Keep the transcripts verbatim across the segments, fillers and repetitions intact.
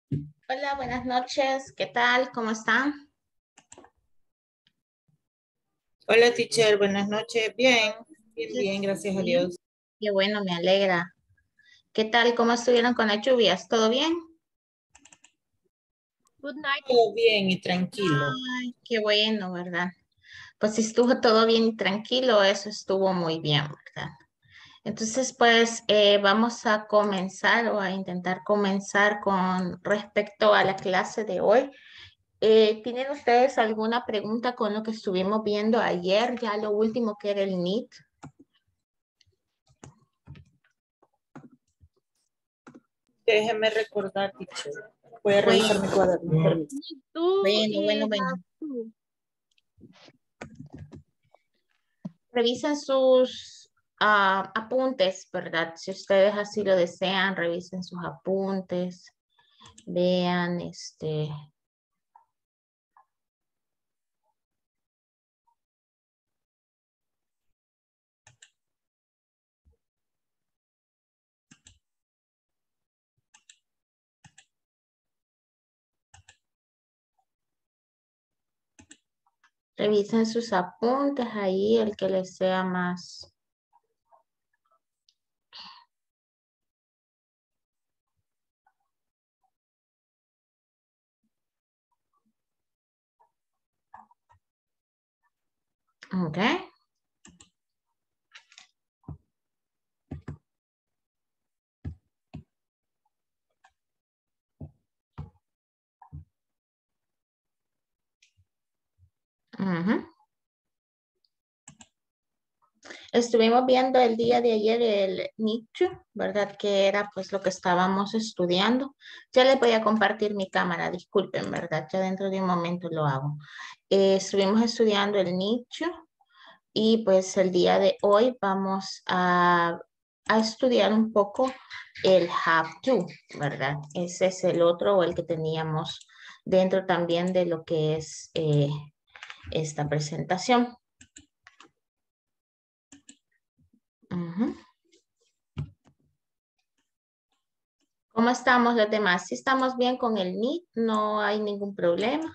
Hola, buenas noches. ¿Qué tal? ¿Cómo están? Hola, teacher, buenas noches. Bien, bien, bien, Yes. gracias a Bien. Dios. Qué bueno, me alegra. ¿Qué tal? ¿Cómo estuvieron con las lluvias? ¿Todo bien? Good night. Todo bien y tranquilo. Ay, qué bueno, ¿verdad? Pues si estuvo todo bien y tranquilo, eso estuvo muy bien, ¿verdad? Entonces, pues eh, vamos a comenzar o a intentar comenzar con respecto a la clase de hoy. Eh, ¿tienen ustedes alguna pregunta con lo que estuvimos viendo ayer, ya lo último que era el N I T? Déjeme recordar, teacher. Voy a Bueno, revisar mi cuaderno. Permítame. Tú bueno, y bueno, la bueno. tú. Revisen sus ah, apuntes, ¿verdad? Si ustedes así lo desean, revisen sus apuntes, vean, este, revisen sus apuntes ahí, el que les sea más. Ok. Ujú. Estuvimos viendo el día de ayer el nicho, ¿verdad? Que era pues lo que estábamos estudiando. Ya les voy a compartir mi cámara, disculpen, ¿verdad? Ya dentro de un momento lo hago. Eh, estuvimos estudiando el nicho y pues el día de hoy vamos a, a estudiar un poco el have to, ¿verdad? Ese es el otro o el que teníamos dentro también de lo que es eh, esta presentación. Ujú. ¿Cómo estamos los demás? Si estamos bien con el need, no hay ningún problema.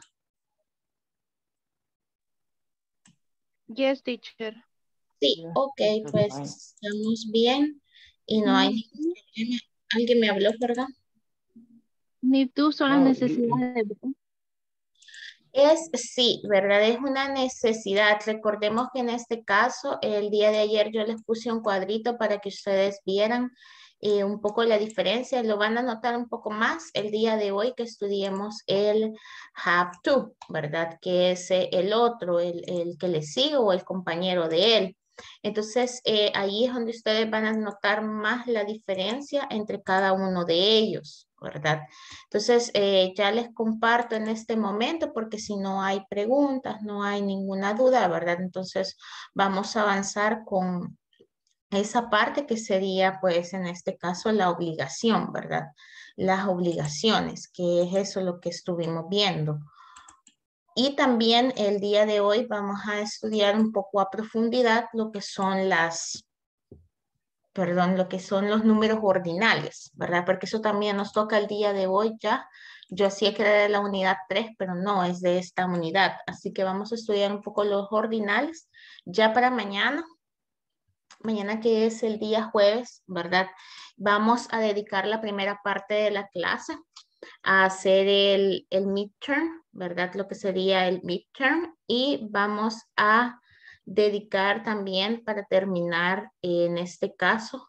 Yes, teacher. Sí, ok, pues estamos bien y no hay Ni ningún tú, problema. ¿Alguien me habló, perdón? ni tú son las necesidades, ¿verdad? Es, sí, ¿verdad? Es una necesidad. Recordemos que en este caso, el día de ayer yo les puse un cuadrito para que ustedes vieran eh, un poco la diferencia. Lo van a notar un poco más el día de hoy que estudiemos el have to, ¿verdad? Que es eh, el otro, el, el que le sigue o el compañero de él. Entonces, eh, ahí es donde ustedes van a notar más la diferencia entre cada uno de ellos, ¿verdad? Entonces, eh, ya les comparto en este momento porque si no hay preguntas, no hay ninguna duda, ¿verdad? Entonces, vamos a avanzar con esa parte que sería, pues, en este caso, la obligación, ¿verdad? Las obligaciones, que es eso lo que estuvimos viendo. Y también el día de hoy vamos a estudiar un poco a profundidad lo que son las perdón, lo que son los números ordinales, ¿verdad? Porque eso también nos toca el día de hoy ya. Yo hacía que era de la unidad tres, pero no es de esta unidad. Así que vamos a estudiar un poco los ordinales ya para mañana. Mañana que es el día jueves, ¿verdad? Vamos a dedicar la primera parte de la clase a hacer el, el midterm, ¿verdad? Lo que sería el midterm y vamos a dedicar también para terminar en este caso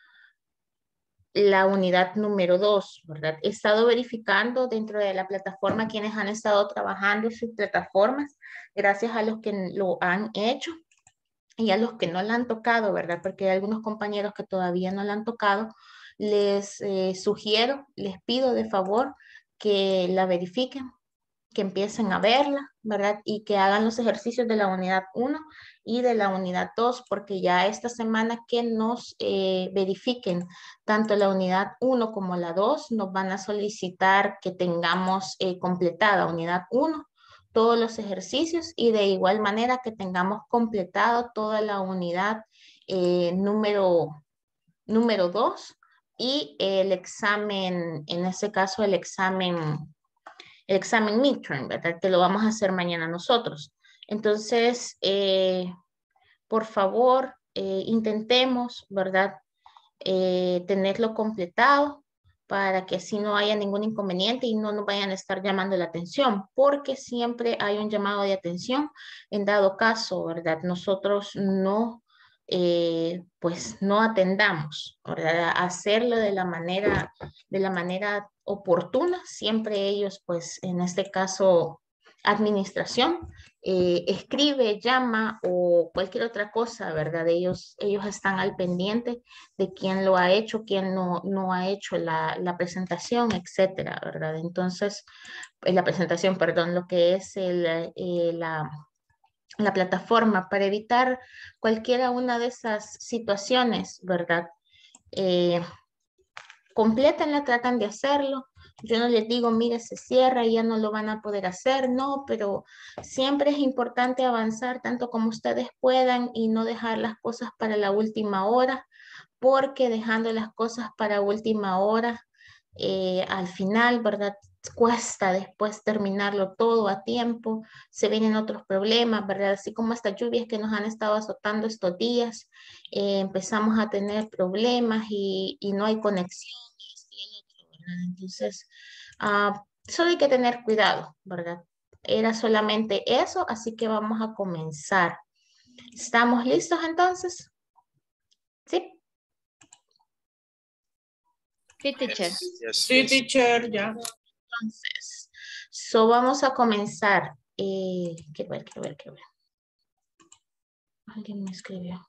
la unidad número dos, ¿verdad? He estado verificando dentro de la plataforma quienes han estado trabajando en sus plataformas, gracias a los que lo han hecho y a los que no la han tocado, ¿verdad? Porque hay algunos compañeros que todavía no la han tocado. Les eh, sugiero, les pido de favor que la verifiquen, que empiecen a verla, ¿verdad? Y que hagan los ejercicios de la unidad uno y de la unidad dos, porque ya esta semana que nos eh, verifiquen tanto la unidad uno como la dos, nos van a solicitar que tengamos eh, completada unidad uno, todos los ejercicios y de igual manera que tengamos completado toda la unidad eh, número, número dos y el examen, en este caso el examen, el examen midterm, ¿verdad? Que lo vamos a hacer mañana nosotros. Entonces, eh, por favor, eh, intentemos, ¿verdad? Eh, tenerlo completado para que así no haya ningún inconveniente y no nos vayan a estar llamando la atención, porque siempre hay un llamado de atención en dado caso, ¿verdad? Nosotros no, eh, pues no atendamos, ¿verdad? Hacerlo de la manera, de la manera oportuna, siempre ellos, pues en este caso, administración, eh, escribe, llama o cualquier otra cosa, ¿verdad? Ellos, ellos están al pendiente de quién lo ha hecho, quién no, no ha hecho la, la presentación, etcétera, ¿verdad? Entonces, eh, la presentación, perdón, lo que es el, eh, la, la plataforma para evitar cualquiera una de esas situaciones, ¿verdad? Eh, complétenla, tratan de hacerlo. Yo no les digo, mire, se cierra y ya no lo van a poder hacer, no, pero siempre es importante avanzar tanto como ustedes puedan y no dejar las cosas para la última hora, porque dejando las cosas para última hora, eh, al final, ¿verdad? Cuesta después terminarlo todo a tiempo, se vienen otros problemas, ¿verdad? Así como estas lluvias que nos han estado azotando estos días, eh, empezamos a tener problemas y, y no hay conexiones y el otro, ¿verdad? Entonces, ah, solo hay que tener cuidado, ¿verdad? Era solamente eso, así que vamos a comenzar. ¿Estamos listos entonces? Sí. Sí, teacher. Yes, yes, sí, yes. Teacher, ya. Entonces, so vamos a comenzar. Eh, quiero ver, quiero ver, quiero ver. Alguien me escribió.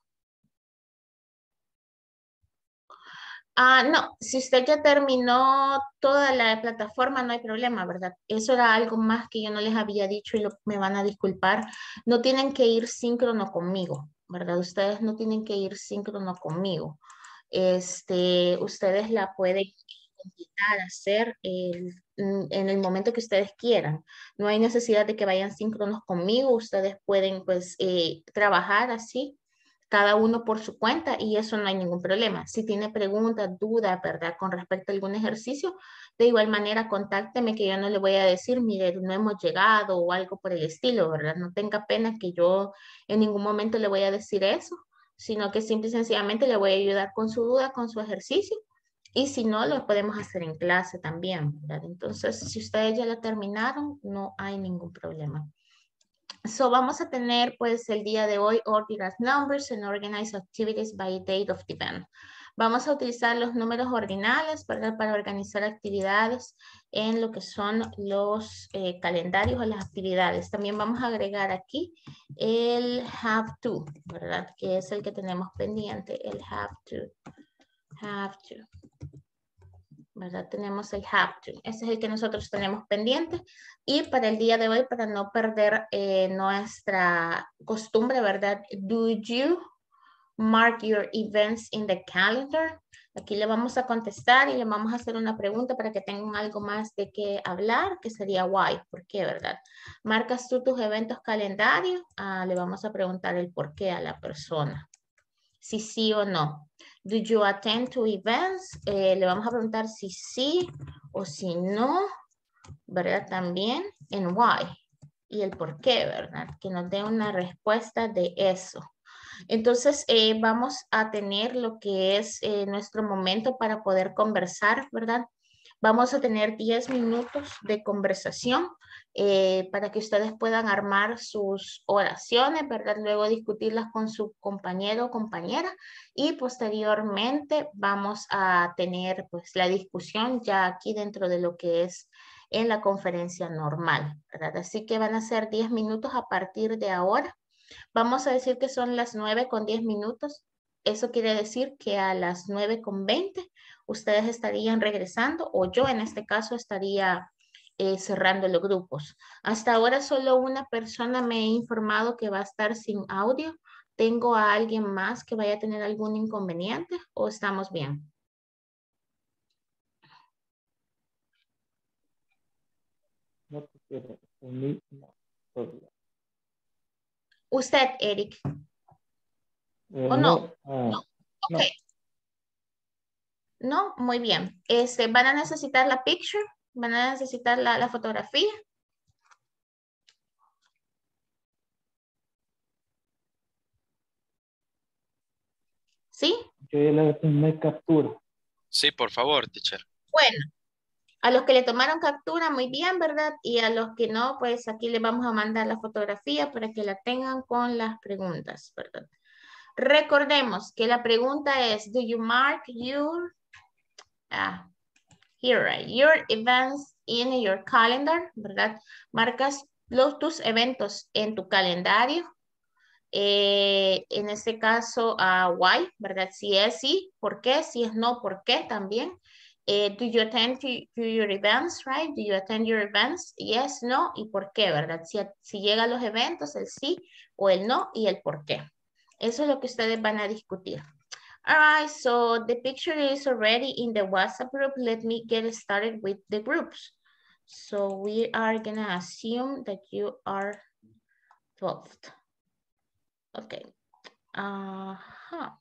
Ah, no, si usted ya terminó toda la plataforma, no hay problema, ¿verdad? Eso era algo más que yo no les había dicho y lo, me van a disculpar. No tienen que ir síncrono conmigo, ¿verdad? Ustedes no tienen que ir síncrono conmigo. Este, ustedes la pueden completar, hacer el- en el momento que ustedes quieran. No hay necesidad de que vayan síncronos conmigo. Ustedes pueden, pues, eh, trabajar así cada uno por su cuenta y eso no hay ningún problema. Si tiene preguntas, dudas, ¿verdad? Con respecto a algún ejercicio, de igual manera contácteme que yo no le voy a decir, mire, no hemos llegado o algo por el estilo, ¿verdad? No tenga pena que yo en ningún momento le voy a decir eso, sino que simple y sencillamente le voy a ayudar con su duda, con su ejercicio. Y si no, lo podemos hacer en clase también, ¿verdad? Entonces, si ustedes ya la terminaron, no hay ningún problema. So, vamos a tener pues el día de hoy ordinary numbers and organized activities by date of the event. Vamos a utilizar los números ordinales, ¿verdad? Para organizar actividades en lo que son los eh, calendarios o las actividades. También vamos a agregar aquí el have to, ¿verdad? Que es el que tenemos pendiente, el have to, have to. ¿Verdad? Tenemos el have to. Ese es el que nosotros tenemos pendiente. Y para el día de hoy, para no perder eh, nuestra costumbre, ¿verdad? Do you mark your events in the calendar? Aquí le vamos a contestar y le vamos a hacer una pregunta para que tengan algo más de qué hablar, que sería why, ¿por qué, verdad? ¿Marcas tú tus eventos calendarios? Ah, le vamos a preguntar el por qué a la persona. Si sí o no. Do you attend to events? Eh, le vamos a preguntar si sí o si no, ¿verdad? También, and why. Y el por qué, ¿verdad? Que nos dé una respuesta de eso. Entonces, eh, vamos a tener lo que es eh, nuestro momento para poder conversar, ¿verdad? Vamos a tener diez minutos de conversación eh, para que ustedes puedan armar sus oraciones, ¿verdad? Luego discutirlas con su compañero o compañera y posteriormente vamos a tener pues la discusión ya aquí dentro de lo que es en la conferencia normal, ¿verdad? Así que van a ser diez minutos a partir de ahora. Vamos a decir que son las nueve con diez minutos. Eso quiere decir que a las nueve con veinte ustedes estarían regresando o yo en este caso estaría eh, cerrando los grupos. Hasta ahora solo una persona me ha informado que va a estar sin audio. ¿Tengo a alguien más que vaya a tener algún inconveniente o estamos bien? No te quiero unir, no, todavía. Usted, Eric. Eh, ¿O no? no, ah, No. Ok. no. No, muy bien. Este, ¿van a necesitar la picture? ¿Van a necesitar la, la fotografía? ¿Sí? Yo ya le tomé captura. Sí, por favor, teacher. Bueno, a los que le tomaron captura, muy bien, ¿verdad? Y a los que no, pues aquí les vamos a mandar la fotografía para que la tengan con las preguntas, ¿verdad? Recordemos que la pregunta es, do you mark your, ah, here, right, your events in your calendar, ¿verdad? Marcas los, tus eventos en tu calendario. Eh, en este caso, uh, why, ¿verdad? Si es sí, ¿por qué? Si es no, ¿por qué también? Eh, do you attend to, to your events, right? Do you attend your events? Yes, no, y por qué, ¿verdad? Si, si llega a los eventos, el sí o el no y el por qué. Eso es lo que ustedes van a discutir. All right, so the picture is already in the WhatsApp group. Let me get started with the groups. So we are gonna assume that you are twelfth. Ok. Ajá.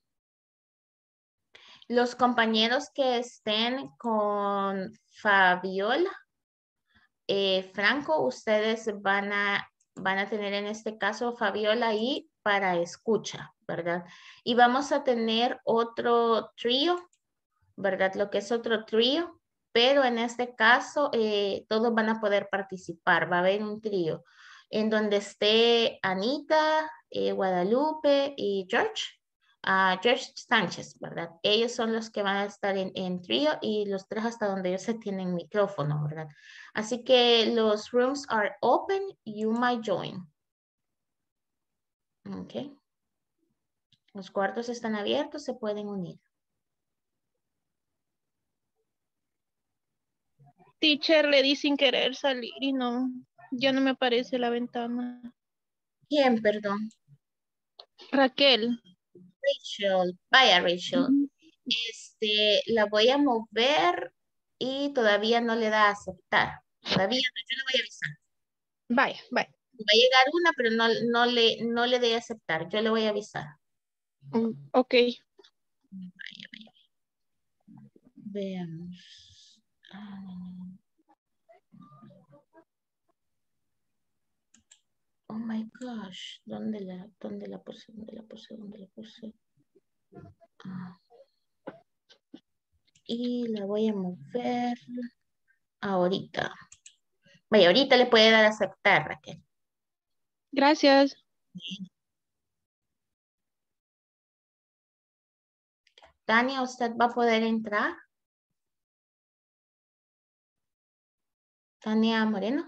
Los compañeros que estén con Fabiola, eh, Franco, ustedes van a, van a tener en este caso Fabiola ahí para escucha, ¿verdad? Y vamos a tener otro trío, ¿verdad? Lo que es otro trío, pero en este caso eh, todos van a poder participar, va a haber un trío en donde esté Anita, eh, Guadalupe y George. Uh, George Sánchez, ¿verdad? Ellos son los que van a estar en, en trío y los tres hasta donde ellos se tienen micrófono, ¿verdad? Así que los rooms are open, you might join. Ok. Los cuartos están abiertos, se pueden unir. Teacher, le di sin querer salir y no, ya no me aparece la ventana. ¿Quién, perdón? Raquel. Rachel, vaya Rachel, este, la voy a mover y todavía no le da a aceptar. Todavía no, yo le voy a avisar. Vaya, vaya. Va a llegar una, pero no, no, le, no le dé a aceptar. Yo le voy a avisar. Mm, ok. Vaya, vaya. Veamos. Ah. Oh my gosh, ¿dónde la, dónde la puse? ¿Dónde la puse? ¿Dónde la puse? Ah. Y la voy a mover ahorita. Vaya, ahorita le puede dar a aceptar, Raquel. Gracias. Tania, ¿usted va a poder entrar? Tania Moreno.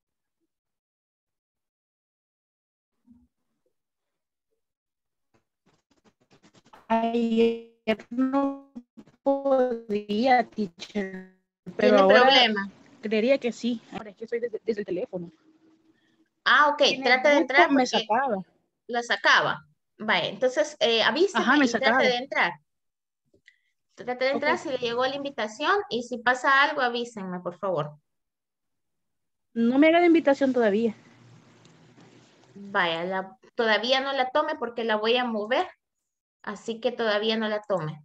Ayer no podía, teacher, pero ¿Tiene ahora problema? creería que sí. Ahora es que soy desde, desde el teléfono. Ah, ok, En el trate de grupo entrar me porque sacaba. la sacaba. Vaya, entonces eh, avíseme Ajá, me y trate sacaba. de entrar. Trate de Ok. entrar si le llegó la invitación y si pasa algo avísenme, por favor. No me haga la invitación todavía. Vaya, la, todavía no la tome porque la voy a mover, así que todavía no la tome.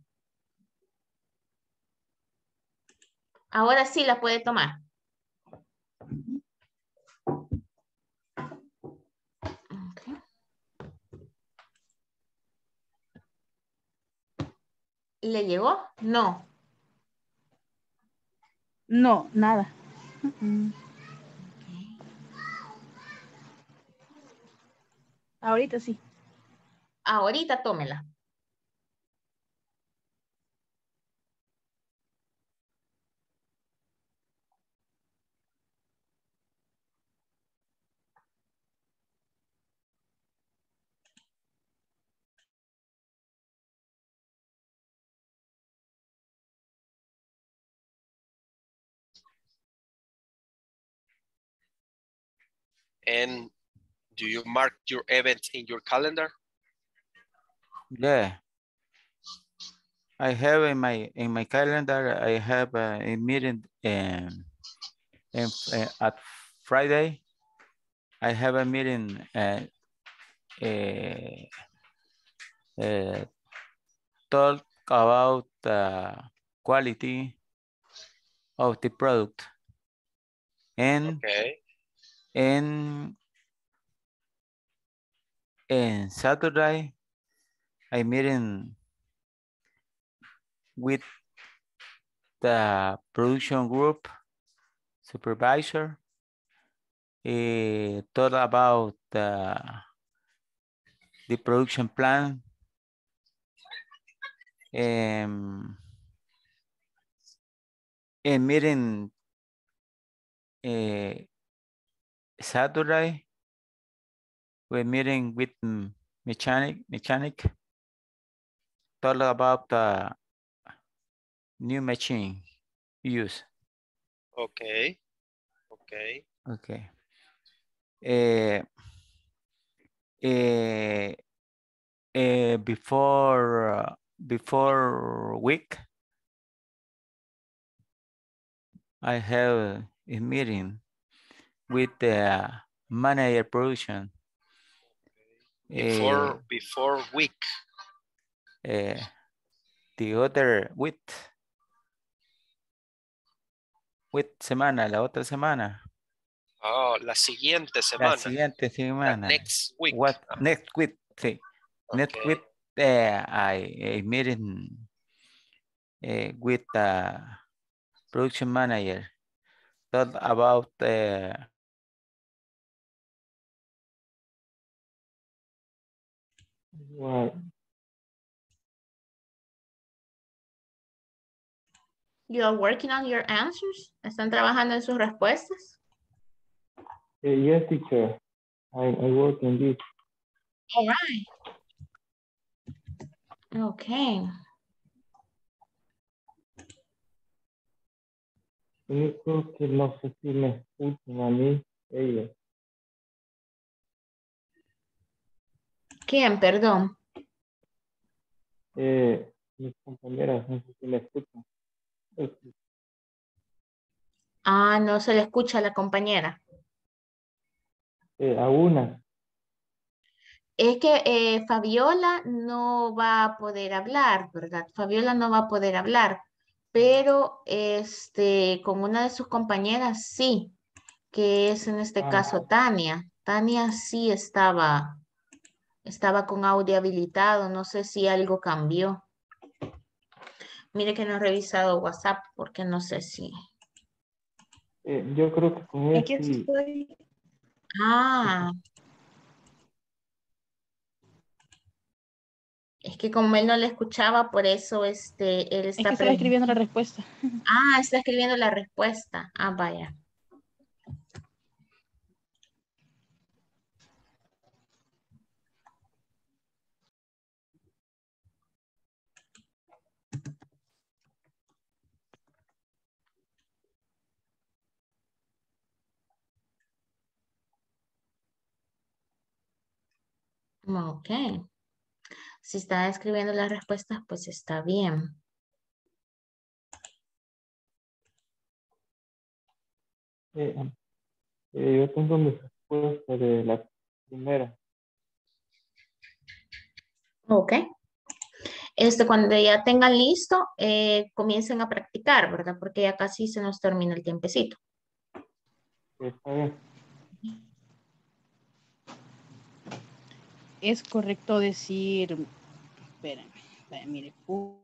Ahora sí la puede tomar. Okay. ¿Le llegó? No. No, nada. Uh-uh. Okay. Ahorita sí. Ahorita tómela. And do you mark your events in your calendar? Yeah. I have in my in my calendar. I have a, a meeting um, in, uh, at Friday. I have a meeting uh, uh, uh, talk about uh, quality of the product. And, Okay. and, and Saturday, I meeting with the production group supervisor. Uh, talk about the, the production plan. Um, a meeting uh, Saturday. We're meeting with mechanic, mechanic. Talk about the new machine use. Okay. Okay. Okay. Uh, uh, uh, before uh, before week, I have a meeting with the manager production. Before Uh, before week. uh, the other week. With semana, la otra semana. Oh, la siguiente La semana. siguiente semana. Next week. What next week? Sí. Okay. Next week, uh, I, I meeting uh, with the production manager. Talk about uh, Right. You are working on your answers. ¿Están trabajando en sus respuestas? Uh, yes, teacher. I, I work in this. All right. Okay. Único que no sé si me escuchan a mí, ella. ¿Quién? Perdón. Eh, mis compañeras, no sé si me escuchan. Ah, no se le escucha a la compañera. Eh, a una. Es que eh, Fabiola no va a poder hablar, ¿verdad? Fabiola no va a poder hablar, pero este, con una de sus compañeras sí, que es en este Ah. caso Tania. Tania sí estaba, estaba con audio habilitado, no sé si algo cambió. Mire que no he revisado WhatsApp porque no sé si... Eh, yo creo que con él Aquí sí. estoy. Ah, es que como él no le escuchaba, por eso este, él Es está que estaba escribiendo la respuesta. Ah, está escribiendo la respuesta. Ah, vaya. Ok. Si está escribiendo las respuestas, pues está bien. Eh, eh, yo tengo mi respuesta de la primera. Ok. Este, cuando ya tengan listo, eh, comiencen a practicar, ¿verdad? Porque ya casi se nos termina el tiempecito. Está bien. Es correcto decir, esperen, vaya, mire. uh,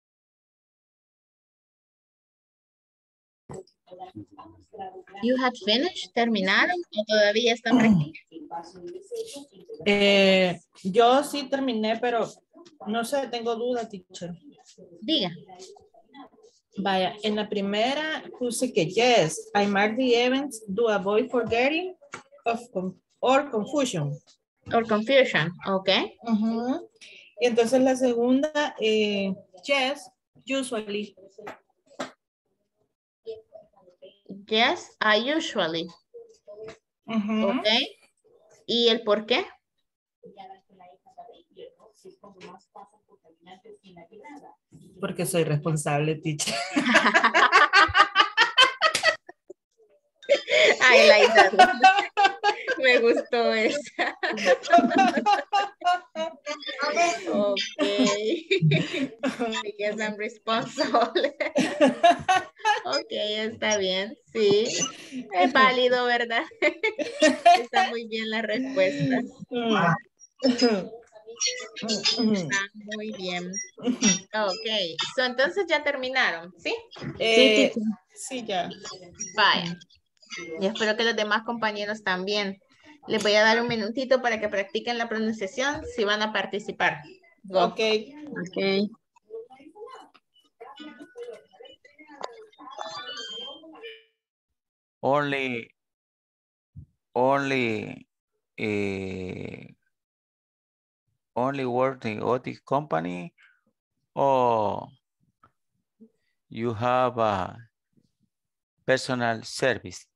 You have finished, terminaron o todavía están practicando. Eh, yo sí terminé, pero no sé, tengo duda, teacher. Diga. Vaya, en la primera puse que yes, I mark the events to avoid forgetting of con- or confusion. Or confusion, ok. Ujú. Y entonces la segunda, eh, yes, usually. Yes, I usually. Ujú. Ok. ¿Y el por qué? Porque soy responsable, teacher. I like that one. Me gustó esa. Ok. I guess I'm responsible. Ok, está bien, sí. Es válido, ¿verdad? Está muy bien la respuesta. Está muy bien. Ok, so, entonces ya terminaron, ¿sí? Eh, sí, ya. Vaya. Y espero que los demás compañeros también. Les voy a dar un minutito para que practiquen la pronunciación si van a participar. Go. Ok. Ok. Only, only, eh, only work in audit company, or you have a personal service?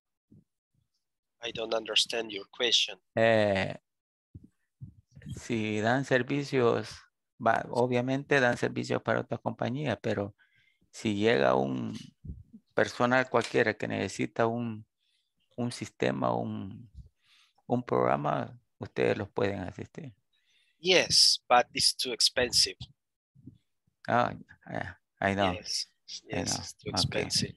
I don't understand your question. Eh, si dan servicios, va, obviamente dan servicios para otras compañías, pero si llega un personal cualquiera que necesita un, un sistema, un, un programa, ustedes los pueden asistir. Yes, but it's too expensive. Ah, yeah, I know. Yes, I yes, know. it's too Okay. expensive.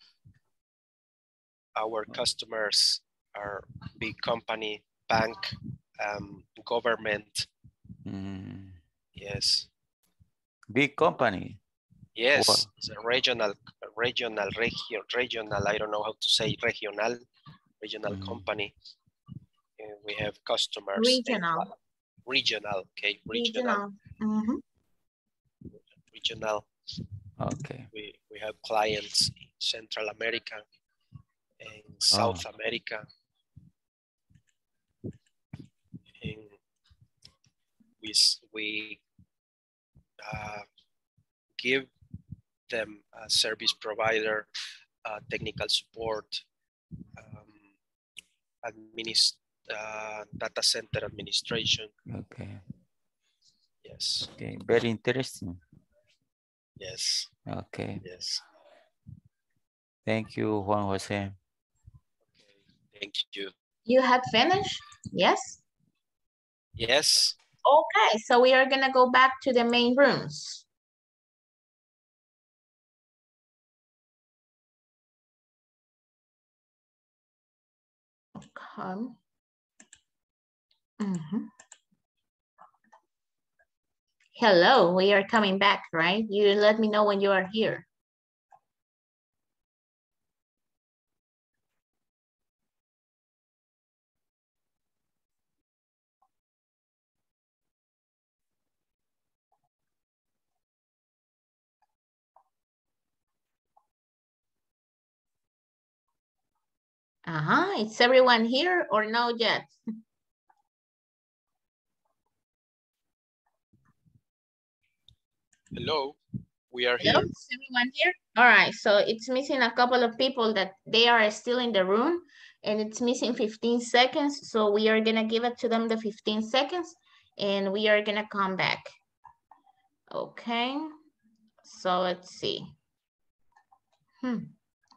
Our customers are big company, bank, um, government. Mm, Yes, big company. yes, Wow. it's a regional, regional, region, regional. I don't know how to say regional, regional Mm. company. And we have customers. Regional. And, regional, okay, regional, Regional. Mhm. regional. Okay. We we have clients in Central America and Oh. South America. And we s- we uh, give them a service provider, uh, technical support, um, administ uh, data center administration. Okay. Yes, Okay. Very interesting. yes, Okay. yes. Thank you, Juan Jose. Thank you. You had finished? Yes? Yes. Okay, so we are gonna go back to the main rooms. Okay. Mhm. Hello, we are coming back, right? You let me know when you are here. Uh-huh, is everyone here or no yet? Hello, we are Hello, here. is everyone here? All right, so it's missing a couple of people that they are still in the room and it's missing fifteen seconds. So we are gonna give it to them the fifteen seconds and we are gonna come back. Okay, so let's see. Hmm.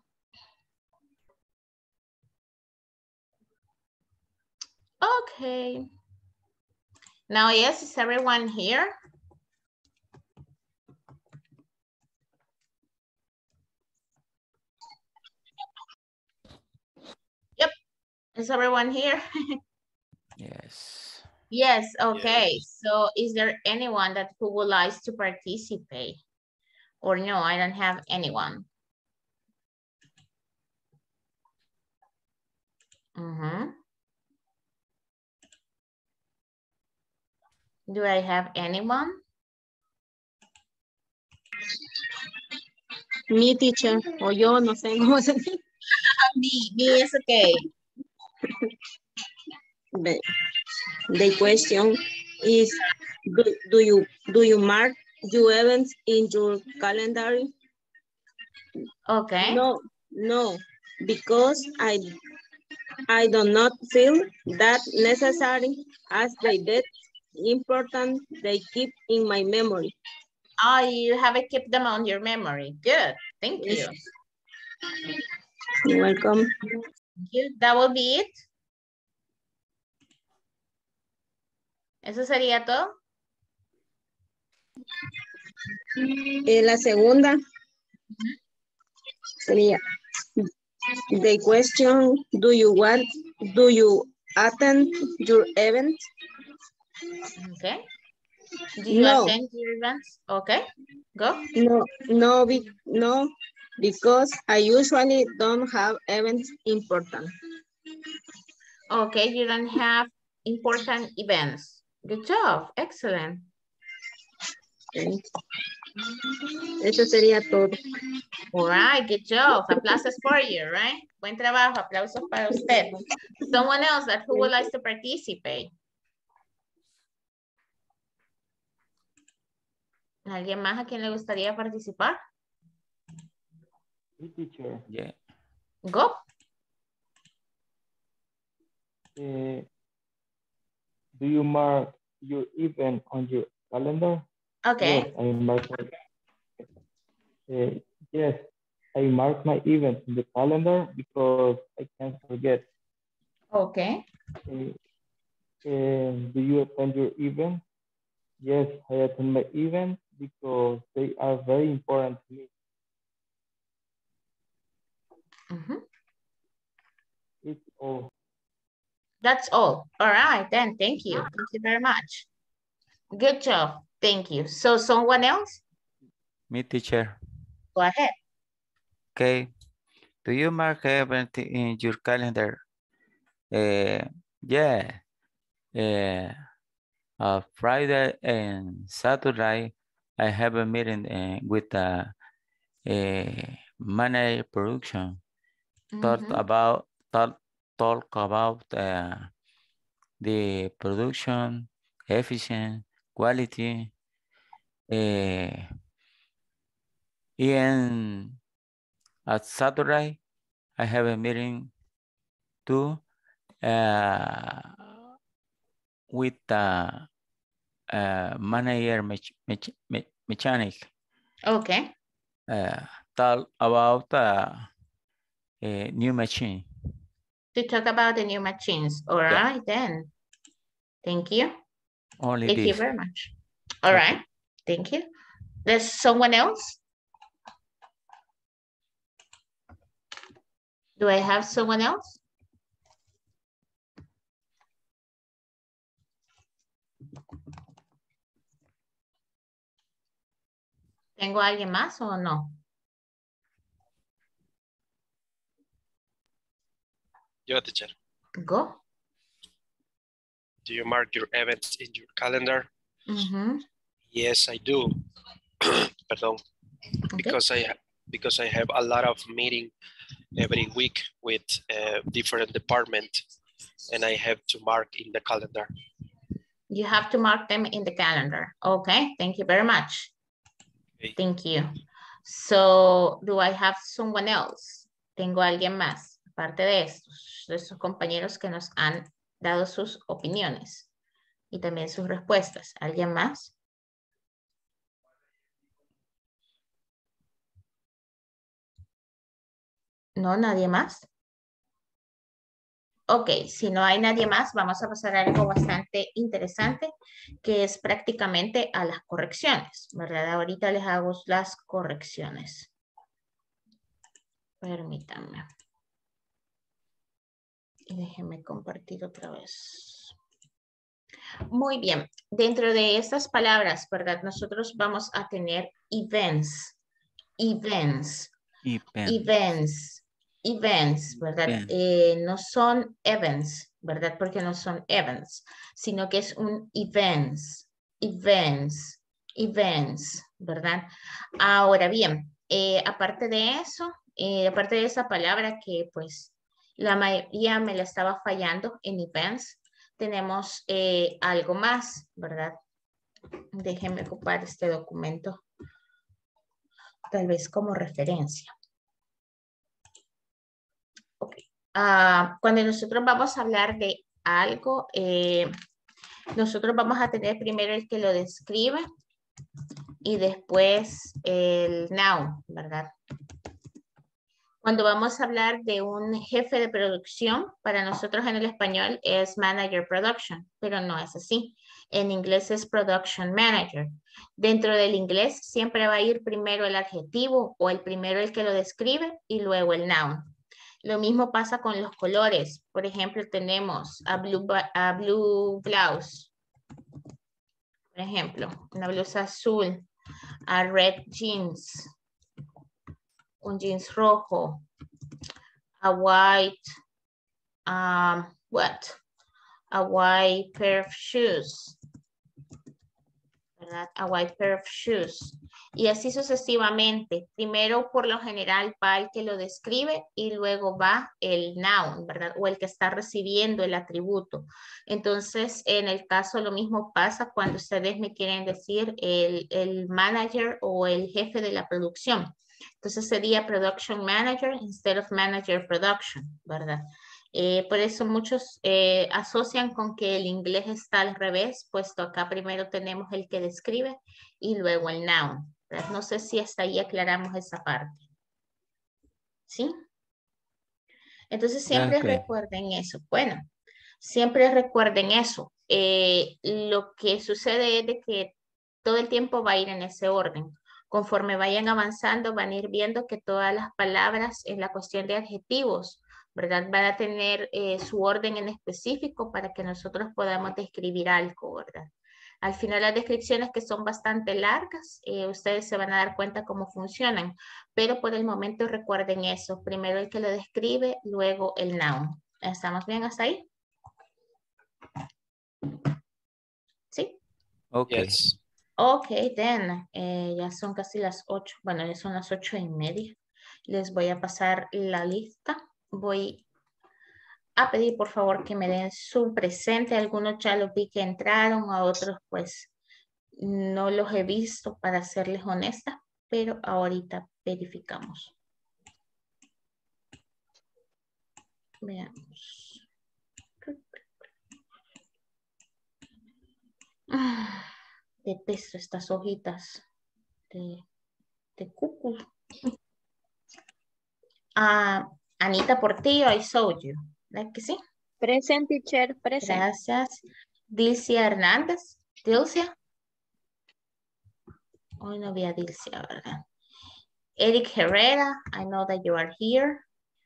Okay. Now, yes, is everyone here? Yep, is everyone here? Yes. Yes, okay. Yes. So is there anyone that who would like to participate? Or no, I don't have anyone. Mm-hmm. Do I have anyone? Mi teacher, o yo, no sé cómo se dice. Me, me is okay. The, the question is, do, do you do you mark your events in your calendar? Okay. No, no, because I I do not feel that necessary as they did important they keep in my memory. Oh, you have to keep them on your memory. Good. Thank you. Yes. You're welcome. Thank you. That will be it. ¿Eso sería todo? Eh, la segunda sería, the question, do you want, do you attend your event? Okay. Do you No. attend your events? Okay, go. No, no, be, no, because I usually don't have events important. Okay, you don't have important events. Good job, excellent. Okay. Eso sería todo. All right, good job. Aplausos for you, right? Buen trabajo, aplausos para usted. Someone else that who would like to participate? ¿Alguien más a quien le gustaría participar? Sí, teacher. Yeah. Go. Eh, do you mark your event on your calendar? Okay. Yes, I mark my, uh, yes, I mark my event in the calendar because I can't forget. Okay. Uh, uh, do you attend your event? Yes, I attend my events because they are very important to me. Mm-hmm. It's all. That's all. All right, then. Thank you. Thank you very much. Good job. Thank you. So someone else? Me, teacher. Go ahead. Okay. Do you mark everything in your calendar? Uh, yeah. Uh, uh, Friday and Saturday, I have a meeting uh, with the uh, manager production. Talk Mm-hmm. about talk, talk about uh, the production, efficient, quality, uh, and at Saturday, I have a meeting too uh, with the uh, manager mech mech me mechanic. Okay. Uh, talk about uh, a new machine. To talk about the new machines. All Yeah. right, then. Thank you. Only Thank this. you very much. All Okay. right. Thank you. There's someone else? Do I have someone else? ¿Tengo alguien más o no? Yo, teacher. Go. Do you mark your events in your calendar? Mm-hmm. Yes, I do. Perdón. Okay. Because I because I have a lot of meeting every week with uh, different departments, and I have to mark in the calendar. You have to mark them in the calendar. Okay, thank you very much. Okay. Thank you. So, do I have someone else? ¿Tengo alguien más? Aparte de estos, de estos compañeros que nos han dado sus opiniones y también sus respuestas. ¿Alguien más? ¿No? ¿Nadie más? Ok, si no hay nadie más, vamos a pasar a algo bastante interesante, que es prácticamente a las correcciones, ¿verdad? Ahorita les hago las correcciones. Permítanme. Y déjenme compartir otra vez. Muy bien. Dentro de estas palabras, ¿verdad? Nosotros vamos a tener events. Events. Event. Events. Events, ¿verdad? Event. Eh, no son events, ¿verdad? Porque no son events, sino que es un events. Events. Events, ¿verdad? Ahora bien, eh, aparte de eso, eh, aparte de esa palabra que pues la mayoría me la estaba fallando en events, tenemos eh, algo más, ¿verdad? Déjenme ocupar este documento, tal vez como referencia. Ok. Uh, cuando nosotros vamos a hablar de algo, eh, nosotros vamos a tener primero el que lo describe y después el noun, ¿verdad? Cuando vamos a hablar de un jefe de producción, para nosotros en el español es manager production, pero no es así. En inglés es production manager. Dentro del inglés siempre va a ir primero el adjetivo o el primero el que lo describe y luego el noun. Lo mismo pasa con los colores. Por ejemplo, tenemos a blue, a blue blouse. Por ejemplo, una blusa azul. A red jeans. Un jeans rojo. A white, um, what? A white pair of shoes. ¿Verdad? A white pair of shoes. Y así sucesivamente. Primero, por lo general, va el que lo describe y luego va el noun, ¿verdad? O el que está recibiendo el atributo. Entonces, en el caso lo mismo pasa cuando ustedes me quieren decir el, el manager o el jefe de la producción. Entonces sería production manager instead of manager production, ¿verdad? Eh, por eso muchos eh, asocian con que el inglés está al revés, puesto acá primero tenemos el que describe y luego el noun, ¿verdad? No sé si hasta ahí aclaramos esa parte. ¿Sí? Entonces siempre Okay. recuerden eso. Bueno, siempre recuerden eso. Eh, lo que sucede es de que todo el tiempo va a ir en ese orden. Conforme vayan avanzando, van a ir viendo que todas las palabras en la cuestión de adjetivos, ¿verdad? Van a tener eh, su orden en específico para que nosotros podamos describir algo, ¿verdad? Al final las descripciones que son bastante largas, eh, ustedes se van a dar cuenta cómo funcionan, pero por el momento recuerden eso. Primero el que lo describe, luego el noun. ¿Estamos bien hasta ahí? ¿Sí? Okay. Yes. Ok, then, eh, ya son casi las ocho, bueno, ya son las ocho y media. Les voy a pasar la lista. Voy a pedir, por favor, que me den su presente. Algunos ya los vi que entraron, a otros, pues, no los he visto, para serles honesta, pero ahorita verificamos. Veamos. Ah. Detesto estas hojitas de, de cucu. Ah, Anita Portillo, I saw you. ¿Verdad que sí? Present, teacher, present. Gracias. Dilcia Hernández. Dilcia. Hoy no vi a Dilcia, ¿verdad? Eric Herrera, I know that you are here.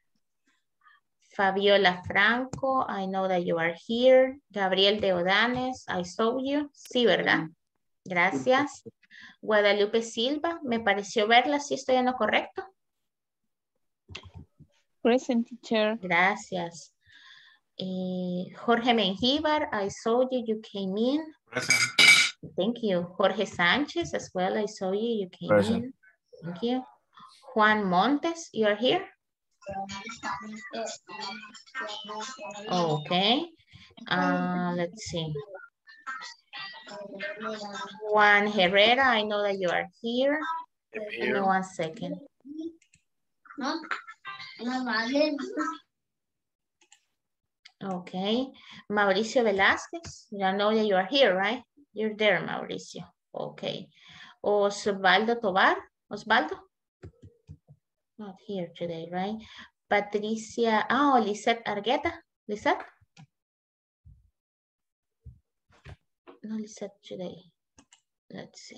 Fabiola Franco, I know that you are here. Gabriel Deodanes, I saw you. Sí, ¿verdad? Gracias. Guadalupe Silva, me pareció verla, ¿sí estoy en lo correcto? Present, teacher. Gracias. Eh, Jorge Mengíbar, I saw you, you came in. Present. Thank you. Jorge Sánchez as well, I saw you, you came Present. in. Thank you. Juan Montes, you are here? Okay. Uh, let's see. Juan Herrera, I know that you are here. I'm Give me here. one second. Okay. Mauricio Velázquez, you know that you are here, right? You're there, Mauricio. Okay. Osvaldo Tobar, Osvaldo? Not here today, right? Patricia, oh, Lisette Argueta, Lisette? No, Lisette today. Let's see.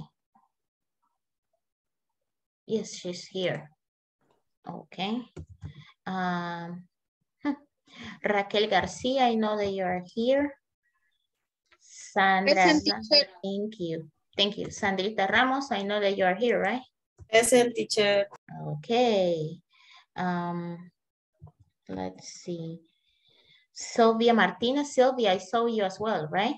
Yes, she's here. Okay. Um, Raquel Garcia, I know that you are here. Sandra, Present, teacher. thank you. Thank you. Sandrita Ramos, I know that you are here, right? Present, teacher. Okay. Um, let's see. Sylvia Martinez. Sylvia, I saw you as well, right?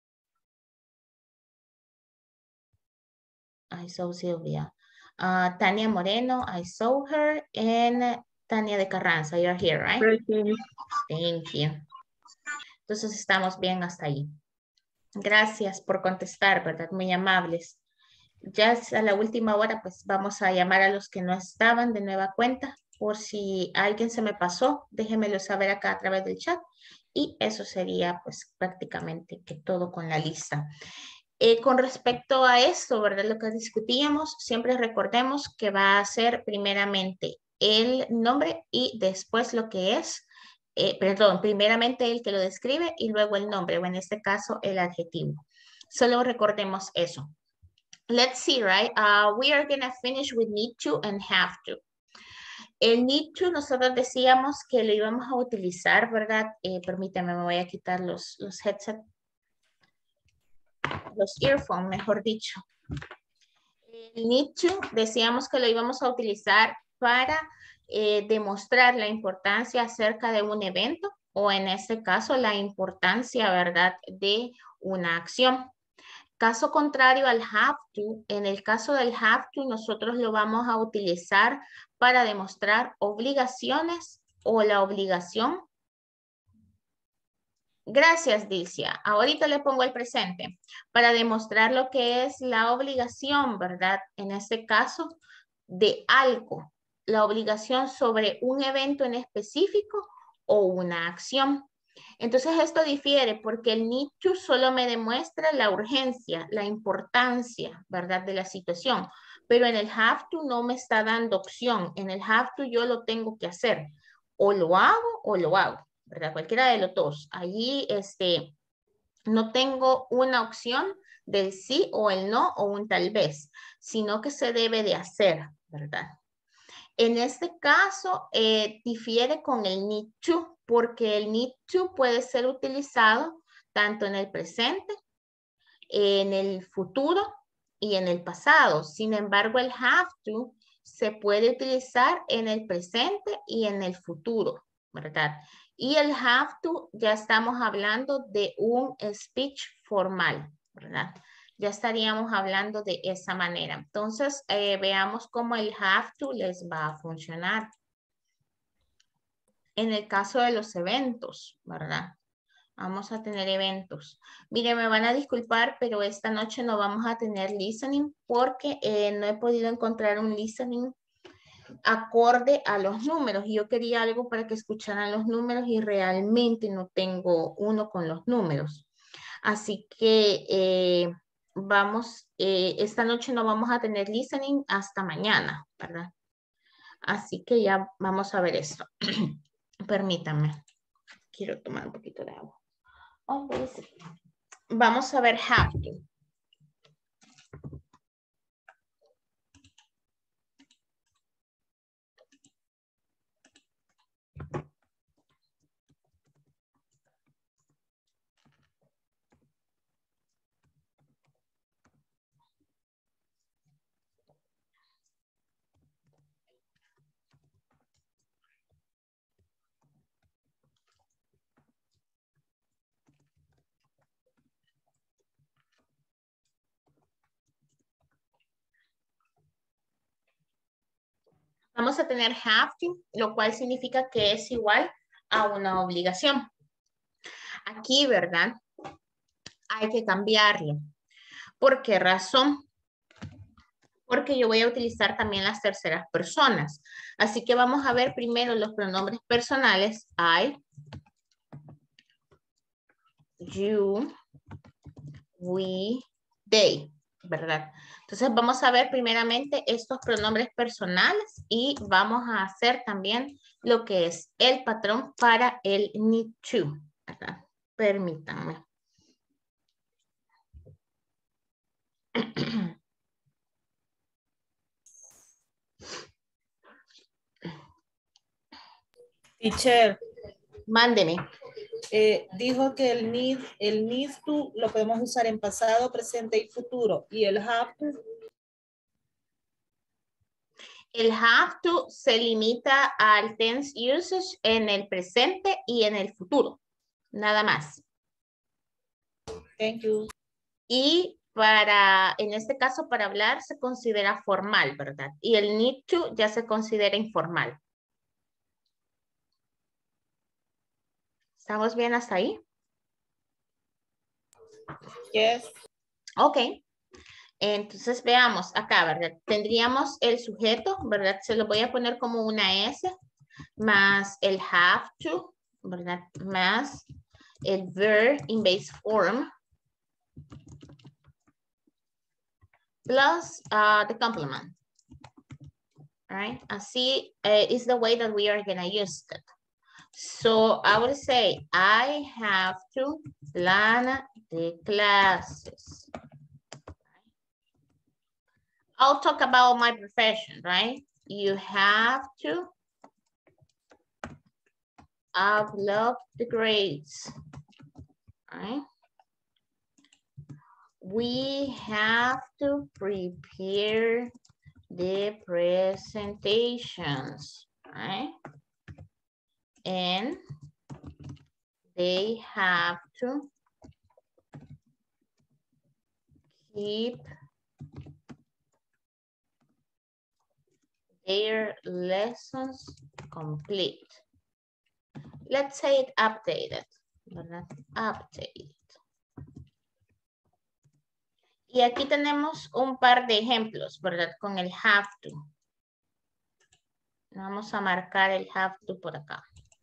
I saw Sylvia. Uh, Tania Moreno, I saw her. And Tania de Carranza, you're here, right? Present. Thank you. Entonces estamos bien hasta ahí. Gracias por contestar, ¿verdad? Muy amables. Ya a la última hora, pues vamos a llamar a los que no estaban de nueva cuenta. Por si alguien se me pasó, déjenmelo saber acá a través del chat. Y eso sería pues prácticamente que todo con la lista. Eh, con respecto a esto, ¿verdad? Lo que discutíamos, siempre recordemos que va a ser primeramente el nombre y después lo que es, eh, perdón, primeramente el que lo describe y luego el nombre, o en este caso el adjetivo. Solo recordemos eso. Let's see, right? Uh, we are going to finish with need to and have to. El need to, nosotros decíamos que lo íbamos a utilizar, ¿verdad? Eh, permítame, me voy a quitar los, los headset. Los earphones, mejor dicho. El need to, decíamos que lo íbamos a utilizar para eh, demostrar la importancia acerca de un evento o en este caso la importancia, ¿verdad?, de una acción. Caso contrario al have to, en el caso del have to nosotros lo vamos a utilizar para demostrar obligaciones o la obligación. Gracias, Dilcia. Ahorita le pongo el presente para demostrar lo que es la obligación, ¿verdad? En este caso, de algo. La obligación sobre un evento en específico o una acción. Entonces, esto difiere porque el need to solo me demuestra la urgencia, la importancia, ¿verdad? De la situación. Pero en el have to no me está dando opción. En el have to yo lo tengo que hacer. O lo hago o lo hago. ¿Verdad? Cualquiera de los dos. Allí este, no tengo una opción del sí o el no o un tal vez, sino que se debe de hacer, ¿verdad? En este caso, eh, difiere con el need to, porque el need to puede ser utilizado tanto en el presente, en el futuro y en el pasado. Sin embargo, el have to se puede utilizar en el presente y en el futuro, ¿verdad? Y el have to, ya estamos hablando de un speech formal, ¿verdad? Ya estaríamos hablando de esa manera. Entonces, eh, veamos cómo el have to les va a funcionar. En el caso de los eventos, ¿verdad? Vamos a tener eventos. Miren, me van a disculpar, pero esta noche no vamos a tener listening porque eh, no he podido encontrar un listening acorde a los números. Yo quería algo para que escucharan los números y realmente no tengo uno con los números. Así que eh, vamos, eh, esta noche no vamos a tener listening hasta mañana, ¿verdad? Así que ya vamos a ver esto. Permítanme. Quiero tomar un poquito de agua. Oh, vamos a ver have to. Vamos a tener have to, lo cual significa que es igual a una obligación. Aquí, ¿verdad? Hay que cambiarlo. ¿Por qué razón? Porque yo voy a utilizar también las terceras personas. Así que vamos a ver primero los pronombres personales. I, you, we, they, ¿verdad? Entonces vamos a ver primeramente estos pronombres personales y vamos a hacer también lo que es el patrón para el need to, ¿verdad? Permítanme. Teacher. Mándeme. Eh, dijo que el need, el need to lo podemos usar en pasado, presente y futuro. ¿Y el have to? El have to se limita al tense usage en el presente y en el futuro. Nada más. Thank you. Y para, en este caso, para hablar se considera formal, ¿verdad? Y el need to ya se considera informal. ¿Estamos bien hasta ahí? Yes. Ok. Entonces veamos acá, ¿verdad? Tendríamos el sujeto, ¿verdad? Se lo voy a poner como una S, más el have to, ¿verdad? Más el verb in base form, plus uh, the complement. All right? Así uh, is the way that we are going to use it. So I would say, I have to plan the classes. I'll talk about my profession, right? You have to upload the grades, right? We have to prepare the presentations, right? And they have to keep their lessons complete. Let's say it updated, ¿verdad? Updated. Y aquí tenemos un par de ejemplos, ¿verdad? Con el have to. Vamos a marcar el have to por acá.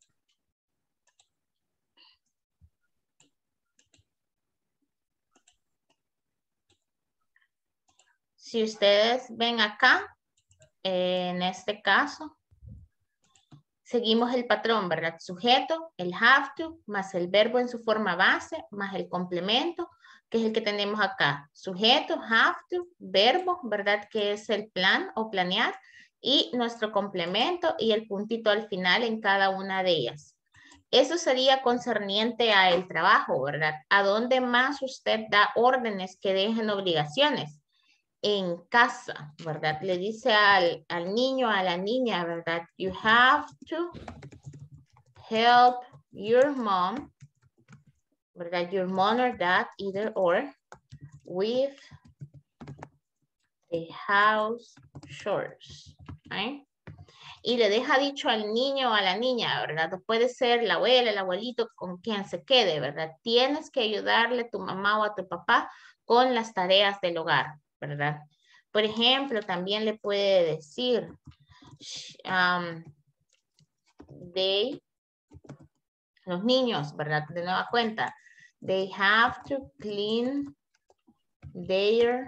Si ustedes ven acá, en este caso, seguimos el patrón, ¿verdad? Sujeto, el have to, más el verbo en su forma base, más el complemento, que es el que tenemos acá. Sujeto, have to, verbo, ¿verdad? Que es el plan o planear, y nuestro complemento y el puntito al final en cada una de ellas. Eso sería concerniente a el trabajo, ¿verdad? ¿A dónde más usted da órdenes que dejen obligaciones? En casa, ¿verdad? Le dice al, al niño, a la niña, ¿verdad? You have to help your mom, ¿verdad? Your mom or dad, either or, with the house chores, ¿right? Y le deja dicho al niño o a la niña, ¿verdad? Puede ser la abuela, el abuelito, con quien se quede, ¿verdad? Tienes que ayudarle a tu mamá o a tu papá con las tareas del hogar, ¿verdad? Por ejemplo, también le puede decir, um, they, los niños, ¿verdad? De nueva cuenta, they have to clean their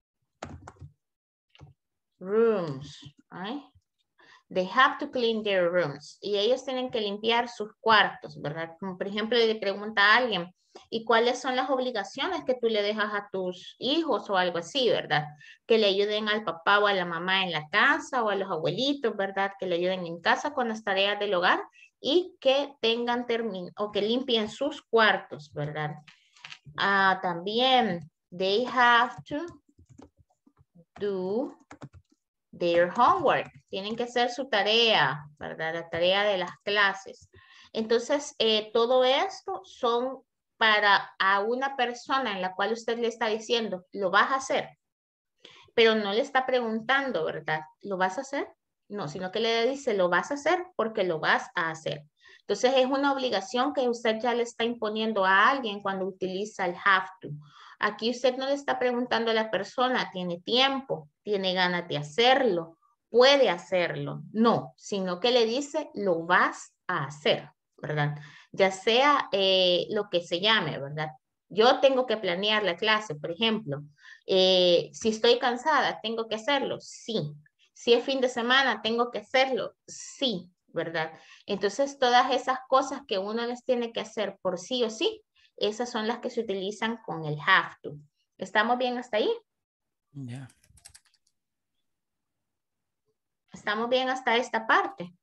rooms, right? They have to clean their rooms. Y ellos tienen que limpiar sus cuartos, ¿verdad? Como por ejemplo, le pregunta a alguien, ¿y cuáles son las obligaciones que tú le dejas a tus hijos o algo así, verdad? Que le ayuden al papá o a la mamá en la casa o a los abuelitos, ¿verdad? Que le ayuden en casa con las tareas del hogar y que tengan termin o que limpien sus cuartos, ¿verdad? Ah, también, they have to do their homework. Tienen que hacer su tarea, ¿verdad? La tarea de las clases. Entonces, eh, todo esto son para a una persona en la cual usted le está diciendo, lo vas a hacer, pero no le está preguntando, ¿verdad? ¿Lo vas a hacer? No, sino que le dice, lo vas a hacer porque lo vas a hacer. Entonces, es una obligación que usted ya le está imponiendo a alguien cuando utiliza el have to. Aquí usted no le está preguntando a la persona, ¿tiene tiempo? ¿Tiene ganas de hacerlo? ¿Puede hacerlo? No, sino que le dice, lo vas a hacer, ¿verdad? Ya sea eh, lo que se llame, ¿verdad? Yo tengo que planear la clase, por ejemplo. Eh, si estoy cansada, ¿tengo que hacerlo? Sí. Si es fin de semana, ¿tengo que hacerlo? Sí, ¿verdad? Entonces, todas esas cosas que uno les tiene que hacer por sí o sí, esas son las que se utilizan con el have to. ¿Estamos bien hasta ahí? Ya. Yeah. ¿Estamos bien hasta esta parte?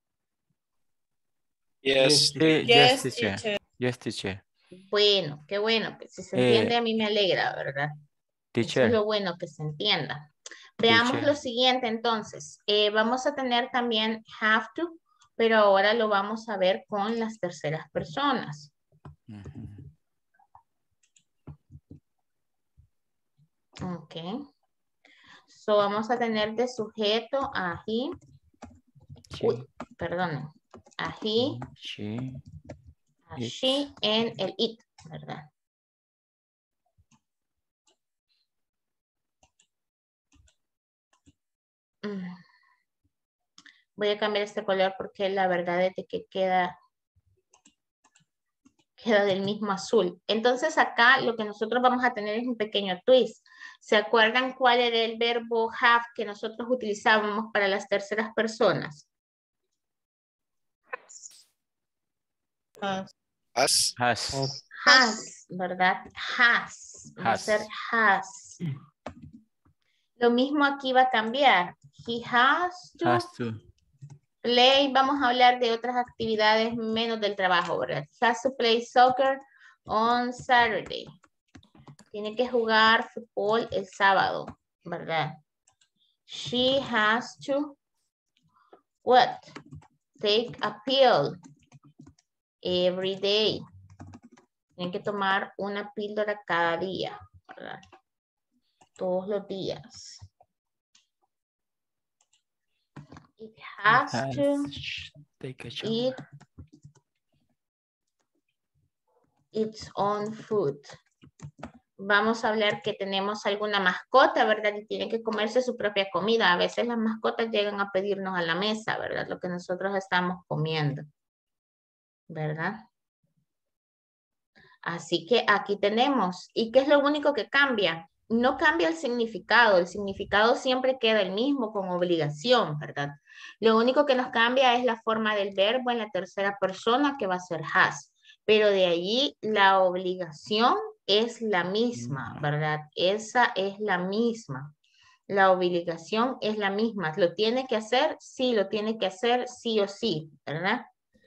Yes. Sí, Yes, yes, teacher. teacher. Yes, teacher. Bueno, qué bueno. Pues si se Eh, entiende, a mí me alegra, ¿verdad? Eso es Teacher. lo bueno, que se entienda. Veamos Teacher. lo siguiente, entonces. Eh, vamos a tener también have to, pero ahora lo vamos a ver con las terceras personas. Uh-huh. Ok. So, vamos a tener de sujeto a he. She. Uy, perdonen. A he, She. a It. she, en el it, ¿verdad? Mm. Voy a cambiar este color porque la verdad es de que queda, queda del mismo azul. Entonces acá lo que nosotros vamos a tener es un pequeño twist. ¿Se acuerdan cuál era el verbo have que nosotros utilizábamos para las terceras personas? Has. Has. Has. Has. Has, ¿verdad? Has. Va a Has. ser has. Lo mismo aquí va a cambiar. He has to Has to. play. Vamos a hablar de otras actividades menos del trabajo, ¿verdad? He has to play soccer on Saturday. Tiene que jugar fútbol el sábado, ¿verdad? She has to, what? Take a pill every day. Tienen que tomar una píldora cada día, ¿verdad? Todos los días. It has, Has to take a shower. eat its own food. Vamos a hablar que tenemos alguna mascota, ¿verdad? Y tiene que comerse su propia comida. A veces las mascotas llegan a pedirnos a la mesa, ¿verdad? Lo que nosotros estamos comiendo, ¿verdad? Así que aquí tenemos. ¿Y qué es lo único que cambia? No cambia el significado. El significado siempre queda el mismo con obligación, ¿verdad? Lo único que nos cambia es la forma del verbo en la tercera persona que va a ser has. Pero de allí la obligación es la misma, ¿verdad? Esa es la misma. La obligación es la misma. ¿Lo tiene que hacer? Sí, lo tiene que hacer sí o sí, ¿verdad?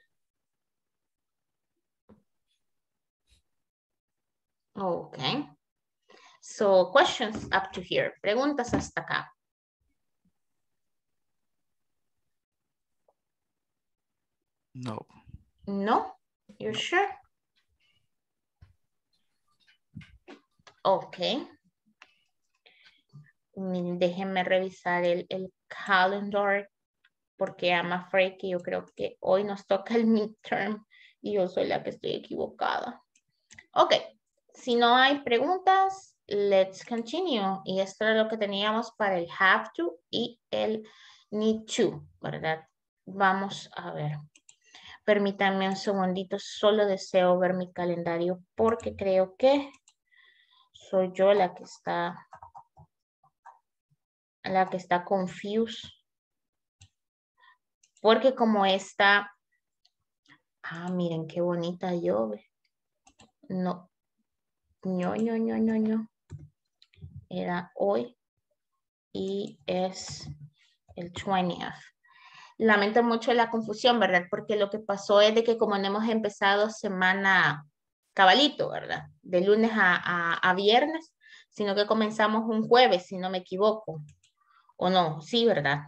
Okay. So, questions up to here. Preguntas hasta acá. No. No? You're sure? Okay. Mm, Déjenme revisar el, el calendar porque I'm afraid que yo creo que hoy nos toca el midterm y yo soy la que estoy equivocada. Ok. Si no hay preguntas, let's continue. Y esto era lo que teníamos para el have to y el need to, ¿verdad? Vamos a ver. Permítanme un segundito, solo deseo ver mi calendario porque creo que soy yo la que está, la que está confused. Porque como esta, ah, miren qué bonita lluvia. No, no, no, no, no, no. Era hoy y es el twentieth. Lamento mucho la confusión, ¿verdad? Porque lo que pasó es de que como no hemos empezado semana cabalito, ¿verdad? De lunes a, a, a viernes, sino que comenzamos un jueves, si no me equivoco. ¿O no? Sí, ¿verdad?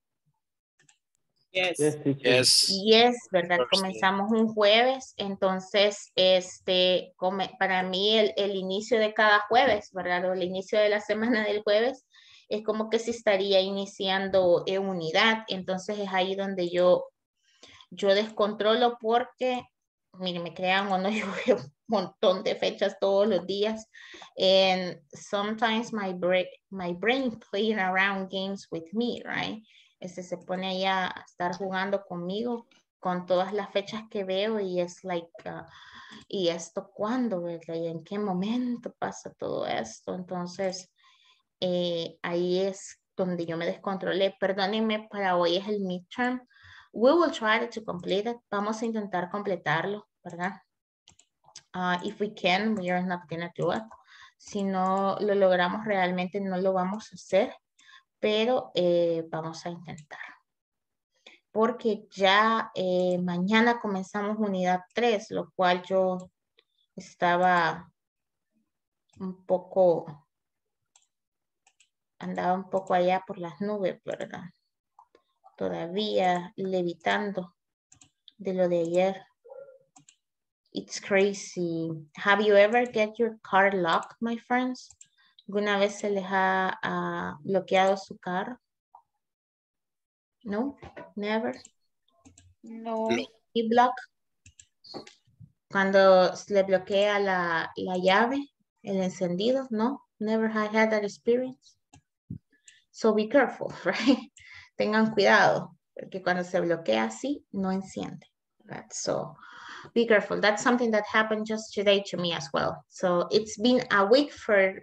Yes. Yes, teacher. Yes. Yes, ¿verdad? Thursday. Comenzamos un jueves, entonces, este, come, para mí el, el inicio de cada jueves, ¿verdad? O el inicio de la semana del jueves, es como que se estaría iniciando en unidad, entonces es ahí donde yo, yo descontrolo porque, miren, me crean o no, yo veo un montón de fechas todos los días, and sometimes my brain, my brain playing around games with me, right? Este se pone ahí a estar jugando conmigo con todas las fechas que veo y es like, uh, ¿y esto cuándo, verdad? ¿Y en qué momento pasa todo esto? Entonces, eh, ahí es donde yo me descontrolé. Perdónenme, para hoy es el midterm. We will try to complete it. Vamos a intentar completarlo, ¿verdad? Uh, if we can, we are not gonna do it. Si no lo logramos realmente, no lo vamos a hacer. Pero eh, vamos a intentar. Porque ya eh, mañana comenzamos unidad tres, lo cual yo estaba un poco, andaba un poco allá por las nubes, ¿verdad? Todavía levitando de lo de ayer. It's crazy. Have you ever get your car locked, my friends? ¿Alguna vez se les ha uh, bloqueado su carro? No, never. No. Y block. Cuando le bloquea la, la llave, el encendido, no, never had, had that experience. So be careful, right? Tengan cuidado, porque cuando se bloquea así, no enciende. Right? So be careful. That's something that happened just today to me as well. So it's been a week for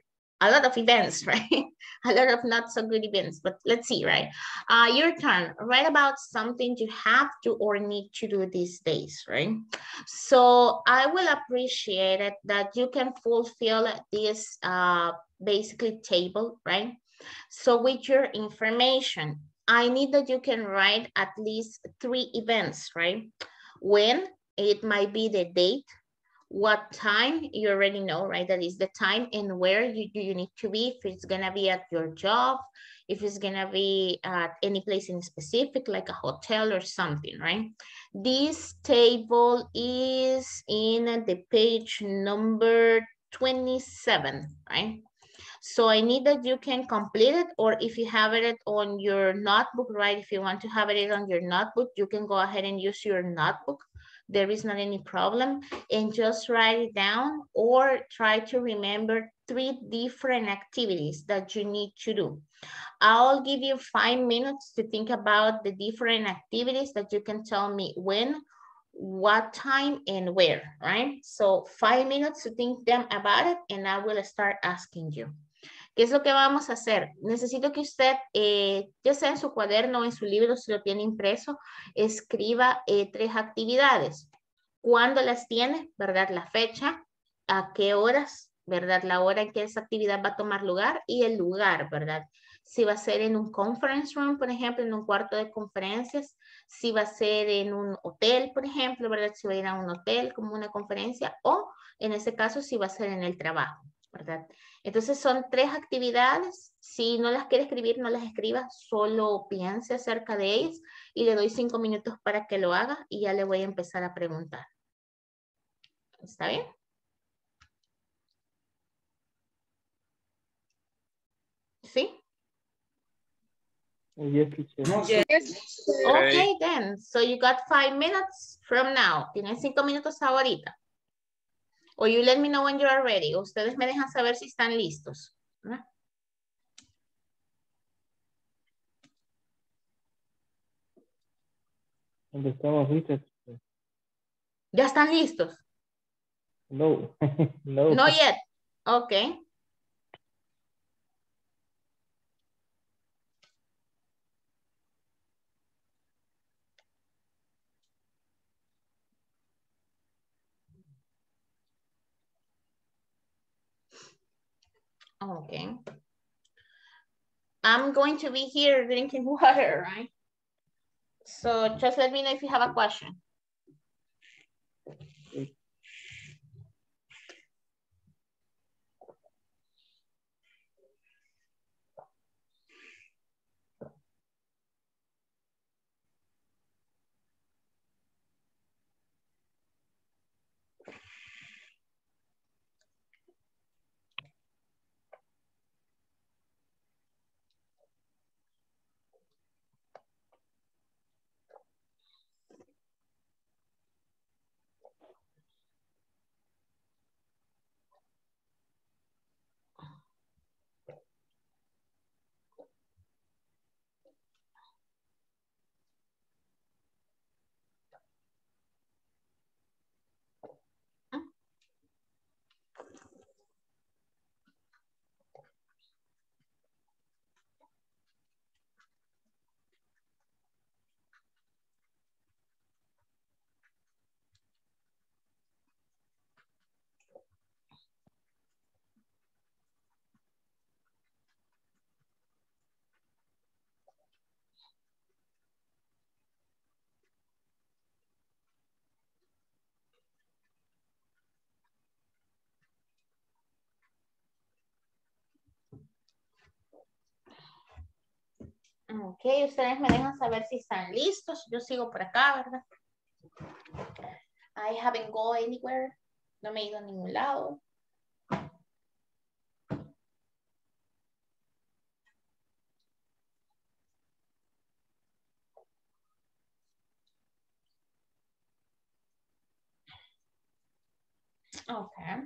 a lot of events, right? A lot of not so good events, but let's see, right? Uh, your turn. Write about something you have to or need to do these days, right? So I will appreciate it that you can fulfill this uh, basically table, right? So with your information, I need that you can write at least three events, right? When, it might be the date, what time, you already know, right? That is the time, and where you, you need to be, if it's gonna be at your job, if it's gonna be at any place in specific, like a hotel or something, right? This table is in the page number twenty-seven, right? So I need that you can complete it, or if you have it on your notebook, right? If you want to have it on your notebook, you can go ahead and use your notebook. There is not any problem, and just write it down or try to remember three different activities that you need to do. I'll give you five minutes to think about the different activities that you can tell me when, what time, and where, right? So five minutes to think them about it, and I will start asking you. ¿Qué es lo que vamos a hacer? Necesito que usted, eh, ya sea en su cuaderno o en su libro, si lo tiene impreso, escriba eh, tres actividades. ¿Cuándo las tiene? ¿Verdad? La fecha, a qué horas, ¿verdad? La hora en que esa actividad va a tomar lugar y el lugar, ¿verdad? Si va a ser en un conference room, por ejemplo, en un cuarto de conferencias, si va a ser en un hotel, por ejemplo, ¿verdad? Si va a ir a un hotel como una conferencia, o en ese caso, si va a ser en el trabajo, ¿verdad? Entonces son tres actividades. Si no las quiere escribir, no las escriba, solo piense acerca de ellas y le doy cinco minutos para que lo haga y ya le voy a empezar a preguntar. ¿Está bien? ¿Sí? Yes, teacher. Yes. Okay, then. So you got five minutes from now. Tienen cinco minutos ahorita. O you let me know when you are ready. Ustedes me dejan saber si están listos, ¿no? ¿Dónde estamos listos? ¿Ya están listos? No, no. Not yet. Okay. Okay. I'm going to be here drinking water, right? So just let me know if you have a question. Ok, ustedes me dejan saber si están listos. Yo sigo por acá, ¿verdad? I haven't gone anywhere. No me he ido a ningún lado. Okay.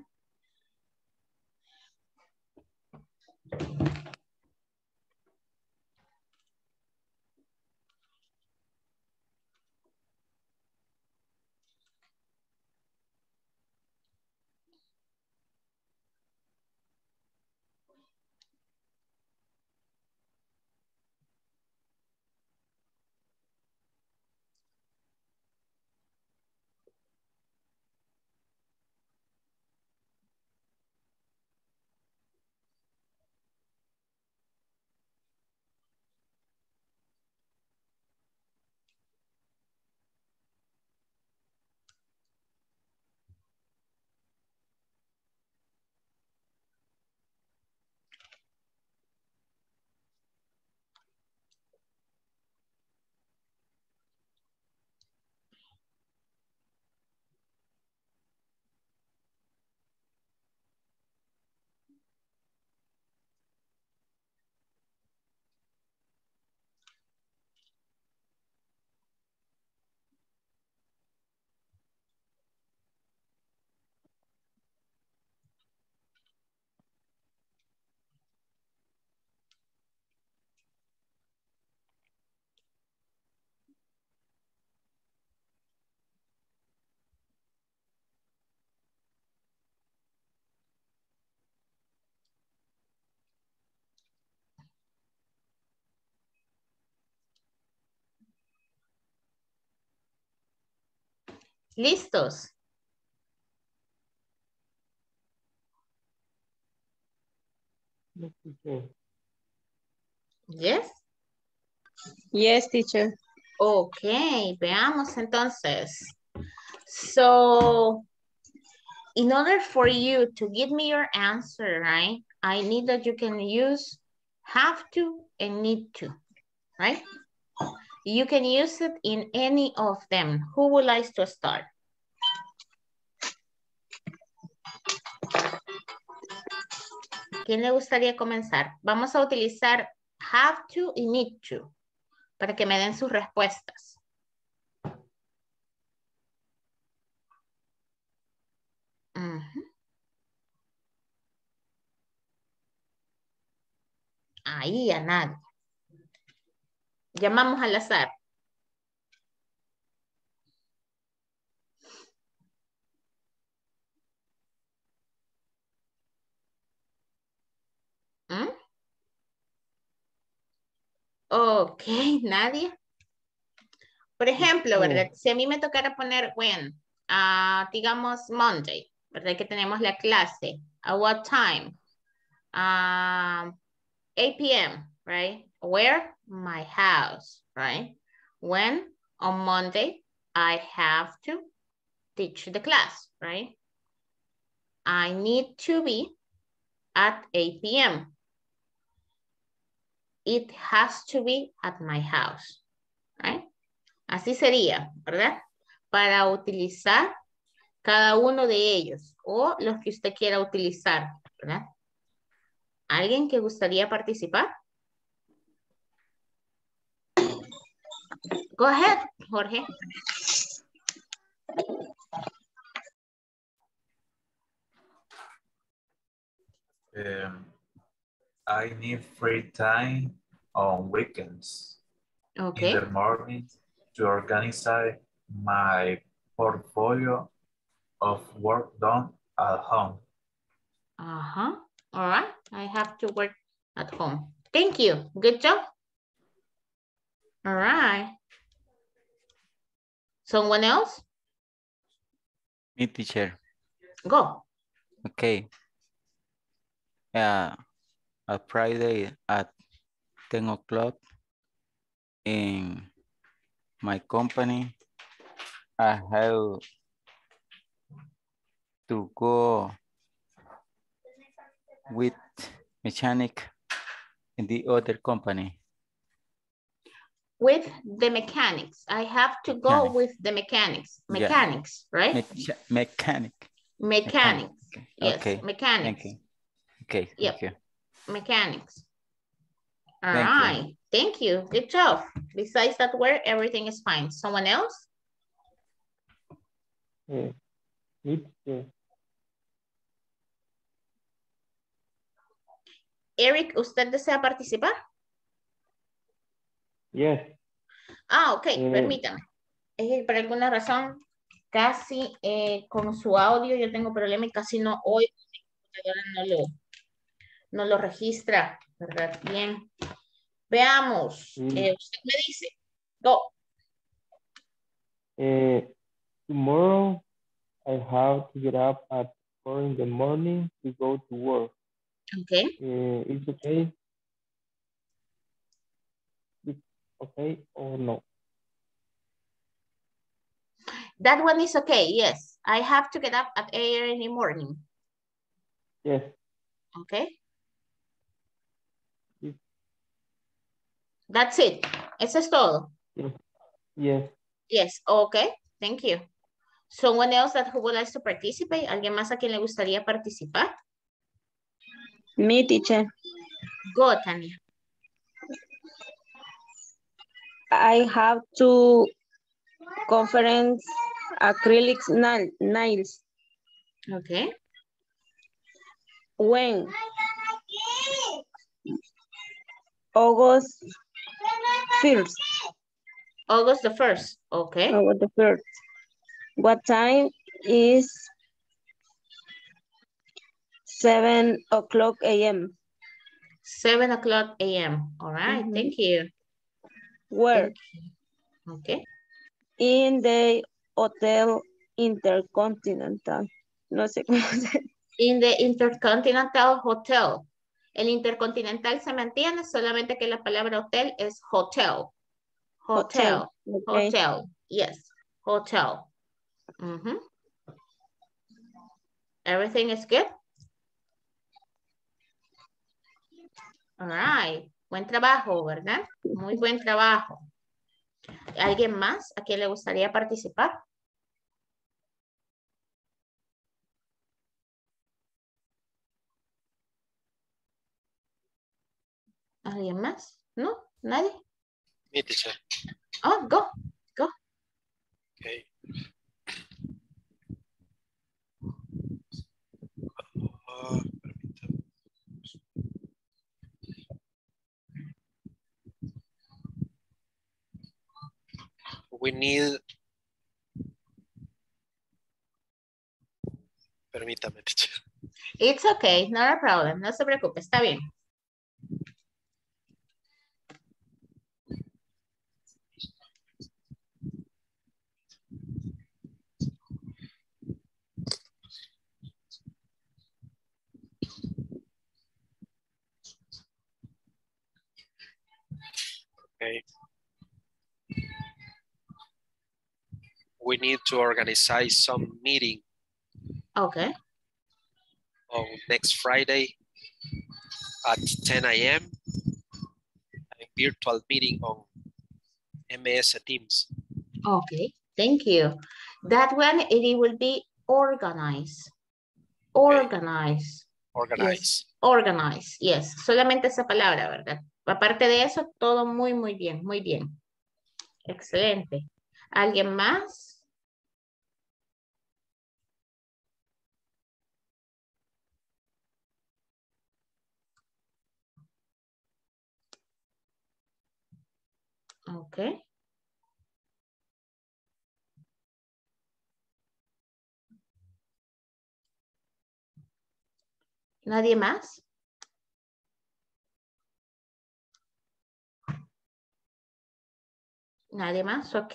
¿Listos? Yes, teacher. Yes. Yes, teacher. Ok, veamos entonces. So, in order for you to give me your answer, right, I need that you can use have to and need to, right? You can use it in any of them. Who would like to start? ¿Quién le gustaría comenzar? Vamos a utilizar have to y need to para que me den sus respuestas. Uh-huh. Ahí a nadie. Llamamos al azar. ¿Mm? Ok, nadie. Por ejemplo, ¿verdad? Si a mí me tocara poner when, uh, digamos Monday, ¿verdad? Que tenemos la clase. At what time? Um, eight p m, right? Where? My house, right? When? On Monday, I have to teach the class, right? I need to be at eight p m It has to be at my house, right? Así sería, ¿verdad? Para utilizar cada uno de ellos o los que usted quiera utilizar, ¿verdad? ¿Alguien que gustaría participar? Go ahead, Jorge. Um, I need free time on weekends. Okay. In the morning to organize my portfolio of work done at home. Uh-huh. All right. I have to work at home. Thank you. Good job. All right. Someone else? Me, teacher. Go. Okay. Uh, a Friday at ten o'clock in my company, I have to go with mechanic in the other company. With the mechanics. I have to go Mechanic. with the mechanics. Yeah. Mechanics, right? Mecha mechanic. Mechanics. Okay. Yes, Okay. mechanics. Thank you. Okay, Yep. thank you. Mechanics. All Thank right. you. Thank you. Good job. Besides that word, everything is fine. Someone else? Yeah. Need to. Eric, ¿usted desea participar? Yes. Ah, ok, Eh, permítame. Es que por alguna razón, casi eh, con su audio yo tengo problema y casi no oigo. Mi computadora no lo, no lo registra, ¿verdad? Bien. Veamos. Sí. Eh, usted me dice. Go. Eh, tomorrow, I have to get up at four in the morning to go to work. Okay. Uh, it's okay. It's okay or no? That one is okay, yes. I have to get up at eight in the morning. Yes. Okay. Yes. That's it. Eso es todo. Yes. Yes. Yes, okay. Thank you. Someone else that who would like to participate? ¿Alguien más a quien le gustaría participar? Me, teacher. Go, Tania. I have to conference acrylics nail, nails. Okay. When? August first. August the first. Okay. August the first. What time is seven o'clock a m? seven o'clock a m All right. Mm-hmm. Thank you. Where? Thank you. Okay. In the hotel intercontinental. No sé cómo se... In the Intercontinental Hotel. El Intercontinental se mantiene, solamente que la palabra hotel es hotel. Hotel. Hotel. Hotel. Okay. Yes. Hotel. Mm-hmm. Everything is good? All right. Buen trabajo, ¿verdad? Muy buen trabajo. ¿Alguien más a quien le gustaría participar? ¿Alguien más? ¿No? ¿Nadie? Me, teacher. Oh, go. Go. Okay. Uh, we need... Permítame, teacher. It's okay, not a problem. No se preocupe, está bien. Okay. We need to organize some meeting Okay. on next Friday at ten A M A virtual meeting on M S Teams. Okay, thank you. That one, it will be organized. Organize. Organize. Yes. Organize, yes. Solamente esa palabra, ¿verdad? Aparte de eso, todo muy, muy bien, muy bien. Excelente. ¿Alguien más? Ok. ¿Nadie más? ¿Nadie más? Ok.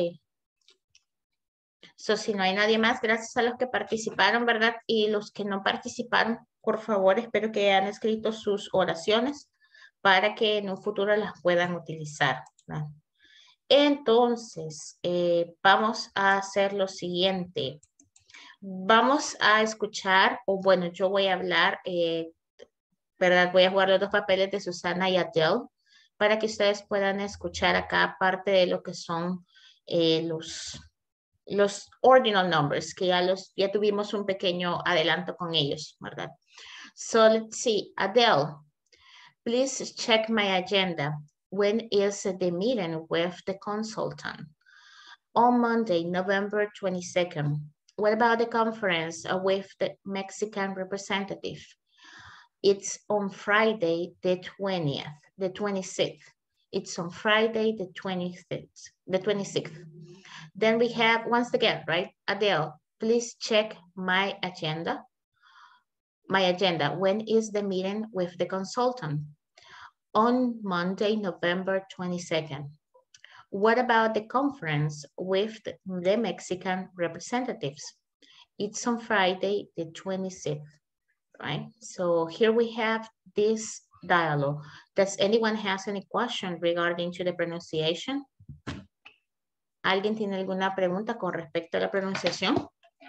So, si no hay nadie más, gracias a los que participaron, ¿verdad? Y los que no participaron, por favor, espero que hayan escrito sus oraciones para que en un futuro las puedan utilizar, ¿verdad? Entonces, eh, vamos a hacer lo siguiente. Vamos a escuchar, o bueno, yo voy a hablar, eh, ¿verdad? Voy a jugar los dos papeles de Susana y Adele para que ustedes puedan escuchar acá parte de lo que son eh, los, los ordinal numbers, que ya, los, ya tuvimos un pequeño adelanto con ellos, ¿verdad? So, let's see. Adele, please check my agenda. When is the meeting with the consultant? On Monday, November twenty-second. What about the conference with the Mexican representative? It's on Friday, the twentieth, the twenty-sixth. It's on Friday, the twenty-sixth, the twenty-sixth. Then we have, once again, right? Adele, please check my agenda. My agenda. When is the meeting with the consultant? On Monday, November twenty-second. What about the conference with the, the Mexican representatives? It's on Friday, the twenty-sixth, right? So here we have this dialogue. Does anyone has any question regarding to the pronunciation? ¿Alguien tiene alguna pregunta con respecto a la pronunciación?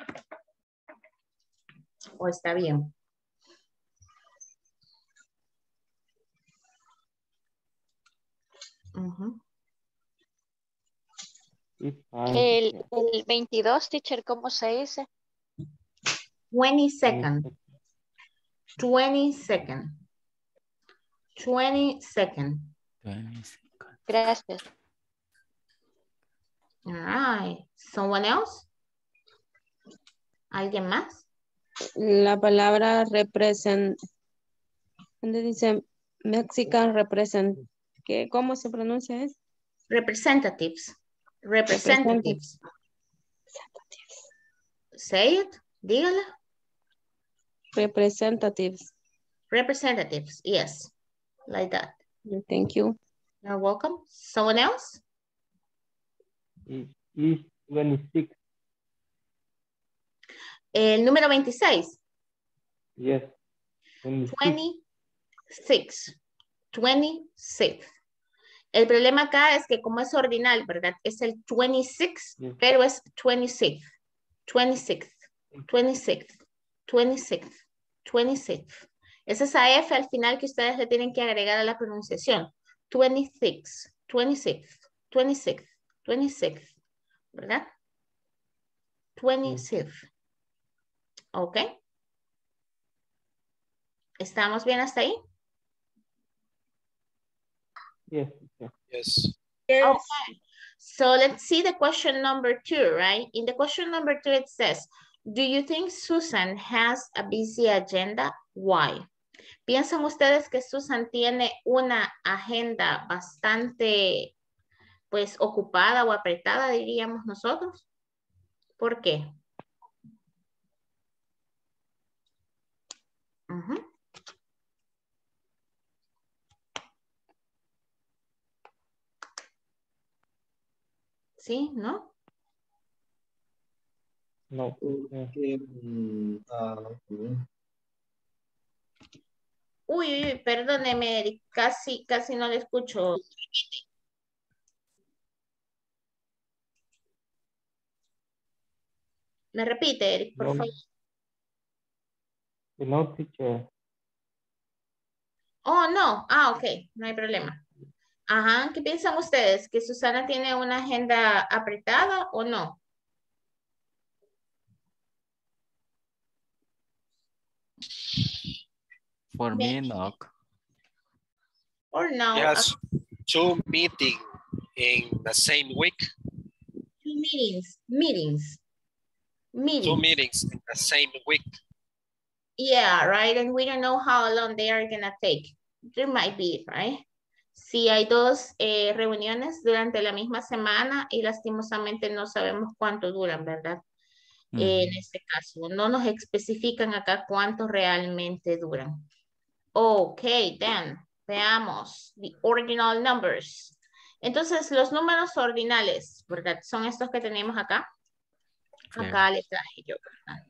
¿O está bien? Uh-huh. El, el veintidós, teacher, ¿cómo se dice? twenty-second. twenty-second. twenty-second. Gracias. All right. Someone else? ¿Alguien más? La palabra represent, ¿dónde dice Mexican represent? ¿Qué, ¿Cómo se pronuncia eso? Representatives. Representatives. Say it. Dígala. Representatives. Representatives. Yes. Like that. Thank you. You're welcome. Someone else? It's twenty-six. El número veintiséis. Yes. twenty-six. veintiséis. veintiséis. El problema acá es que como es ordinal, ¿verdad? Es el veintiséis, Yes. pero es veintiséis. veintiséis. veintiséis. veintiséis. veintiséis. Es esa F al final que ustedes le tienen que agregar a la pronunciación. veintiséis. veintiséis. veintiséis. veintiséis. ¿Verdad? veintiséis. ¿Ok? ¿Estamos bien hasta ahí? Yes. Yes. Yes. Yes. Okay. So let's see the question number two, right? In the question number two, it says, do you think Susan has a busy agenda? Why? ¿Piensan ustedes que Susan tiene una agenda bastante, pues, ocupada o apretada, diríamos nosotros? ¿Por qué? Uh-huh. ¿Sí? ¿No? No. Yeah. Porque, mm, ah, mm, Uy, uy, uy, perdóneme, Eric, casi, casi no le escucho. Me repite, Eric, por No. favor. No, teacher. Oh, no. Ah, ok, no hay problema. Ajá, ¿qué piensan ustedes? ¿Que Susana tiene una agenda apretada o no? For me, Maybe. no. Or no? Yes. Two meetings in the same week. Two meetings, meetings, meetings. Two meetings in the same week. Yeah, right, and we don't know how long they are gonna take. There might be, right? Si hay dos eh, reuniones durante la misma semana y lastimosamente no sabemos cuánto duran, ¿verdad? Mm. Eh, en este caso, no nos especifican acá cuánto realmente duran. Ok, then, veamos, the ordinal numbers. Entonces, los números ordinales, ¿verdad? Son estos que tenemos acá. Sí. Acá le traje yo, ¿verdad?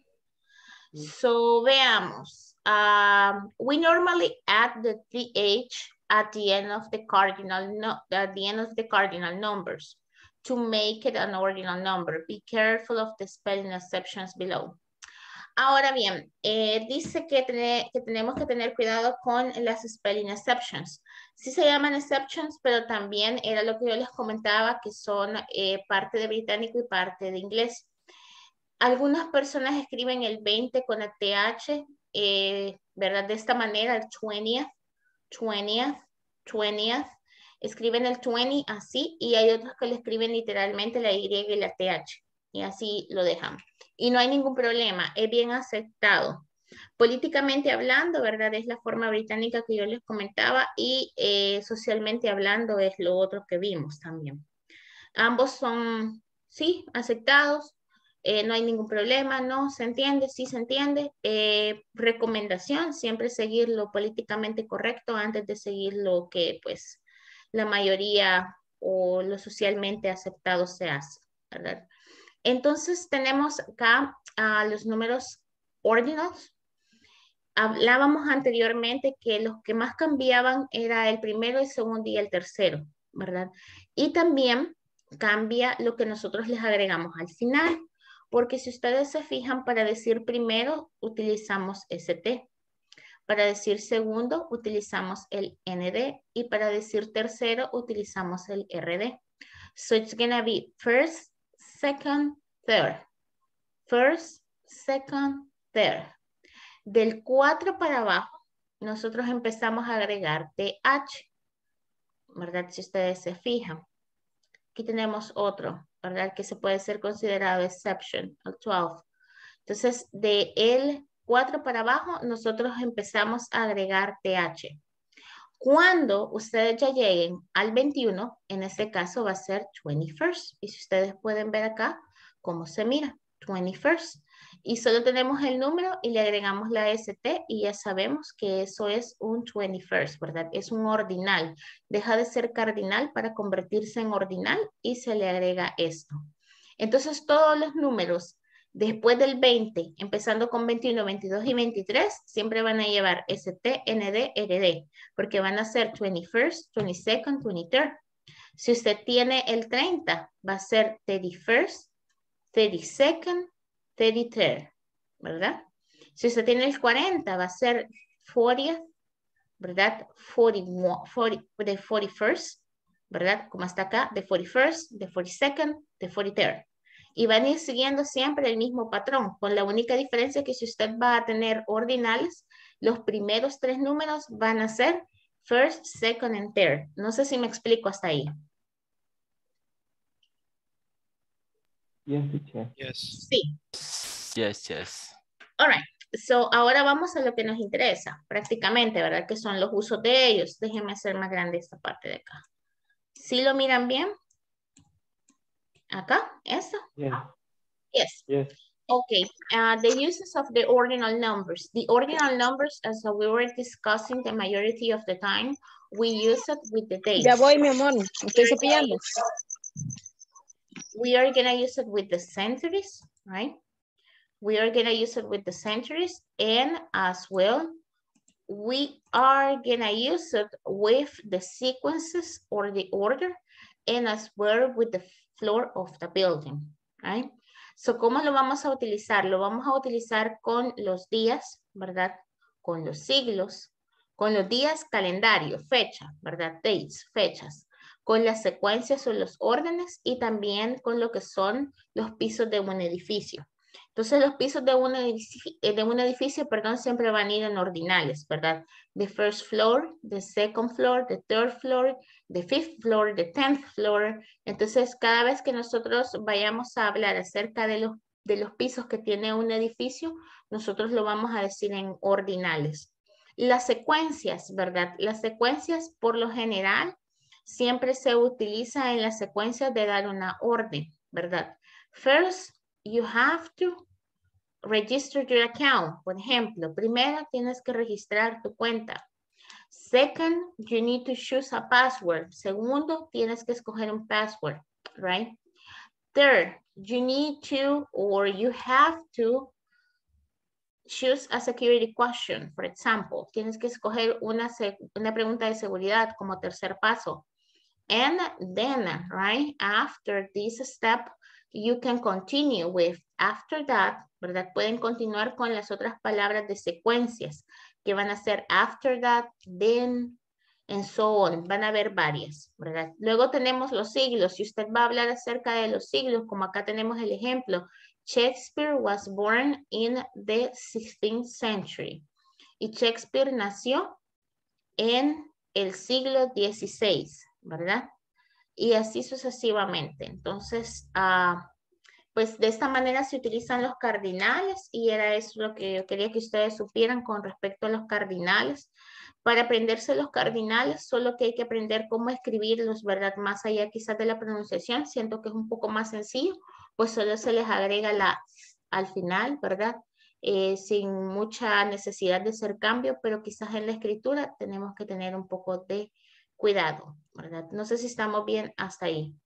So, veamos. Um, we normally add the th at the end of the cardinal, no, at the end of the cardinal numbers to make it an ordinal number. Be careful of the spelling exceptions below. Ahora bien, eh, dice que, tener, que tenemos que tener cuidado con las spelling exceptions. Sí se llaman exceptions, pero también era lo que yo les comentaba, que son eh, parte de británico y parte de inglés. Algunas personas escriben el veinte con el th, eh, ¿verdad? De esta manera, el twentieth, twentieth, twentieth. Escriben el veinte así y hay otros que le escriben literalmente la y y la th. Y así lo dejan. Y no hay ningún problema, es bien aceptado. Políticamente hablando, ¿verdad? Es la forma británica que yo les comentaba y eh, socialmente hablando es lo otro que vimos también. Ambos son, sí, aceptados. Eh, no hay ningún problema, ¿no? ¿Se entiende? Sí, se entiende. Eh, recomendación, siempre seguir lo políticamente correcto antes de seguir lo que, pues, la mayoría o lo socialmente aceptado se hace, ¿verdad? Entonces, tenemos acá uh, los números ordinals. Hablábamos anteriormente que los que más cambiaban era el primero, el segundo y el tercero, ¿verdad? Y también cambia lo que nosotros les agregamos al final. Porque si ustedes se fijan, para decir primero utilizamos st. Para decir segundo utilizamos el nd. Y para decir tercero utilizamos el rd. So it's gonna be first, second, third. First, second, third. Del cuatro para abajo, nosotros empezamos a agregar th. ¿Verdad? Si ustedes se fijan. Aquí tenemos otro, ¿verdad? Que se puede ser considerado exception, el doce. Entonces, de el cuatro para abajo, nosotros empezamos a agregar th. Cuando ustedes ya lleguen al veintiuno, en este caso va a ser twenty-first. Y si ustedes pueden ver acá, cómo se mira, twenty-first. Y solo tenemos el número y le agregamos la st y ya sabemos que eso es un twenty-first, ¿verdad? Es un ordinal. Deja de ser cardinal para convertirse en ordinal y se le agrega esto. Entonces, todos los números Después del veinte, empezando con veintiuno, veintidós y veintitrés, siempre van a llevar S T, N D, R D, porque van a ser twenty-first, twenty-second, twenty-third. Si usted tiene el treinta, va a ser thirty-first, thirty-second, thirty-third, ¿verdad? Si usted tiene el cuarenta, va a ser fortieth, ¿verdad? forty, forty, the forty-first, ¿verdad? Como está acá, the forty-first, the forty-second, the forty-third. Y van a ir siguiendo siempre el mismo patrón, con la única diferencia que si usted va a tener ordinales, los primeros tres números van a ser first, second, and third. No sé si me explico hasta ahí. Yes, teacher. Yes. Sí. Yes, yes. All right. So, ahora vamos a lo que nos interesa, prácticamente, ¿verdad? Que son los usos de ellos. Déjenme hacer más grande esta parte de acá. ¿Sí lo miran bien? Acá, ¿esto? Yes. Yes. Yes. Okay, uh, the uses of the ordinal numbers. The ordinal numbers, as we were discussing the majority of the time, we use it with the dates. Ya voy, mi amor. Estoy cepillando. We are gonna use it with the centuries, right? We are gonna use it with the centuries, and as well, we are gonna use it with the sequences or the order, and as well with the floor of the building, right? So, ¿cómo lo vamos a utilizar? Lo vamos a utilizar con los días, ¿verdad? Con los siglos, con los días calendario, fecha, ¿verdad? Dates, fechas, con las secuencias o los órdenes y también con lo que son los pisos de un edificio. Entonces, los pisos de un edificio, de un edificio, perdón, siempre van a ir en ordinales, ¿verdad? The first floor, the second floor, the third floor, the fifth floor, the tenth floor. Entonces, cada vez que nosotros vayamos a hablar acerca de los, de los pisos que tiene un edificio, nosotros lo vamos a decir en ordinales. Las secuencias, ¿verdad? Las secuencias, por lo general, siempre se utiliza en las secuencias de dar una orden, ¿verdad? First, you have to register your account. Por ejemplo, primero tienes que registrar tu cuenta. Second, you need to choose a password. Segundo, tienes que escoger un password, right? Third, you need to or you have to choose a security question. For example, tienes que escoger una, una pregunta de seguridad como tercer paso. And then, right, after this step, you can continue with, after that, ¿verdad? Pueden continuar con las otras palabras de secuencias, que van a ser after that, then, and so on. Van a haber varias, ¿verdad? Luego tenemos los siglos. Si usted va a hablar acerca de los siglos, como acá tenemos el ejemplo, Shakespeare was born in the sixteenth century. Y Shakespeare nació en el siglo dieciséis, ¿verdad? Y así sucesivamente. Entonces, uh, pues de esta manera se utilizan los cardinales y era eso lo que yo quería que ustedes supieran con respecto a los cardinales. Para aprenderse los cardinales, solo que hay que aprender cómo escribirlos, ¿verdad? Más allá quizás de la pronunciación, siento que es un poco más sencillo, pues solo se les agrega la al final, ¿verdad? Eh, sin mucha necesidad de hacer cambio, pero quizás en la escritura tenemos que tener un poco de cuidado, ¿verdad? No sé si estamos bien hasta ahí.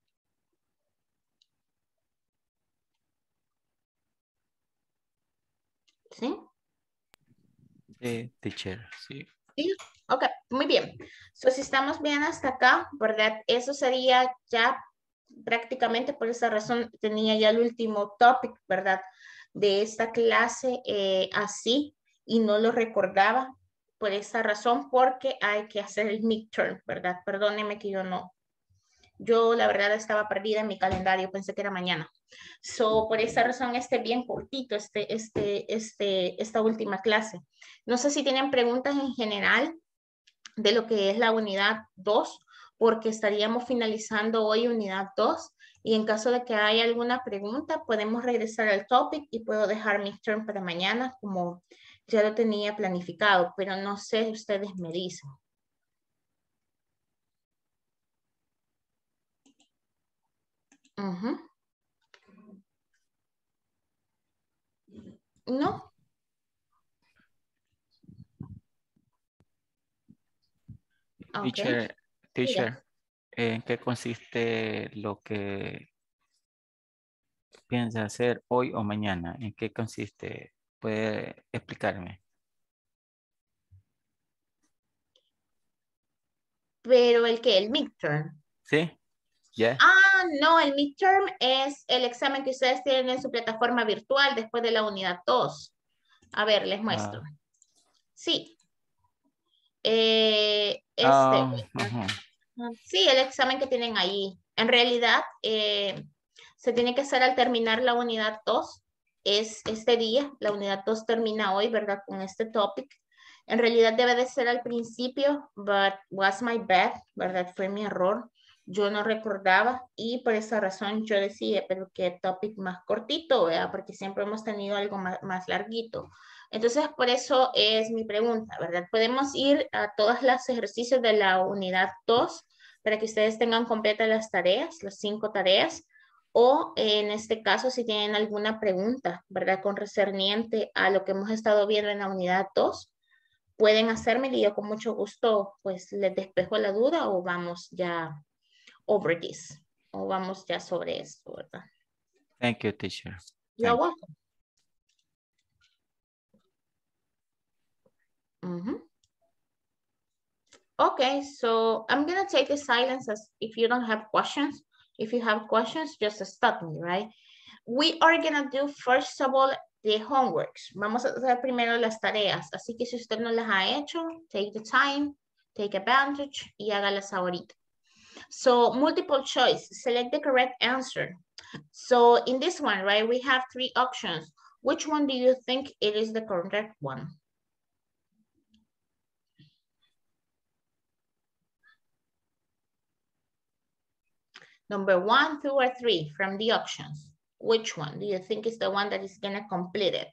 ¿Sí? Sí, teacher, sí. Sí, ok, muy bien. So, si estamos bien hasta acá, ¿verdad? Eso sería ya prácticamente por esa razón tenía ya el último topic, ¿verdad? De esta clase eh, así y no lo recordaba por esa razón porque hay que hacer el midterm, ¿verdad? Perdónenme que yo no. Yo la verdad estaba perdida en mi calendario, pensé que era mañana. So, por esa razón este bien cortito, este, este, este, esta última clase. No sé si tienen preguntas en general de lo que es la unidad dos, porque estaríamos finalizando hoy unidad dos. Y en caso de que haya alguna pregunta, podemos regresar al topic y puedo dejar mi turn para mañana como ya lo tenía planificado, pero no sé, ustedes me dicen. Uh-huh. No. Okay. Teacher, teacher, ¿en qué consiste lo que piensa hacer hoy o mañana? ¿En qué consiste? ¿Puede explicarme? Pero el que, el midterm. ¿Sí? ¿Ya? Ah, no, el midterm es el examen que ustedes tienen en su plataforma virtual después de la unidad dos. A ver, les muestro. Ah. Sí. Eh, este. Ah, ajá. Sí, el examen que tienen ahí. En realidad, eh, se tiene que hacer al terminar la unidad dos. Es este día, la unidad dos termina hoy, ¿verdad? Con este topic. En realidad debe de ser al principio, but was my bad, ¿verdad? Fue mi error. Yo no recordaba y por esa razón yo decía, pero qué topic más cortito, ¿verdad? Porque siempre hemos tenido algo más, más larguito. Entonces, por eso es mi pregunta, ¿verdad? Podemos ir a todos los ejercicios de la unidad dos para que ustedes tengan completas las tareas, las cinco tareas, o en este caso, si tienen alguna pregunta, ¿verdad? Con concerniente a lo que hemos estado viendo en la unidad dos, pueden hacérmelo y yo con mucho gusto, pues, les despejo la duda o vamos ya over this, o vamos ya sobre esto, ¿verdad? Thank you, teacher. You're Thank welcome. Mm-hmm. Okay, so I'm gonna take the silence as if you don't have questions. If you have questions, just stop me, right? We are gonna do first of all the homeworks. Vamos a hacer primero las tareas. Así que si usted no las ha hecho, take the time, take advantage y hágalas ahorita. So multiple choice, select the correct answer. So in this one, right, we have three options. Which one do you think it is the correct one? Number one, two, or three from the options. Which one do you think is the one that is gonna complete it?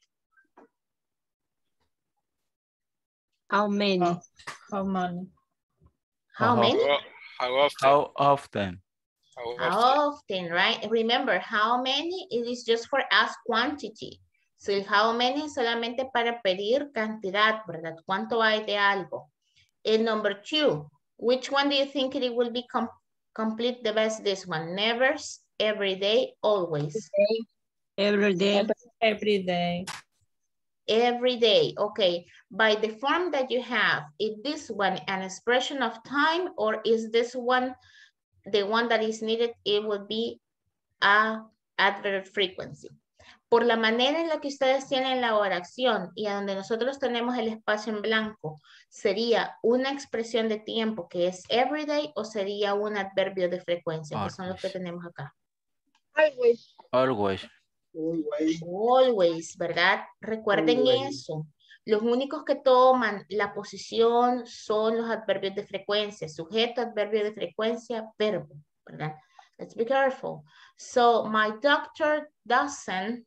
How many? How, how many? How How many? How often? How often? How often? How often, right? Remember, how many, it is just for ask quantity. So el how many es solamente para pedir cantidad, ¿verdad? ¿Cuánto hay de algo? And number two, which one do you think it will be com complete the best? This one, never, every day, always. Every day. Every day. Every day, okay. By the form that you have, is this one an expression of time or is this one the one that is needed? It will be a adverb frequency. Por la manera en la que ustedes tienen la oración y a donde nosotros tenemos el espacio en blanco, ¿sería una expresión de tiempo que es everyday o sería un adverbio de frecuencia, que son los que tenemos acá? Always. Always. Always. Always, ¿verdad? Recuerden Always. eso. Los únicos que toman la posición son los adverbios de frecuencia, sujeto, adverbio de frecuencia, verbo, ¿verdad? Let's be careful. So, my doctor doesn't.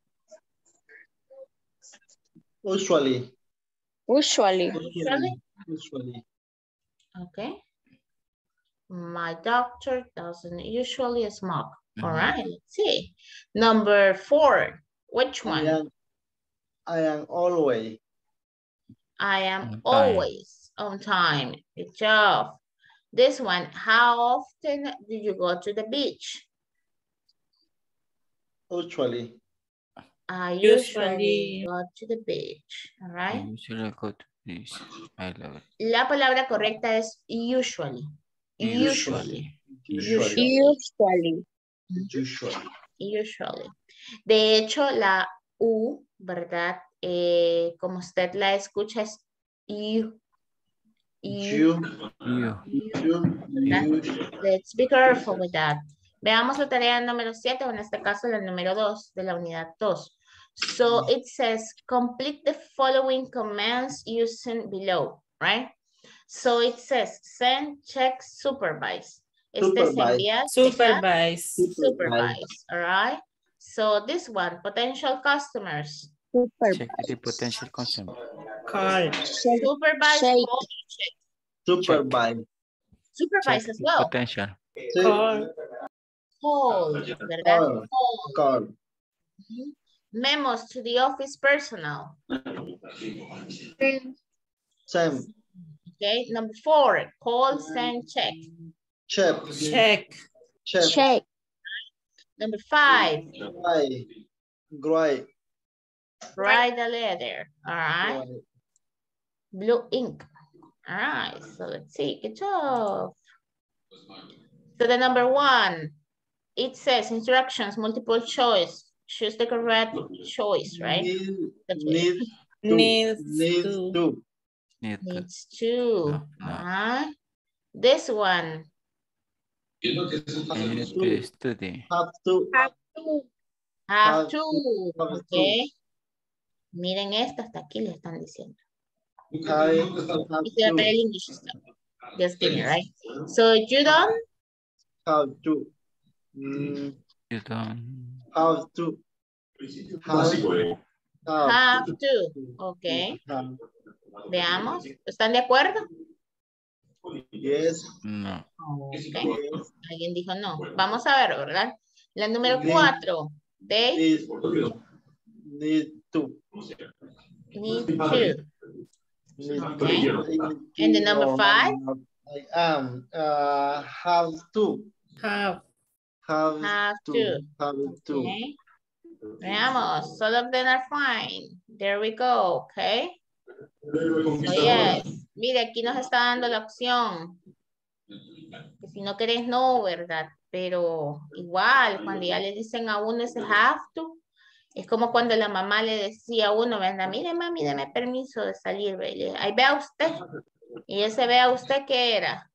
Usually. Usually. Usually. Usually. Okay. My doctor doesn't usually smoke. Mm-hmm. All right, let's see. Number four, which one? I am, I am always. I am On time. always on time. Good job. This one, how often do you go to the beach? Usually. I Usually. usually go to the beach. All I right. usually go to this. I love it. La palabra correcta es usually. Usually. Usually. Usually. Usually. Usually. De hecho, la U, ¿verdad? Eh, como usted la escucha es U. You. You. You. You. Let's be careful with that. Veamos la tarea número siete, o en este caso la número dos de la unidad dos. So it says, complete the following commands using below, right? So it says, send, check, supervise. Este es Supervise. enviar, Supervise. checar, supervise, all right? So this one, potential customers. Check the potential consumer. Call. Supervise, Shake. call, check. Supervise. Supervise Check as the well. potential. Call. Call, ¿verdad? Call. Call. Call. Mhm. Memos to the office personnel. Same. Okay, number four, call, send, check. Check. Check. Check. Check. Number five. Write. Write. Write the letter. All right. Write. Blue ink. All right. So let's see. Good job. So the number one, it says instructions, multiple choice. Choose the correct choice, right? Need, That's need to. Needs Need to. to. Need to. Needs to. No, no. All right. This one. I need to study. Have to. Have to. Have Have to. to, have Okay. Miren esta, hasta aquí le están diciendo. Have, have It's a to. very English stuff. Just kidding, right? So you don't? Have to. Mm, You don't. have to. Have, have, Have to. Okay. have. Veamos. ¿Están de acuerdo? Yes. No. Okay. Yes. Alguien dijo no. Vamos a ver, ¿verdad? La número Need. cuatro. They Need, need to. need to. Need Okay. to. And the number No, five? no, no. I am. Uh, have to. Have. Have, Have to. to. Have to. Okay. Veamos. All of them are fine. There we go. Okay. So yes. Mire, aquí nos está dando la opción. Que si no querés, no, ¿verdad? Pero igual, cuando ya le dicen a uno ese have to, es como cuando la mamá le decía a uno, ¿verdad? Mire, mami, deme permiso de salir, ¿verdad? Ahí vea usted. Y ese vea usted, ¿qué era?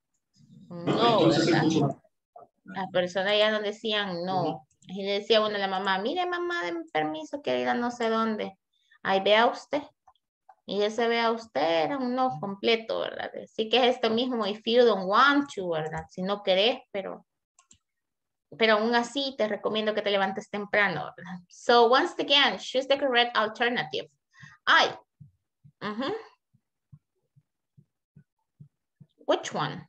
No, ¿verdad? Las personas ya no decían no. Y le decía a uno a la mamá, mire, mamá, deme permiso, que ir a no sé dónde. Ahí vea usted. Y ese vea usted era un no completo, ¿verdad? Así que es esto mismo, if you don't want to, ¿verdad? Si no querés, pero... Pero aún así te recomiendo que te levantes temprano, ¿verdad? So once again, choose the correct alternative. I. Uh-huh. Which one?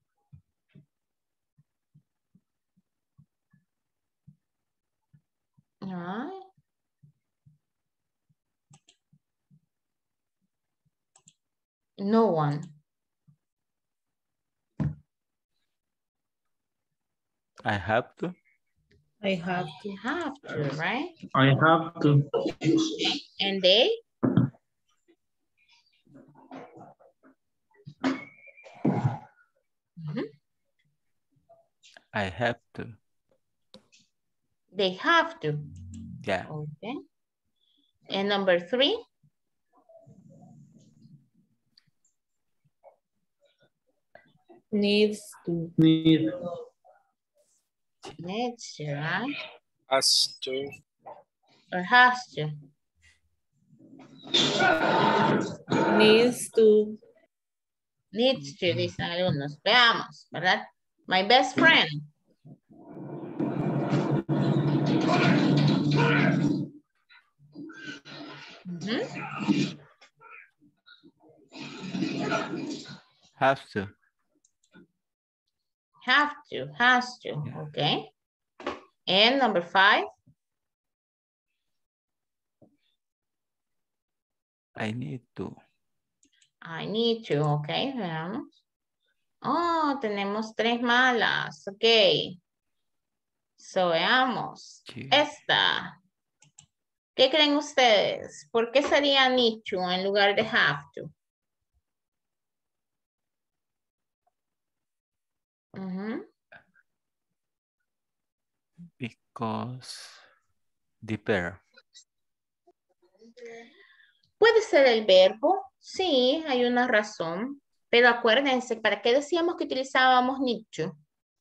All right. No one. I have to. I have You have to, right? I have to. And they? Mm-hmm. I have to. They have to. Yeah. Okay. And number three? needs to. Need. Needs to, right? Has to. Or has to? Needs to. Needs to, dicen algunos. Veamos, ¿verdad? My best friend. Mm-hmm. Have to. Have to, has to, okay. And number five? I need to. I need to, okay, veamos. Oh, tenemos tres malas, ok. So, veamos. Sí. Esta. ¿Qué creen ustedes? ¿Por qué sería need to en lugar de have to? Uh-huh. Because the verb. Puede ser el verbo, sí, hay una razón, pero acuérdense, ¿para qué decíamos que utilizábamos need to?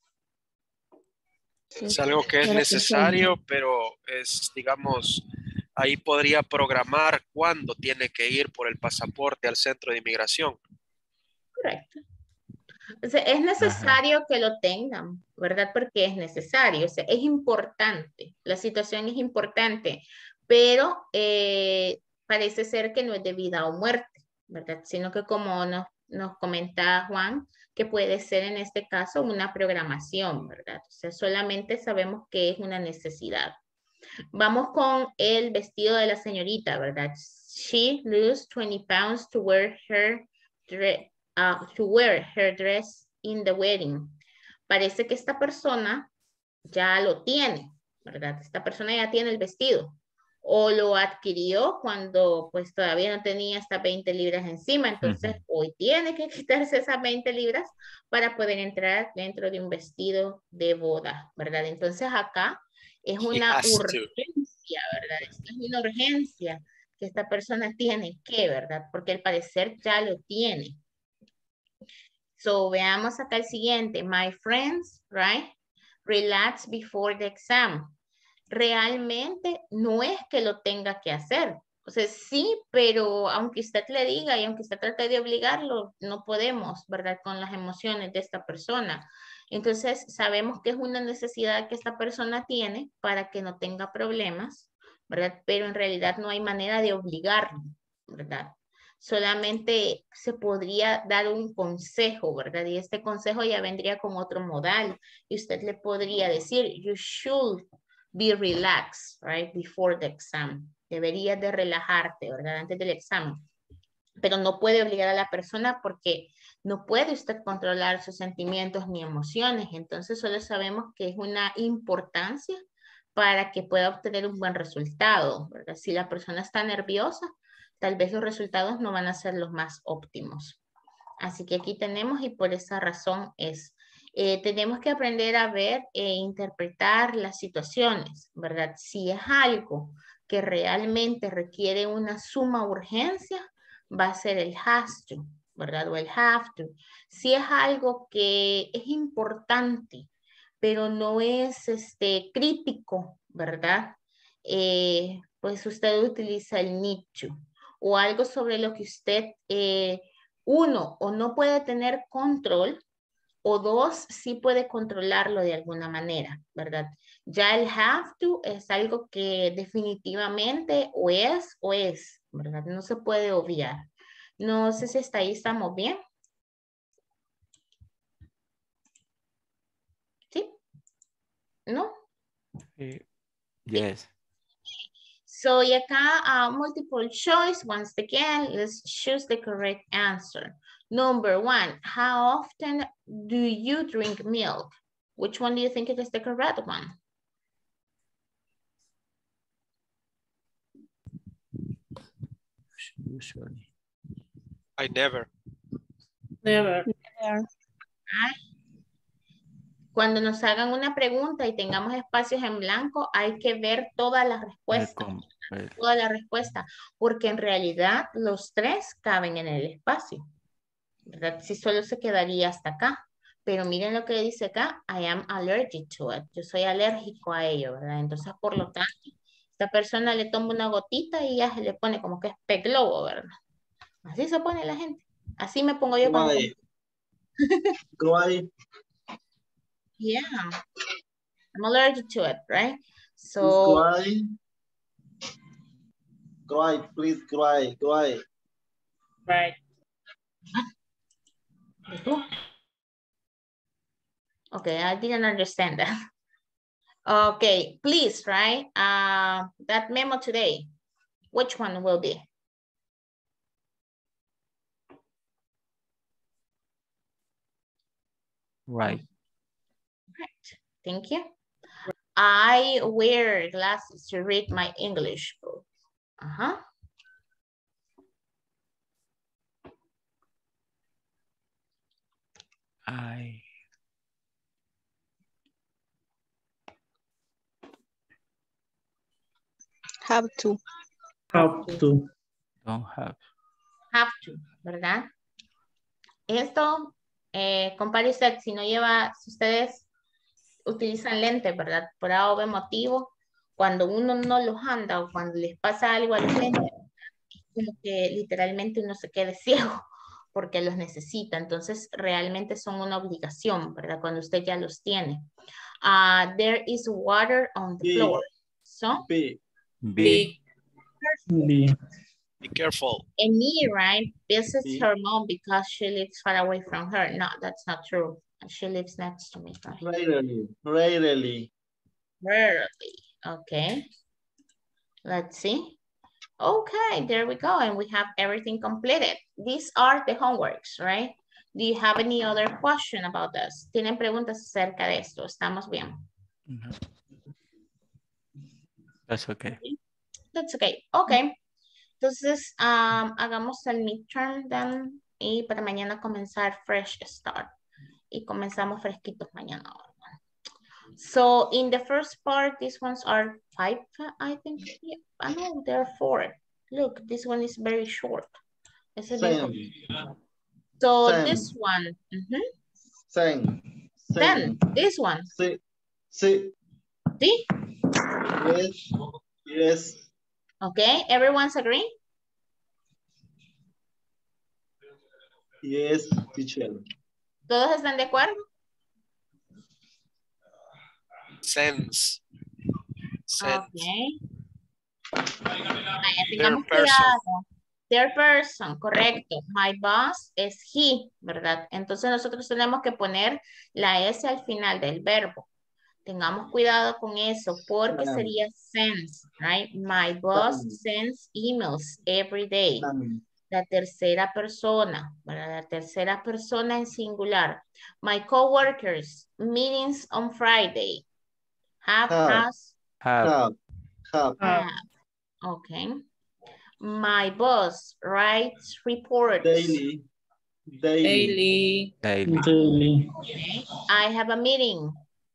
Es algo que es necesario, pero es, digamos, ahí podría programar cuándo tiene que ir por el pasaporte al centro de inmigración. Correcto. O sea, es necesario Ajá. que lo tengan, ¿verdad? Porque es necesario, o sea, es importante, la situación es importante, pero eh, parece ser que no es de vida o muerte, ¿verdad? Sino que como nos, nos comenta Juan, que puede ser en este caso una programación, ¿verdad? O sea, solamente sabemos que es una necesidad. Vamos con el vestido de la señorita, ¿verdad? She lose twenty pounds to wear her dress. Uh, to wear her dress in the wedding. Parece que esta persona ya lo tiene, ¿verdad? Esta persona ya tiene el vestido. O lo adquirió cuando pues todavía no tenía estas veinte libras encima. Entonces uh-huh. hoy tiene que quitarse esas veinte libras para poder entrar dentro de un vestido de boda, ¿verdad? Entonces acá es una urgencia, ¿verdad? Esto es una urgencia que esta persona tiene que, ¿verdad? Porque al parecer ya lo tiene. So, veamos acá el siguiente. My friends, right? Relax before the exam. Realmente no es que lo tenga que hacer. O sea, sí, pero aunque usted le diga y aunque usted trate de obligarlo, no podemos, ¿verdad? Con las emociones de esta persona. Entonces, sabemos que es una necesidad que esta persona tiene para que no tenga problemas, ¿verdad? Pero en realidad no hay manera de obligarlo, ¿verdad? Solamente se podría dar un consejo, ¿verdad? Y este consejo ya vendría con otro modal. Y usted le podría decir, you should be relaxed, right? Before the exam. Deberías de relajarte, ¿verdad? Antes del examen. Pero no puede obligar a la persona porque no puede usted controlar sus sentimientos ni emociones. Entonces solo sabemos que es una importancia para que pueda obtener un buen resultado, ¿verdad? Si la persona está nerviosa, tal vez los resultados no van a ser los más óptimos. Así que aquí tenemos y por esa razón es, eh, tenemos que aprender a ver e interpretar las situaciones, ¿verdad? Si es algo que realmente requiere una suma urgencia, va a ser el has to, ¿verdad? O el have to. Si es algo que es importante, pero no es este, crítico, ¿verdad? Eh, pues usted utiliza el need to. O algo sobre lo que usted, eh, uno, o no puede tener control, o dos, sí puede controlarlo de alguna manera, ¿verdad? Ya el have to es algo que definitivamente o es o es, ¿verdad? No se puede obviar. No sé si hasta ahí estamos bien. ¿Sí? ¿No? Sí. Yes. So, y acá, uh, multiple choice, once again, let's choose the correct answer. Number one, how often do you drink milk? Which one do you think is the correct one? Usually. I never. Never. Never. Cuando nos hagan una pregunta y tengamos espacios en blanco, hay que ver toda la respuesta. Toda la respuesta, porque en realidad los tres caben en el espacio, ¿verdad? Si solo se quedaría hasta acá, pero miren lo que dice acá, I am allergic to it, yo soy alérgico a ello, ¿verdad? Entonces, por lo tanto, esta persona le toma una gotita y ya se le pone como que es pez globo, ¿verdad? Así se pone la gente, así me pongo yo cuando... Cry. Yeah, I'm allergic to it, right? So... Cry. Cry, please cry, cry. Right. Okay, I didn't understand that. Okay, please, right? Uh, that memo today, which one will be? Right. Right, thank you. I wear glasses to read my English book. Uh-huh. I Have to. Have to. don't have. Have to, ¿verdad? Esto, eh, compare usted, si no lleva, si ustedes utilizan lentes, ¿verdad? Por A o B motivo, cuando uno no los anda o cuando les pasa algo a los lentes, como que literalmente uno se quede ciego porque los necesita. Entonces, realmente son una obligación, ¿verdad? Cuando usted ya los tiene. Uh, there is water on the B. floor. So, B. B. B. Be careful. Amy, right, visits B. her mom because she lives far away from her. No, that's not true. She lives next to me. Right? Rarely. Rarely. Rarely. Okay. Let's see. Okay, there we go. And we have everything completed. These are the homeworks, right? Do you have any other question about this? ¿Tienen preguntas acerca de esto? ¿Estamos bien? No. That's okay. That's okay. Okay. Entonces, um, hagamos el midterm then y para mañana comenzar fresh start. Y comenzamos fresquitos mañana. So, in the first part, these ones are five, I think. Yeah, I know, there are four. Look, this one is very short. Ese es bien Same. cortito. So, Same. this one. mhm. Same. Then, Same. this one. Sí. Sí. ¿Sí? Yes. Yes. Okay, everyone's agree? Yes, teacher. ¿Todos están de acuerdo? Sense. Sense. Okay. Vaya, Their tengamos person. cuidado. Their person, correcto. My boss es he, ¿verdad? Entonces nosotros tenemos que poner la S al final del verbo. Tengamos cuidado con eso porque Same. sería sends, right? My boss Same. sends emails every day. Same. La tercera persona, ¿verdad? La tercera persona en singular. My coworkers, meetings on Friday. Have, Have. has, Have. Have. Have. have. Okay. My boss writes reports. Daily. Daily. Daily. Daily. Okay. I have a meeting.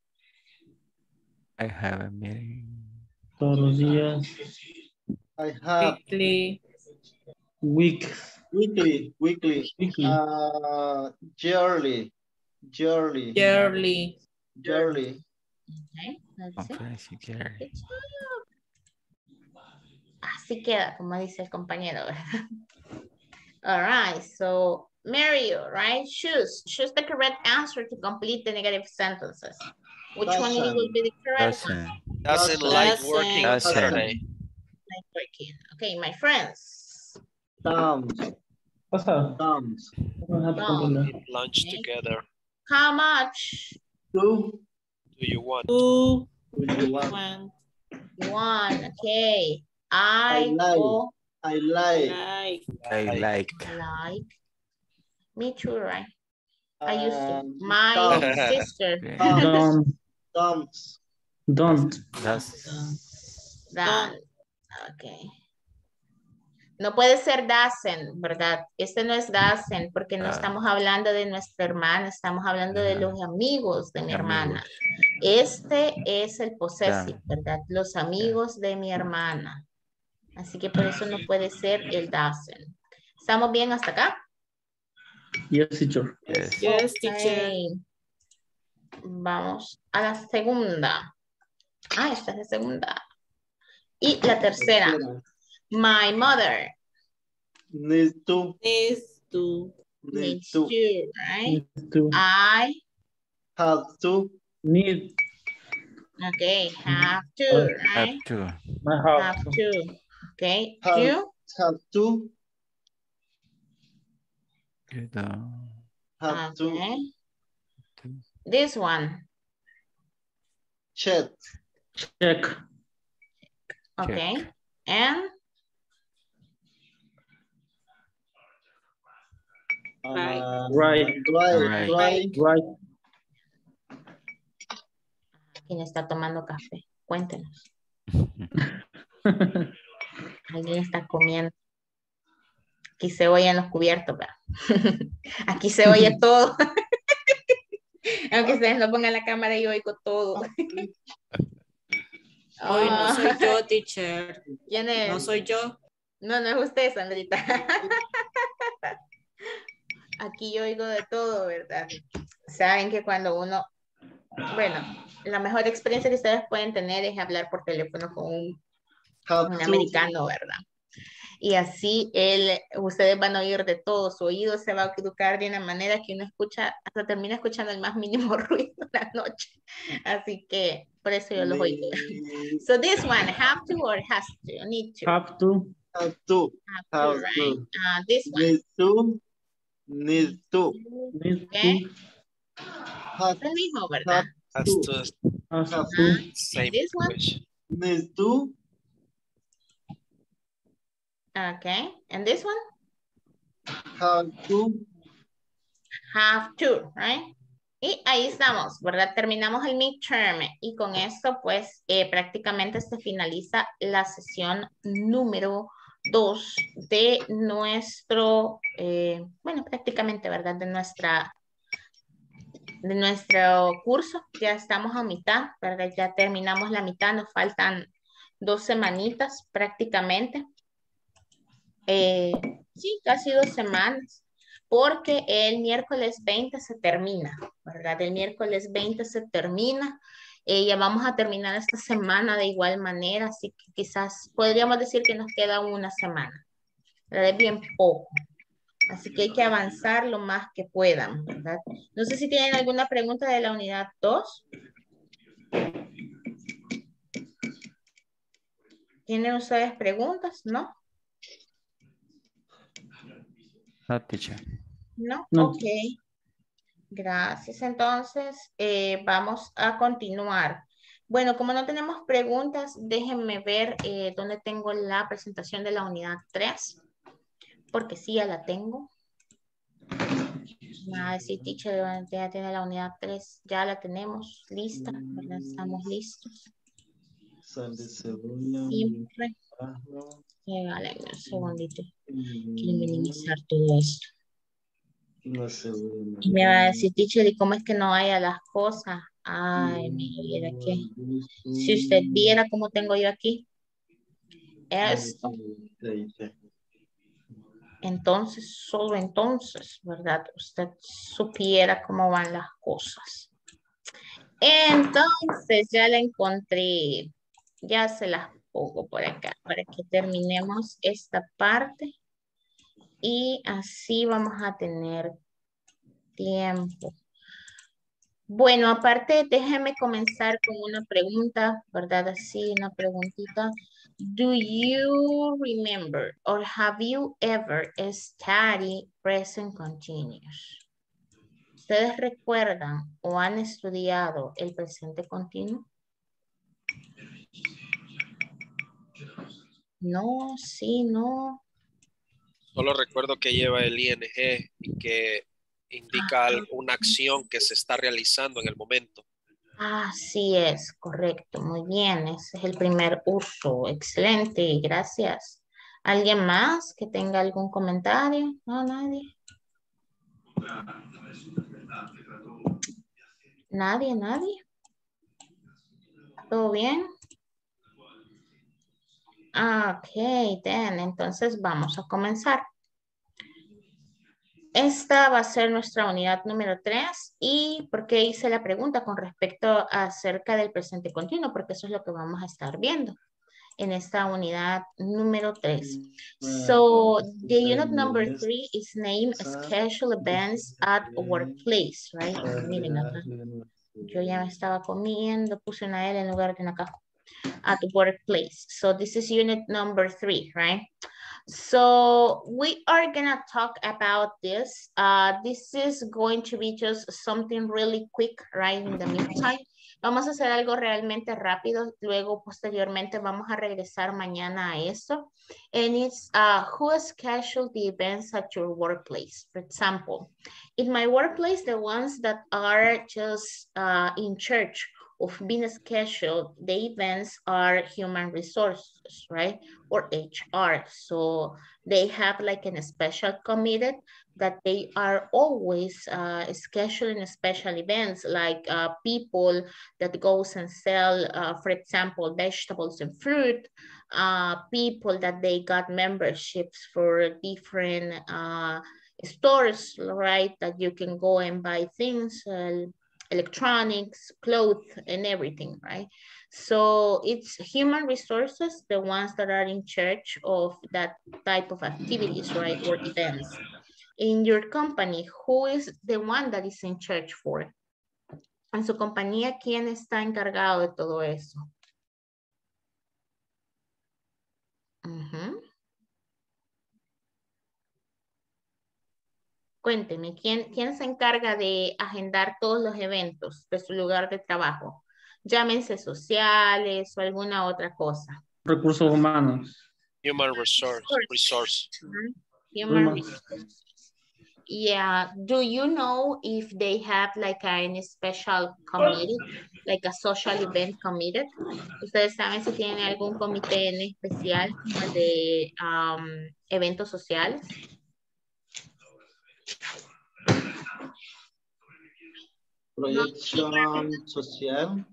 I have a meeting. Todos los días. I have Weekly. Week. weekly. Weekly. Weekly. Uh, yearly. Yearly. Yearly. Yearly. Okay. Let's see. Conference care. Good job. Así queda, como dice el compañero, ¿verdad? All right, so Mario, right? Choose. Choose the correct answer to complete the negative sentences. Which one Doesn't. will be the correct one? Doesn't. Doesn't Doesn't. like working on Doesn't. Saturday. Like working. Okay, my friends. Thumbs. Pasa. Thumbs. Don't. Eat lunch Okay. together. How much? Two. Do you want? Two. Do you want? One. One. Okay. I, I like. go I like. Like. I like. like. Me too, right? I used to. Um, My thumbs. sister. Yeah. Don't. Thumbs. Don't. Does. Done. Okay. No puede ser doesn't, ¿verdad? Este no es doesn't porque no Ah. estamos hablando de nuestra hermana, estamos hablando de Ajá. los amigos de mi hermana. Amigos. Este es el possessive, Ya. ¿verdad? Los amigos de mi hermana. Así que por eso no puede ser el doesn't. ¿Estamos bien hasta acá? Yes, teacher. Yes. Yes, teacher. Ok. Vamos a la segunda. Ah, esta es la segunda. Y la tercera. My mother Needs to. Needs to. needs Needs to. to, right? Need to. I, Have to. Need. okay, have to, Uh, Have right? to. I have Have to. to, okay. Have, You, have to. You don't. Have to. okay. This one, Check. Check. okay. And Right. Uh, Right. Right. Right. Right. Right. ¿quién está tomando café? Cuéntenos. Alguien está comiendo. Aquí se oyen los cubiertos, ¿verdad? Aquí se oye todo. Aunque ustedes no pongan la cámara, yo oigo todo. Hoy no soy yo, teacher. ¿Quién es? No soy yo. No, no es usted, Sandrita. Aquí yo oigo de todo, ¿verdad? Saben que cuando uno, bueno, la mejor experiencia que ustedes pueden tener es hablar por teléfono con un, Have un to. americano, ¿verdad? Y así él, ustedes van a oír de todo, su oído se va a educar de una manera que uno escucha, hasta termina escuchando el más mínimo ruido en la noche. Así que por eso yo los oigo. Needs- So this one, have to or has to? Need to. Have to. Have to. Have to, Have right? to. Uh, this one. Needs to. Needs to. Need Okay. to. Have, Es el mismo, ¿verdad? have Has to. to. Has Have to. Same This one? English. Needs to. Okay. And this one? Have to. Have to, right? Y ahí estamos, ¿verdad? Terminamos el midterm y con esto pues eh, prácticamente se finaliza la sesión número dos de nuestro, eh, bueno, prácticamente, ¿verdad? De nuestra, de nuestro curso. Ya estamos a mitad, ¿verdad? Ya terminamos la mitad, nos faltan dos semanitas prácticamente. Eh, sí, casi dos semanas. Porque el miércoles veinte se termina, ¿verdad? El miércoles veinte se termina. Eh, ya vamos a terminar esta semana de igual manera, así que quizás podríamos decir que nos queda una semana, ¿verdad? Es bien poco. Así que hay que avanzar lo más que puedan, ¿verdad? No sé si tienen alguna pregunta de la unidad dos. ¿Tienen ustedes preguntas? ¿No? No, teacher. ¿No? No. Ok. Gracias. Entonces, eh, vamos a continuar. Bueno, como no tenemos preguntas, déjenme ver eh, dónde tengo la presentación de la unidad tres, porque sí, ya la tengo. Nada, sí, teacher, ya tiene la unidad tres, ya la tenemos lista, ¿verdad? Estamos listos. Siempre. Regálenme un segundito. Quiero minimizar todo esto. Y me va a decir, teacher, ¿y cómo es que no haya las cosas? Ay, mire, viera que si usted viera cómo tengo yo aquí esto, entonces, solo entonces, ¿verdad? Usted supiera cómo van las cosas. Entonces, ya la encontré. Ya se las pongo por acá para que terminemos esta parte. Y así vamos a tener tiempo. Bueno, aparte, déjeme comenzar con una pregunta, ¿verdad? Así, una preguntita. Do you remember or have you ever studied present continuous? ¿Ustedes recuerdan o han estudiado el presente continuo? No, sí, no. Solo recuerdo que lleva el I N G y que indica Ajá. una acción que se está realizando en el momento. Así es, correcto, muy bien, ese es el primer uso, excelente, gracias. ¿Alguien más que tenga algún comentario? No, nadie. Nadie, nadie. ¿Todo bien? Ok, then, entonces vamos a comenzar. Esta va a ser nuestra unidad número tres. ¿Y por qué hice la pregunta con respecto acerca del presente continuo? Porque eso es lo que vamos a estar viendo en esta unidad número tres. So, the unit number three is named Schedule Events at Workplace, right? Miren acá. Yo ya me estaba comiendo, puse una L en lugar de una K. At Workplace. So, this is unit number three, right? So we are gonna talk about this. Uh, this is going to be just something really quick, right? In the meantime, vamos a hacer algo realmente rápido. Luego, posteriormente, vamos a regresar mañana a esto. And it's uh, who scheduled the events at your workplace? For example, in my workplace, the ones that are just uh, in charge of being scheduled, the events are human resources, right? Or H R. So they have like a special committee that they are always uh, scheduling special events, like uh, people that goes and sell, uh, for example, vegetables and fruit, uh, people that they got memberships for different uh, stores, right? That you can go and buy things, uh, electronics, clothes, and everything, right? So it's human resources, the ones that are in charge of that type of activities, right, or events. In your company, who is the one that is in charge for it? En su compañía, ¿quién está encargado de todo eso? Uh-huh. Cuénteme, ¿quién, ¿quién se encarga de agendar todos los eventos de su lugar de trabajo? Llámense sociales o alguna otra cosa. Recursos humanos. Human resource. resource. Uh-huh. Human resources. Yeah, do you know if they have like any special committee, like a social event committee? ¿Ustedes saben si tienen algún comité en especial como el de um, eventos sociales? Proyección social.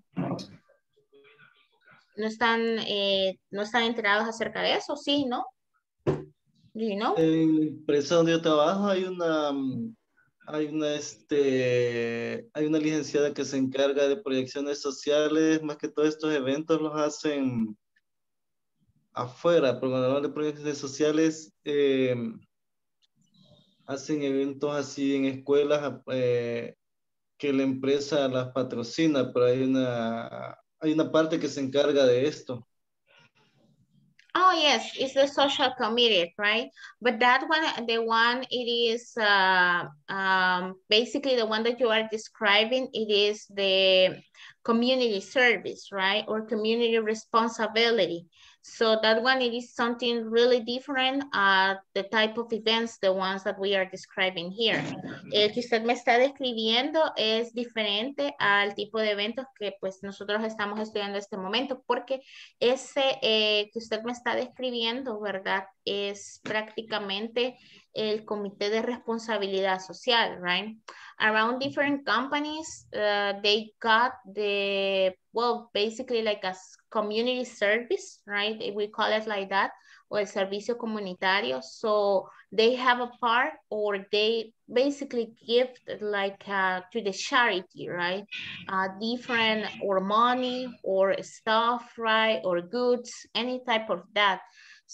¿No están, eh, no están enterados acerca de eso? Sí, ¿no? Do you know? En la empresa donde yo trabajo hay una, mm, hay una, este, hay una licenciada que se encarga de proyecciones sociales, más que todos estos eventos los hacen afuera, programadores de proyecciones sociales, eh, hacen eventos así en escuelas eh, que la empresa las patrocina, pero hay una, hay una parte que se encarga de esto. Oh, yes, it's the social committee, right? But that one, the one it is uh, um, basically the one that you are describing, it is the community service, right? Or community responsibility. So that one, it is something really different, uh, the type of events, the ones that we are describing here. El que usted me está describiendo es diferente al tipo de eventos que pues nosotros estamos estudiando en este momento, porque ese eh, que usted me está describiendo, ¿verdad? Es prácticamente el comité de responsabilidad social, right? Around different companies, uh, they got the, well, basically like a community service, right? We call it like that, o el servicio comunitario. So they have a part, or they basically give like uh, to the charity, right? Uh, different or money or stuff, right? Or goods, any type of that.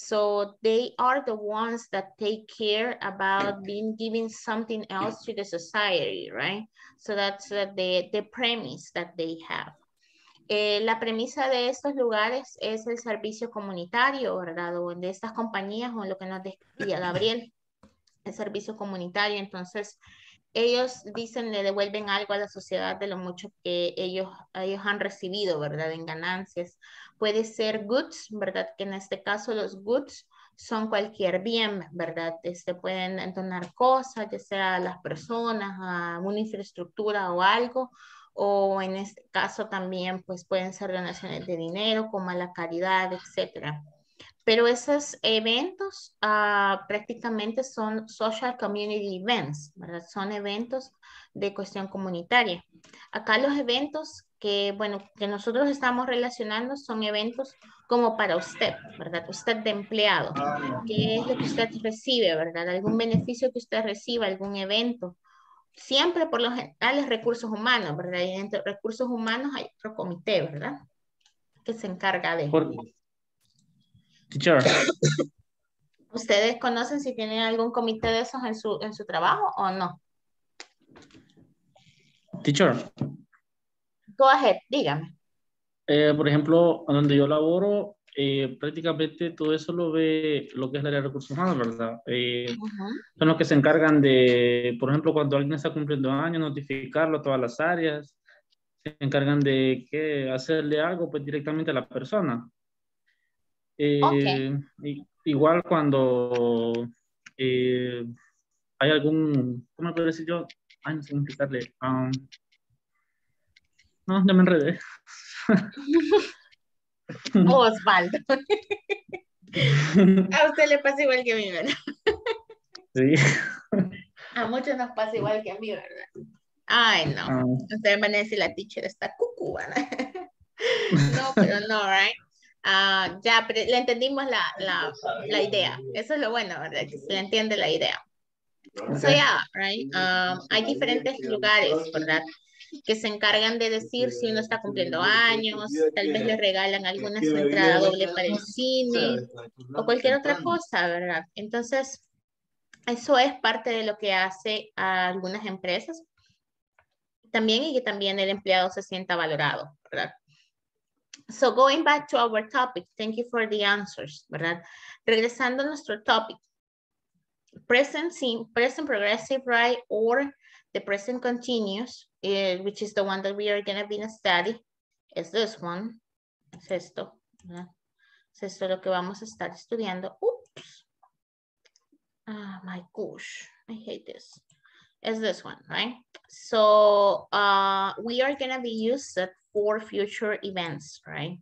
So they are the ones that take care about being giving something else to the society, right? So that's uh, the, the premise that they have. Eh, la premisa de estos lugares es el servicio comunitario, ¿verdad? O de estas compañías, o lo que nos decía Gabriel, el servicio comunitario. Entonces, ellos dicen, le devuelven algo a la sociedad de lo mucho que ellos, ellos han recibido, ¿verdad? En ganancias. Puede ser goods, ¿verdad? Que en este caso los goods son cualquier bien, ¿verdad? Este, pueden donar cosas, ya sea a las personas, a una infraestructura o algo, o en este caso también pues pueden ser donaciones de dinero, como a la caridad, etcétera. Pero esos eventos uh, prácticamente son social community events, ¿verdad? Son eventos de cuestión comunitaria. Acá los eventos que, bueno, que nosotros estamos relacionando son eventos como para usted, ¿verdad? Usted de empleado. ¿Qué es lo que usted recibe, verdad? Algún beneficio que usted reciba, algún evento. Siempre por lo general es recursos humanos, ¿verdad? Y entre recursos humanos hay otro comité, ¿verdad? Que se encarga de... Por... Teacher. ¿Ustedes conocen si tienen algún comité de esos en su, en su trabajo o no? Teacher. Go ahead, dígame. Eh, por ejemplo, donde yo laboro, eh, prácticamente todo eso lo ve lo que es el área de recursos humanos, ¿verdad? Eh, uh-huh. Son los que se encargan de, por ejemplo, cuando alguien está cumpliendo años, notificarlo a todas las áreas, se encargan de que hacerle algo pues directamente a la persona. Eh, okay. Igual cuando eh, hay algún, ¿cómo puedo decir yo? Ay, no sé cómo explicarle. Um, no, ya me enredé. Osvaldo. A usted le pasa igual que a mí, ¿verdad? Sí. A muchos nos pasa igual que a mí, ¿verdad? Ay, no. Um, Ustedes van a decir la teacher está cucu, ¿verdad? No, pero no, right? Uh, ya, pero le entendimos la, la, la idea. Eso es lo bueno, ¿verdad? Que se le entiende la idea. Okay. So, yeah, right? Um, hay diferentes lugares, ¿verdad? Que se encargan de decir si uno está cumpliendo años, tal vez le regalan alguna entrada doble para el cine o cualquier otra cosa, ¿verdad? Entonces, eso es parte de lo que hace a algunas empresas también, y que también el empleado se sienta valorado, ¿verdad? So, going back to our topic, thank you for the answers, ¿verdad? Regresando a nuestro topic, present, present progressive, right, or the present continuous, uh, which is the one that we are going to be in study, is this one. Es esto, ¿verdad? Es esto lo que vamos a estar estudiando. Oops. Oh my gosh, I hate this. It's this one, right? So uh, we are gonna be used for future events, right?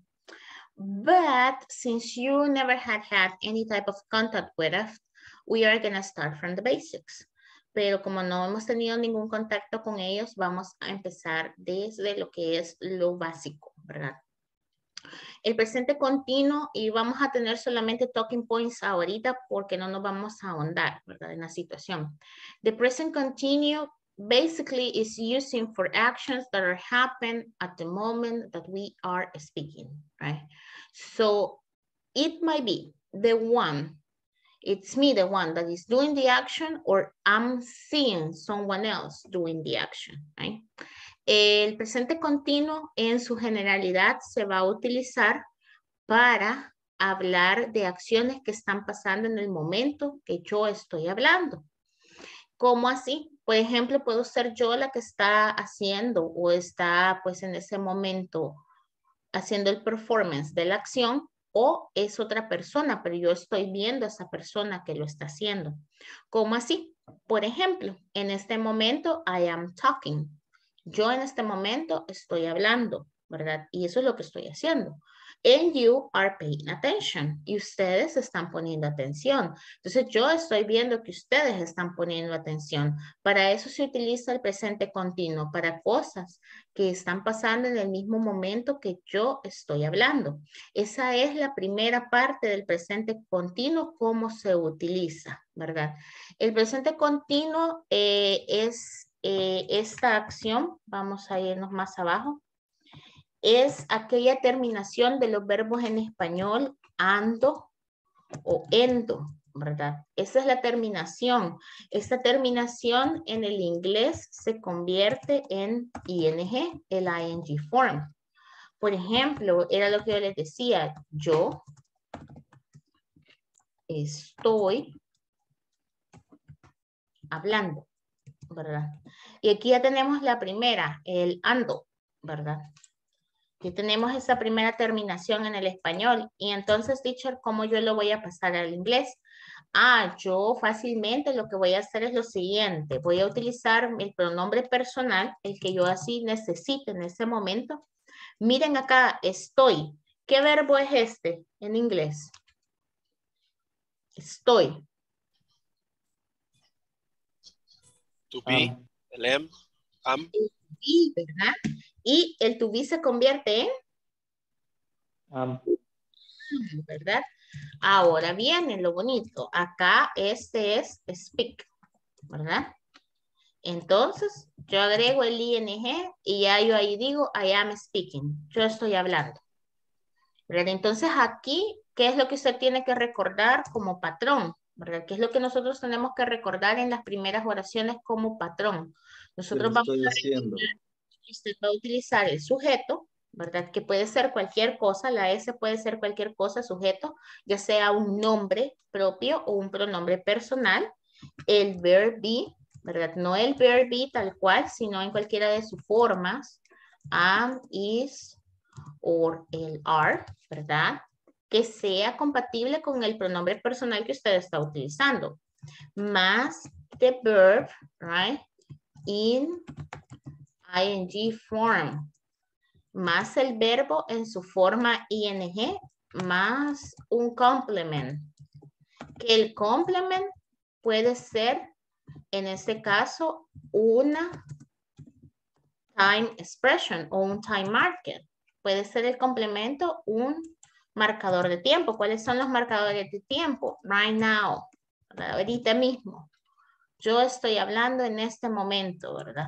But since you never had had any type of contact with us, we are gonna start from the basics. Pero como no hemos tenido ningún contacto con ellos, vamos a empezar desde lo que es lo básico, ¿verdad? El presente continuo, y vamos a tener solamente talking points ahorita porque no nos vamos a ahondar, ¿verdad? En la situación. The present continuous basically is using for actions that are happen at the moment that we are speaking, right? So it might be the one, it's me, the one that is doing the action, or I'm seeing someone else doing the action, right? El presente continuo en su generalidad se va a utilizar para hablar de acciones que están pasando en el momento que yo estoy hablando. ¿Cómo así? Por ejemplo, puedo ser yo la que está haciendo o está pues en ese momento haciendo el performance de la acción, o es otra persona, pero yo estoy viendo a esa persona que lo está haciendo. ¿Cómo así? Por ejemplo, en este momento I am talking. Yo en este momento estoy hablando, ¿verdad? Y eso es lo que estoy haciendo. And you are paying attention. Y ustedes están poniendo atención. Entonces yo estoy viendo que ustedes están poniendo atención. Para eso se utiliza el presente continuo, para cosas que están pasando en el mismo momento que yo estoy hablando. Esa es la primera parte del presente continuo, cómo se utiliza, ¿verdad? El presente continuo eh, es eh, esta acción, vamos a irnos más abajo, es aquella terminación de los verbos en español ando o endo, ¿verdad? Esa es la terminación. Esta terminación en el inglés se convierte en ing, el ing form. Por ejemplo, era lo que yo les decía, yo estoy hablando, ¿verdad? Y aquí ya tenemos la primera, el ando, ¿verdad? Aquí tenemos esa primera terminación en el español. Y entonces, teacher, ¿cómo yo lo voy a pasar al inglés? Ah, yo fácilmente lo que voy a hacer es lo siguiente. Voy a utilizar el pronombre personal, el que yo así necesite en ese momento. Miren acá, estoy. ¿Qué verbo es este en inglés? Estoy. To be, um, el am, am. El to be, ¿verdad? Y el to be se convierte en Um, ¿verdad? Ahora viene lo bonito. Acá este es speak, ¿verdad? Entonces, yo agrego el ing y ya yo ahí digo I am speaking. Yo estoy hablando. ¿Verdad? Entonces aquí, ¿qué es lo que usted tiene que recordar como patrón? ¿Verdad? ¿Qué es lo que nosotros tenemos que recordar en las primeras oraciones como patrón? Nosotros vamos estoy a haciendo. Usted va a utilizar el sujeto, ¿verdad? Que puede ser cualquier cosa, la S puede ser cualquier cosa, sujeto, ya sea un nombre propio o un pronombre personal. El verb be, ¿verdad? No el verb be tal cual, sino en cualquiera de sus formas. Am, is, or el are, ¿verdad? Que sea compatible con el pronombre personal que usted está utilizando. Más the verb, right? In ing form, más el verbo en su forma ing, más un complement. Que el complement puede ser, en este caso, una time expression o un time marker. Puede ser el complemento un marcador de tiempo. ¿Cuáles son los marcadores de tiempo? Right now, ¿verdad? Ahorita mismo. Yo estoy hablando en este momento, ¿verdad?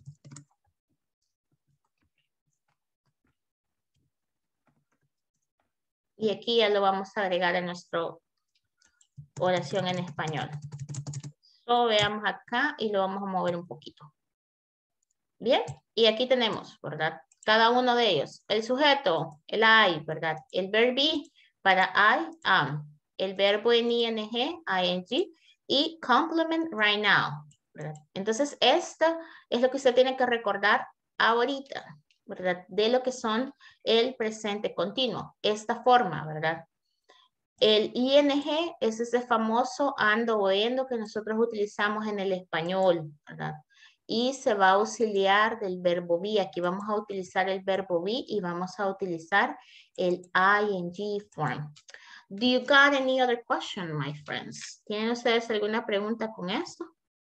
Y aquí ya lo vamos a agregar en nuestra oración en español. So, veamos acá y lo vamos a mover un poquito. Bien, y aquí tenemos, ¿verdad? Cada uno de ellos. El sujeto, el I, ¿verdad? El verb be para I, am. El verbo en ing, ing. Y complement right now, ¿verdad? Entonces, esta es lo que usted tiene que recordar ahorita, ¿verdad? De lo que son el presente continuo. Esta forma, ¿verdad? El ing es ese famoso ando o endo que nosotros utilizamos en el español, ¿verdad? Y se va a auxiliar del verbo be. Aquí vamos a utilizar el verbo be y vamos a utilizar el ing form. Do you got any other question, my friends? ¿Tienen ustedes alguna pregunta con esto?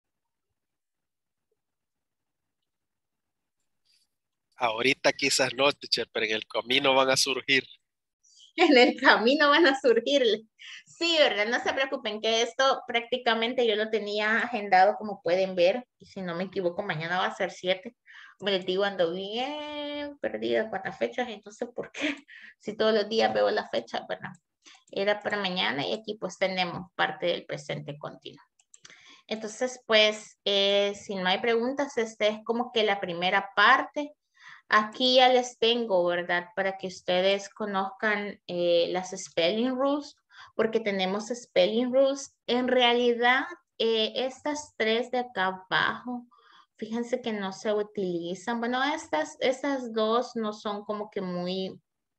Ahorita quizás no, teacher, pero en el camino van a surgir. En el camino van a surgir. Sí, ¿verdad? No se preocupen que esto prácticamente yo lo tenía agendado como pueden ver. Y si no me equivoco, mañana va a ser siete. Me les digo, ando bien perdida con las fechas. Entonces, ¿por qué? Si todos los días veo la fecha, ¿verdad? Era para mañana y aquí pues tenemos parte del presente continuo. Entonces, pues, eh, si no hay preguntas, esta es como que la primera parte. Aquí ya les tengo, ¿verdad? Para que ustedes conozcan eh, las spelling rules, porque tenemos spelling rules. En realidad, eh, estas tres de acá abajo, fíjense que no se utilizan. Bueno, estas, estas dos no son como que muy,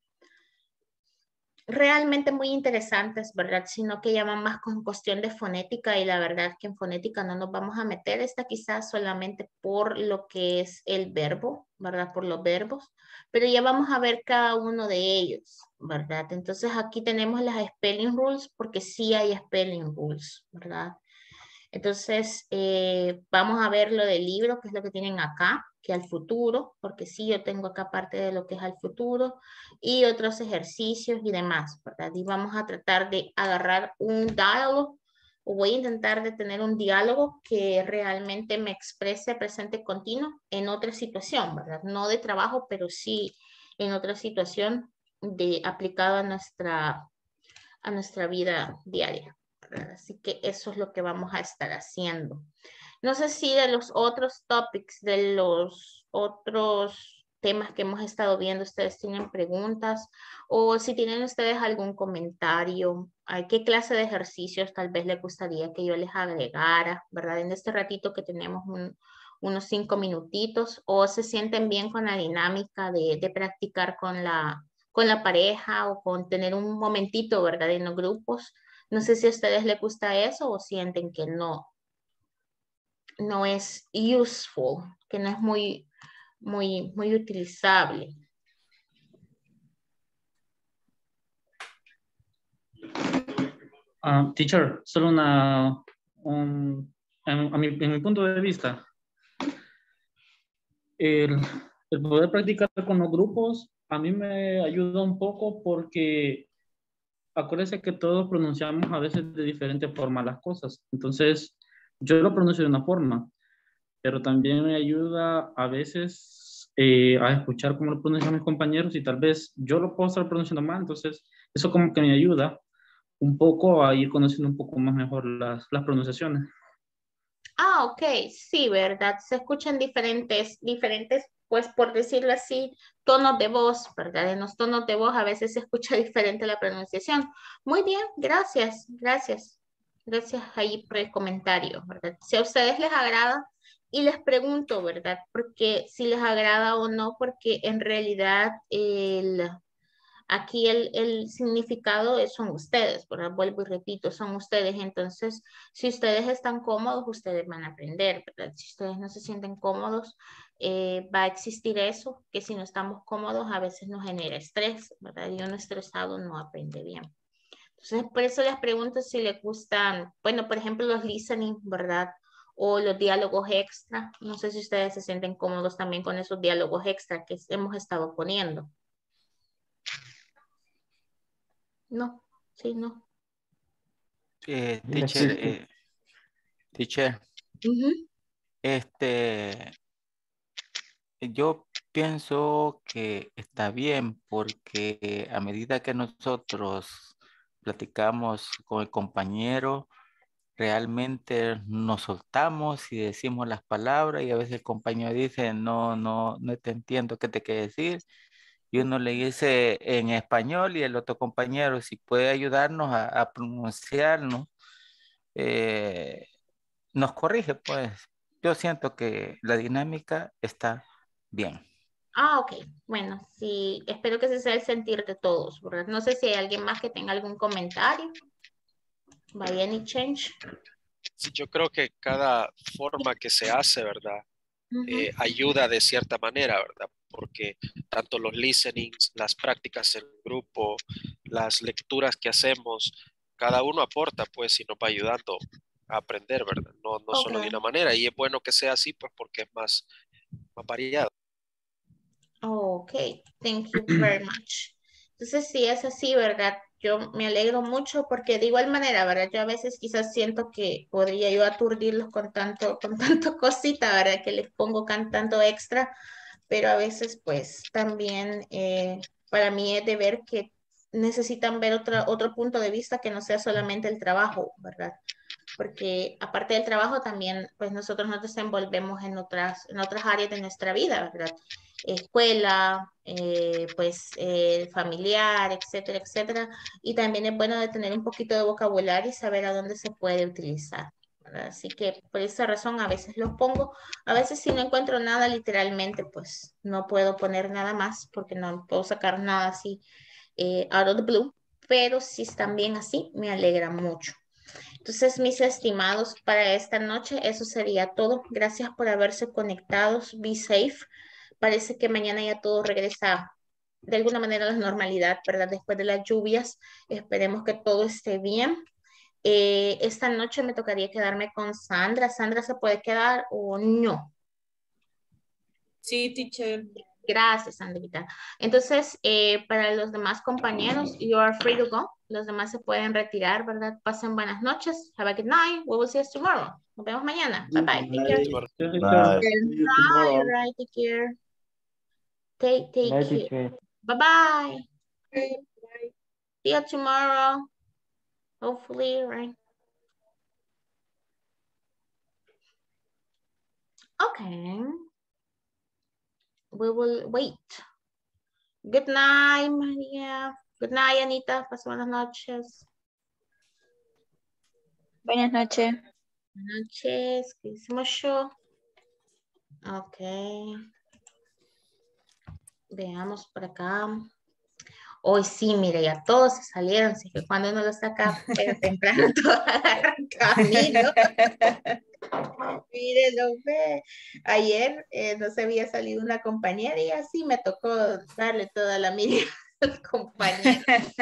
realmente muy interesantes, ¿verdad? Sino que llaman más con cuestión de fonética y la verdad que en fonética no nos vamos a meter. Esta quizás solamente por lo que es el verbo, ¿verdad? Por los verbos, pero ya vamos a ver cada uno de ellos, ¿verdad? Entonces aquí tenemos las spelling rules porque sí hay spelling rules, ¿verdad? Entonces, eh, vamos a ver lo del libro, que es lo que tienen acá, que al futuro, porque sí, yo tengo acá parte de lo que es al futuro, y otros ejercicios y demás, ¿verdad? Y vamos a tratar de agarrar un diálogo, o voy a intentar de tener un diálogo que realmente me exprese presente continuo en otra situación, ¿verdad? No de trabajo, pero sí en otra situación de, aplicado a nuestra, a nuestra vida diaria. Así que eso es lo que vamos a estar haciendo. No sé si de los otros topics, de los otros temas que hemos estado viendo, ustedes tienen preguntas o si tienen ustedes algún comentario, qué clase de ejercicios tal vez les gustaría que yo les agregara, ¿verdad? En este ratito que tenemos un, unos cinco minutitos o se sienten bien con la dinámica de, de practicar con la, con la pareja o con tener un momentito, ¿verdad? En los grupos. No sé si a ustedes les gusta eso o sienten que no, no es useful, que no es muy, muy, muy utilizable. Uh, teacher, solo una, un, en, a mi, en mi punto de vista, el, el poder practicar con los grupos a mí me ayuda un poco porque acuérdense que todos pronunciamos a veces de diferente forma las cosas. Entonces, yo lo pronuncio de una forma, pero también me ayuda a veces eh, a escuchar cómo lo pronuncian mis compañeros y tal vez yo lo puedo estar pronunciando mal. Entonces, eso como que me ayuda un poco a ir conociendo un poco más mejor las, las pronunciaciones. Ah, ok, sí, ¿verdad? Se escuchan diferentes, diferentes, pues por decirlo así, tonos de voz, ¿verdad? En los tonos de voz a veces se escucha diferente la pronunciación. Muy bien, gracias, gracias. Gracias ahí por el comentario, ¿verdad? Si a ustedes les agrada, y les pregunto, ¿verdad? Porque si les agrada o no, porque en realidad el... Aquí el, el significado es, son ustedes, ¿verdad? Vuelvo y repito, son ustedes. Entonces, si ustedes están cómodos, ustedes van a aprender, ¿verdad? Si ustedes no se sienten cómodos, eh, va a existir eso, que si no estamos cómodos, a veces nos genera estrés, ¿verdad? Y uno estresado no aprende bien. Entonces, por eso les pregunto si les gustan, bueno, por ejemplo, los listening, ¿verdad? O los diálogos extra. No sé si ustedes se sienten cómodos también con esos diálogos extra que hemos estado poniendo. No, sí, no. Eh, Yes, teacher, teacher. eh, teacher, Ujú. este, yo pienso que está bien porque a medida que nosotros platicamos con el compañero, realmente nos soltamos y decimos las palabras y a veces el compañero dice, no, no, no te entiendo qué te quiere decir. Y uno le dice en español y el otro compañero, si puede ayudarnos a, a pronunciarnos, eh, nos corrige, pues. Yo siento que la dinámica está bien. Ah, ok. Bueno, sí, espero que ese sea el sentir de todos, ¿verdad? No sé si hay alguien más que tenga algún comentario. By any change. Sí, yo creo que cada forma que se hace, ¿verdad? Ujú. Eh, ayuda de cierta manera, ¿verdad? Porque tanto los listenings, las prácticas en grupo, las lecturas que hacemos, cada uno aporta, pues, y nos va ayudando a aprender, ¿verdad? No, no Ok. solo de una manera. Y es bueno que sea así, pues, porque es más, más variado. Ok, thank you very much. Entonces, sí es así, ¿verdad? Yo me alegro mucho porque de igual manera, ¿verdad? Yo a veces quizás siento que podría yo aturdirlos con tanto, con tanto cosita, ¿verdad? Que les pongo cantando extra, pero a veces pues también eh, para mí es de ver que necesitan ver otra, otro punto de vista que no sea solamente el trabajo, ¿verdad? Porque aparte del trabajo también, pues nosotros nos desenvolvemos en otras, en otras áreas de nuestra vida, ¿verdad? Escuela, eh, pues eh, familiar, etcétera, etcétera. Y también es bueno de tener un poquito de vocabulario y saber a dónde se puede utilizar, ¿verdad? Así que por esa razón a veces los pongo, a veces si no encuentro nada literalmente, pues no puedo poner nada más porque no puedo sacar nada así eh, out of the blue, pero si están bien así, me alegra mucho. Entonces, mis estimados, para esta noche, eso sería todo. Gracias por haberse conectados. Be safe. Parece que mañana ya todo regresa de alguna manera a la normalidad, ¿verdad? Después de las lluvias, esperemos que todo esté bien. Eh, esta noche me tocaría quedarme con Sandra. ¿Sandra se puede quedar o no? Sí, teacher. Gracias, Sandrita. Entonces, eh, para los demás compañeros, you are free to go. Los demás se pueden retirar, ¿verdad? Pasen buenas noches. Have a good night. We will see you tomorrow. Nos vemos mañana. Bye bye. Take care. Bye. See you Bye. tomorrow. Right. Take care. Take, take Night, care. teacher. Bye bye. See you tomorrow. Hopefully, right? Okay. We will wait. Good night, María. Good night, Anita. Pasen buenas noches. Buenas noches. Buenas noches. ¿Qué hicimos yo? Ok. Veamos por acá. Hoy sí, mire, ya todos se salieron. Así que cuando uno lo saca pero temprano, todos agarran camino. Mire, lo ve. Ayer eh, no se había salido una compañera y así me tocó darle toda la mía al compañero.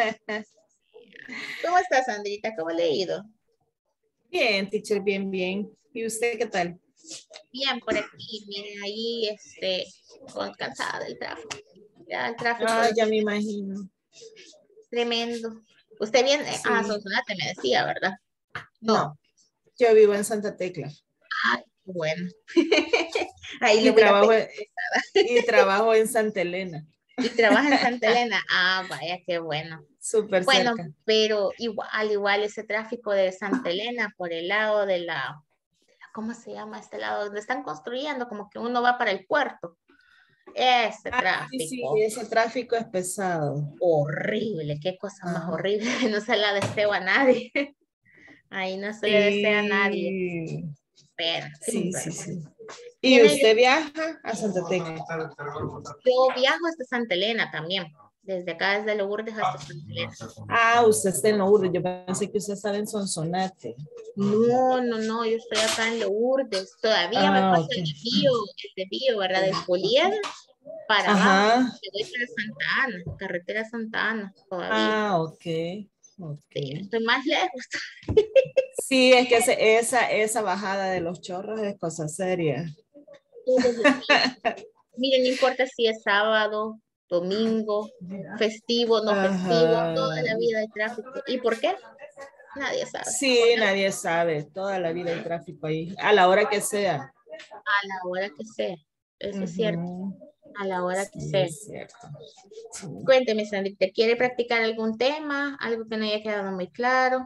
¿Cómo estás, Sandrita? ¿Cómo le ha ido? Bien, teacher, bien, bien. ¿Y usted qué tal? Bien, por aquí, mire, ahí, este, con- cansada del tráfico. Ya el tráfico Ah, es ya me imagino. tremendo. Usted viene Sí. a Sonsonate, me decía, ¿verdad? No, yo vivo en Santa Tecla. Ay, qué bueno. Ahí le Y voy a trabajo, pedir. y trabajo en Santa Elena. Y trabaja en Santa Elena. Ah, vaya, qué bueno. Súper Bueno, cerca. pero igual, igual ese tráfico de Santa Elena por el lado de la, ¿cómo se llama este lado? Donde están construyendo, como que uno va para el puerto. Ese Ah, sí, sí, tráfico. ese tráfico es pesado. Horrible, qué cosa más Ajá. horrible. No se la deseo a nadie. Ahí no se le desea a nadie. Sí, Pero, sí, sí, sí, sí. ¿Y Tiene- usted viaja a Santa Tecla? Yo viajo hasta Santa Elena también. Desde acá, desde Lourdes hasta Santa Elena. Ah, usted está en Lourdes. Yo pensé que usted estaba en Sonsonate. No, no, no, yo estoy acá en Lourdes. Todavía me Ah, pasa ok. el desvío, el desvío, ¿verdad? De Polieda para Ajá. abajo. Me voy para Santa Ana, carretera Santa Ana, todavía. Ah, ok. Ok. Estoy más lejos. Sí, es que ese- esa, esa bajada de los chorros es cosa seria. Todos los días. Miren, no importa si es sábado, domingo, festivo, no festivo, Ajá. toda la vida hay tráfico. ¿Y por qué? Nadie sabe. Sí, nadie sabe. Toda la vida hay tráfico ahí. A la hora que sea. A la hora que sea. Eso es cierto. Ujú. A la hora que Sí, sea. es cierto. Sí. Cuénteme, Sandrita, ¿quiere practicar algún tema? Algo que no haya quedado muy claro.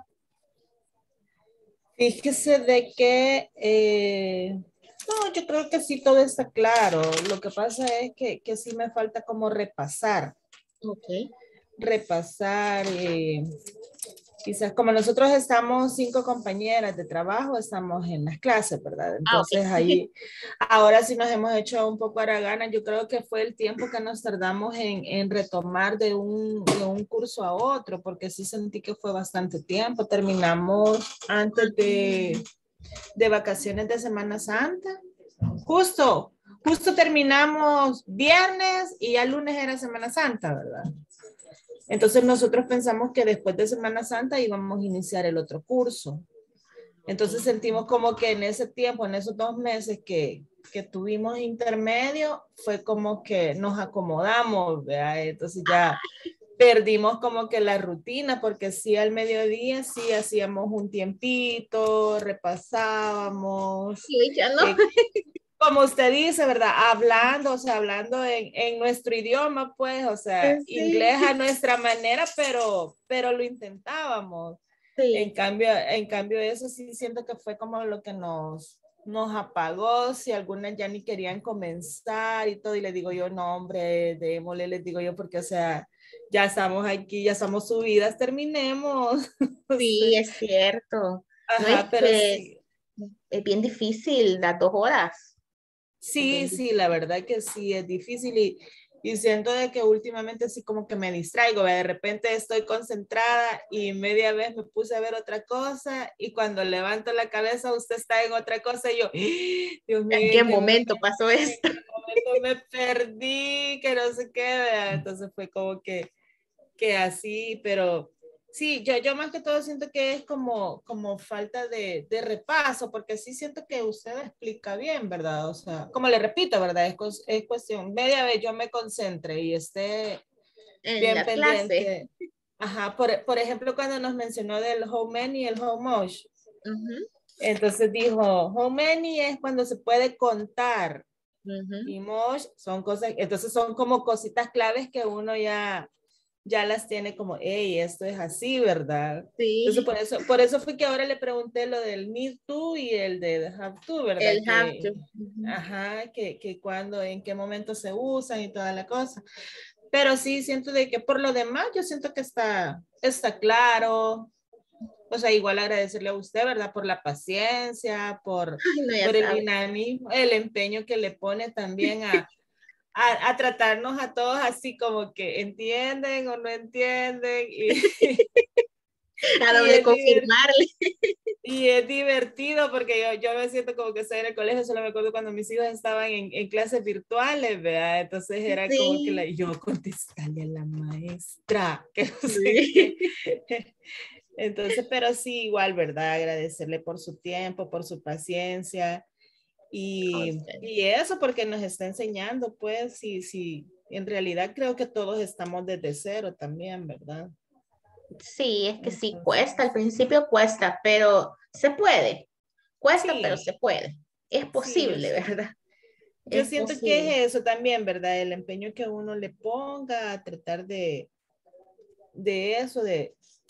Fíjese de que, eh, no, yo creo que sí todo está claro. Lo que pasa es que, que sí me falta como repasar. Ok. Repasar, eh, Quizás como nosotros estamos cinco compañeras de trabajo, estamos en las clases, ¿verdad? Entonces Ah, ok. ahí, ahora sí nos hemos hecho un poco haraganas. Yo creo que fue el tiempo que nos tardamos en, en retomar de un, de un curso a otro, porque sí sentí que fue bastante tiempo. Terminamos antes de, de vacaciones de Semana Santa. Justo, justo terminamos viernes y ya lunes era Semana Santa, ¿verdad? Entonces nosotros pensamos que después de Semana Santa íbamos a iniciar el otro curso. Entonces sentimos como que en ese tiempo, en esos dos meses que, que tuvimos intermedio, fue como que nos acomodamos, ¿verdad? Entonces ya perdimos como que la rutina, porque sí al mediodía sí hacíamos un tiempito, repasábamos. Y hoy ya no. Eh, como usted dice, ¿verdad? Hablando, o sea, hablando en, en nuestro idioma, pues, o sea, Sí. inglés a nuestra manera, pero, pero lo intentábamos. En Sí. cambio, en cambio, eso sí siento que fue como lo que nos, nos apagó, si algunas ya ni querían comenzar y todo, y le digo yo, no, hombre, démosle, les digo yo, porque, o sea, ya estamos aquí, ya estamos subidas, terminemos. Sí, es cierto. No es Ajá, pero que es, sí. es bien difícil las dos horas. Es Sí, bien sí, difícil. la verdad que sí, es difícil y, y siento de que últimamente sí como que me distraigo, ¿ve? De repente estoy concentrada y media vez me puse a ver otra cosa y cuando levanto la cabeza usted está en otra cosa y yo, ¡ah! Dios mío, ¿En ¿en qué qué momento, momento pasó en esto? qué momento me perdí? Que no sé qué, ¿verdad? Entonces fue como que, que así, pero... Sí, yo, yo más que todo siento que es como, como falta de, de repaso, porque sí siento que usted explica bien, ¿verdad? O sea, como le repito, ¿verdad? Es, cos- es cuestión, media vez yo me concentre y esté En bien la clase. pendiente. Ajá, por, por ejemplo, cuando nos mencionó del how many y el how much, Ujú, entonces dijo, how many es cuando se puede contar ujú. y much son cosas, entonces son como cositas claves que uno ya ya las tiene como, hey, esto es así, ¿verdad? Entonces, Sí, por eso, por eso fue que ahora le pregunté lo del need to y el de have to, ¿verdad? el have to. Que, Ujú. ajá, que, que cuando, en qué momento se usan y toda la cosa. Pero sí, siento de que por lo demás, yo siento que está, está claro. O sea, igual agradecerle a usted, ¿verdad? Por la paciencia, por, Ay, no, ya por el sabe. dinamismo, el empeño que le pone también a, a, a tratarnos a todos así como que entienden o no entienden y, A y, doble es, divert, confirmarle. y es divertido porque yo, yo me siento como que estoy en el colegio, solo me acuerdo cuando mis hijos estaban en, en clases virtuales, ¿verdad? Entonces era como que la, Sí, yo contestarle a la maestra, que no sé qué. sí. Entonces, pero sí, igual, ¿verdad? Agradecerle por su tiempo, por su paciencia. A Y, usted. y eso porque nos está enseñando, pues, sí, sí, en realidad creo que todos estamos desde cero también, ¿verdad? Sí, es que sí cuesta, al Entonces, principio cuesta, pero se puede. Cuesta, pero se sí, puede. Es sí, yo posible, siento, ¿verdad? yo Es siento que posible. es eso también, ¿verdad? El empeño que uno le ponga a tratar de, de eso, de,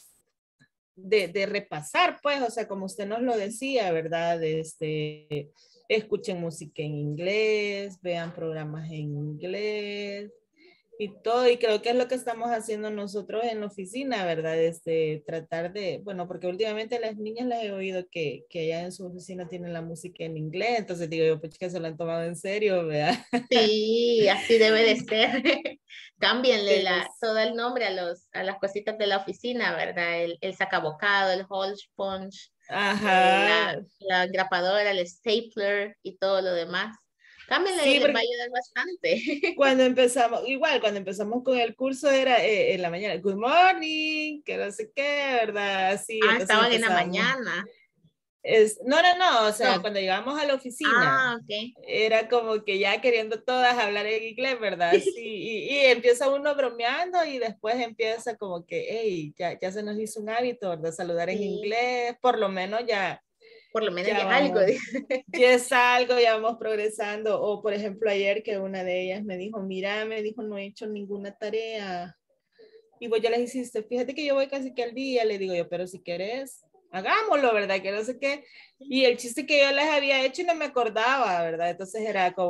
de, de repasar, pues, o sea, como usted nos lo decía, ¿verdad? Este, escuchen música en inglés, vean programas en inglés, y todo, y creo que es lo que estamos haciendo nosotros en la oficina, ¿verdad? Este, tratar de, bueno, porque últimamente las niñas las he oído que, que allá en su oficina tienen la música en inglés, entonces digo yo, pues que se lo han tomado en serio, ¿verdad? Sí, así debe de ser. Cámbienle Pero, la, todo el nombre a los, a las cositas de la oficina, ¿verdad? El, el sacabocado, el hole sponge, eh, la, ajá, la grapadora, el stapler y todo lo demás. Cámbienle y sí, les va a porque ayudar bastante. cuando empezamos, igual, cuando empezamos con el curso era eh, en la mañana, good morning, que no sé qué, ¿verdad? Sí, Ah, entonces estaban en la empezábamos. mañana. Es, no, no, no, o sea, No. cuando llegamos a la oficina, Ah, ok. era como que ya queriendo todas hablar en inglés, ¿verdad? Sí, y, y empieza uno bromeando y después empieza como que, hey, ya, ya se nos hizo un hábito, ¿verdad? Saludar en Sí, inglés, por lo menos ya, por lo menos ya ya algo. vamos, ya es algo, ya vamos progresando. O por ejemplo ayer que una de ellas me dijo, mira, me dijo, no he hecho ninguna tarea. Y vos ya les hiciste, fíjate que yo voy casi que al día, le digo yo, pero si querés, hagámoslo, ¿verdad? Que no sé qué. Y el chiste que yo les había hecho y no me acordaba, ¿verdad? Entonces era como,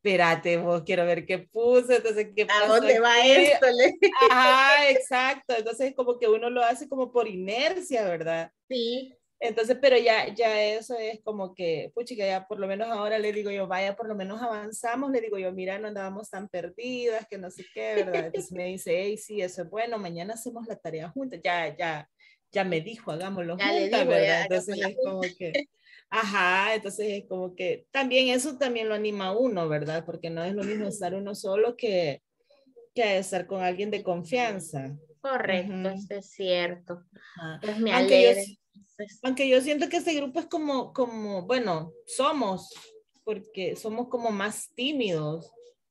espérate, vos quiero ver qué puso, entonces qué pasó ¿A dónde va aquí? esto? Ajá, exacto, entonces como que uno lo hace como por inercia, ¿verdad? Sí. Entonces, pero ya, ya eso es como que, puchica, ya por lo menos ahora le digo yo, vaya, por lo menos avanzamos, le digo yo, mira, no andábamos tan perdidas, que no sé qué, ¿verdad? Entonces me dice, hey, sí, eso es bueno, mañana hacemos la tarea juntas, ya, ya, ya me dijo, hagámoslo Ya le juntas, digo, ¿verdad? ya, Entonces hagámosla es como que, ajá, entonces es como que, también eso también lo anima a uno, ¿verdad? Porque no es lo mismo estar uno solo que, que estar con alguien de confianza. Correcto, Ujú. eso es cierto. Ajá. Pues me Aunque yo, alegra. Entonces, aunque yo siento que este grupo es como, como, bueno, somos, porque somos como más tímidos.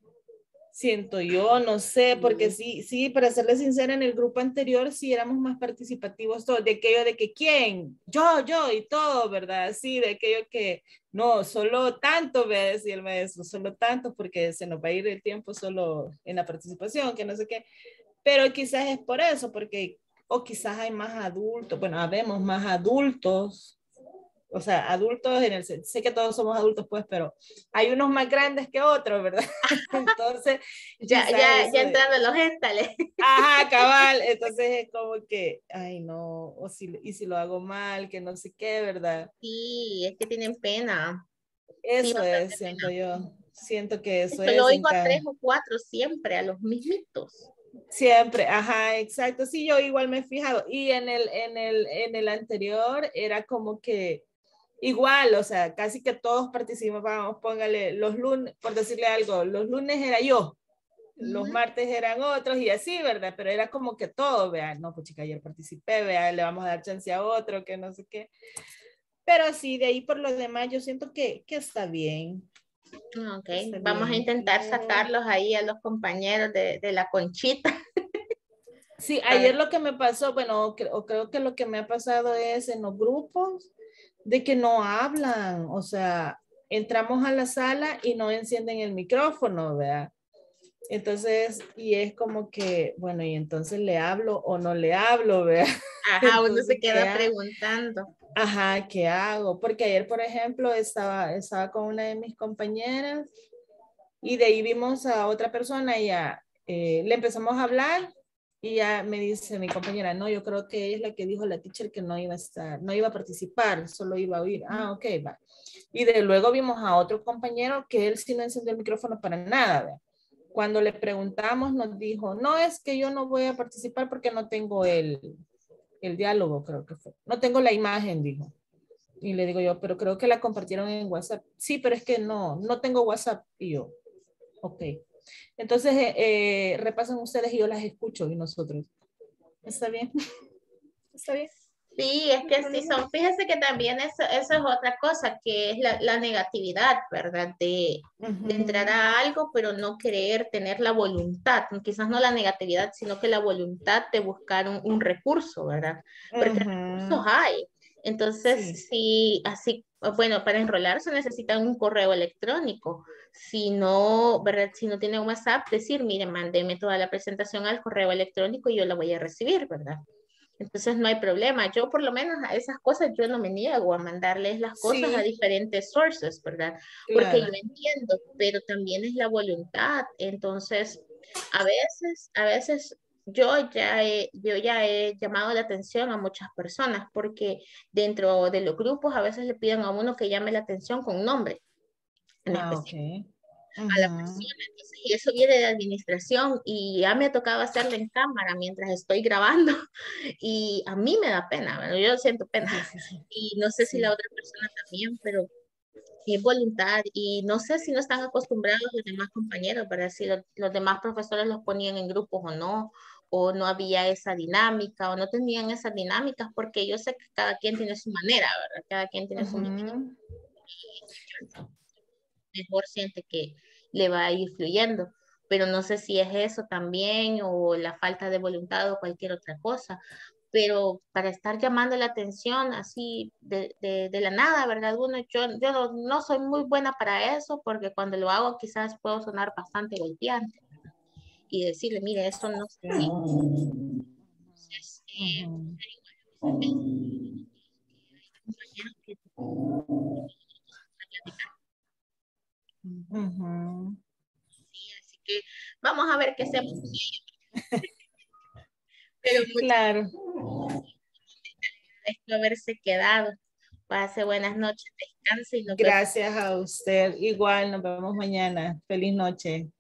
Siento yo, no sé, porque sí, sí, para serles sincera, en el grupo anterior sí éramos más participativos todos, de aquello de que quién, yo, yo y todo, ¿verdad? Sí, de aquello que no, solo tanto, me decía el maestro, solo tanto, porque se nos va a ir el tiempo solo en la participación, que no sé qué, pero quizás es por eso, porque, o quizás hay más adultos, bueno, habemos más adultos, o sea, adultos en el, sé que todos somos adultos pues, pero hay unos más grandes que otros, ¿verdad? Entonces, ya, ya, ya entrando en los gestales. Ajá, cabal, entonces es como que, ay no, o si, y si lo hago mal, que no sé qué, ¿verdad? Sí, es que tienen pena. Eso Sí, es, siento yo, siento que eso yo lo es en oigo a cada... tres o cuatro siempre, a los mismitos. Siempre, ajá, exacto, sí, yo igual me he fijado, y en el, en el, en el anterior era como que igual, o sea, casi que todos participábamos, póngale, los lunes, por decirle algo, los lunes era yo, los martes eran otros y así, ¿verdad? Pero era como que todo, vean, no, pues chica, ayer participé, vean, le vamos a dar chance a otro, que no sé qué. Pero sí, de ahí por lo demás, yo siento que, que está bien. Ok, Está vamos a bien. intentar sacarlos ahí a los compañeros de, de la conchita. Sí, ayer lo que me pasó, bueno, o, cre- o creo que lo que me ha pasado es en los grupos de que no hablan, o sea, entramos a la sala y no encienden el micrófono, ¿verdad? Entonces, y es como que, bueno, y entonces le hablo o no le hablo, ¿verdad? Ajá, uno Entonces, se ¿qué queda ha- preguntando. Ajá, ¿qué hago? Porque ayer, por ejemplo, estaba, estaba con una de mis compañeras y de ahí vimos a otra persona y ya eh, le empezamos a hablar y ya me dice mi compañera, no, yo creo que ella es la que dijo la teacher que no iba a estar, no iba a participar, solo iba a oír. Ah, ok, va. Y de luego vimos a otro compañero que él sí no encendió el micrófono para nada, ¿verdad? Cuando le preguntamos nos dijo, no, es que yo no voy a participar porque no tengo el, el diálogo, creo que fue. No tengo la imagen, dijo. Y le digo yo, pero creo que la compartieron en WhatsApp. Sí, pero es que no, no tengo WhatsApp. Y yo, ok. Entonces, eh, eh, repasan ustedes y yo las escucho y nosotros. ¿Está bien? ¿Está bien? Sí, es que sí son, fíjese que también eso, eso es otra cosa, que es la, la negatividad, ¿verdad? De, de entrar a algo, pero no querer tener la voluntad, quizás no la negatividad, sino que la voluntad de buscar un, un recurso, ¿verdad? Porque recursos hay. Entonces, sí, así, bueno, para enrolarse necesitan un correo electrónico. Si no, ¿verdad? Si no tiene un WhatsApp, decir, mire, mándeme toda la presentación al correo electrónico y yo la voy a recibir, ¿verdad? Entonces no hay problema. Yo por lo menos a esas cosas yo no me niego a mandarles las cosas a Sí, diferentes sources, ¿verdad? Porque yo claro. entiendo, pero también es la voluntad. Entonces, a veces, a veces yo ya he, yo ya he llamado la atención a muchas personas porque dentro de los grupos a veces le piden a uno que llame la atención con nombre en Ah, específico ok. a la Ujú. persona. Entonces, y eso viene de administración y ya me ha tocado hacerlo en cámara mientras estoy grabando y a mí me da pena, bueno, yo siento pena Sí, sí, sí. y no sé si la Sí. otra persona también, pero es voluntad y no sé si no están acostumbrados los demás compañeros, ¿verdad? Si lo- los demás profesores los ponían en grupos o no, o no había esa dinámica o no tenían esas dinámicas, porque yo sé que cada quien tiene su manera, ¿verdad? Cada quien tiene su manera. Ujú. Mejor siente que le va a ir fluyendo. Pero no sé si es eso también o la falta de voluntad o cualquier otra cosa. Pero para estar llamando la atención así de, de, de la nada, ¿verdad? Uno, yo yo no, no soy muy buena para eso porque cuando lo hago quizás puedo sonar bastante golpeante y decirle, mire, eso no está bien. Entonces, eh, Ujú. compañeros que Ujú. Vamos a ver qué hacemos. Pero claro. Esto haberse quedado. Pase buenas noches, descanse y nos Gracias a usted. Igual, nos vemos mañana. Feliz noche.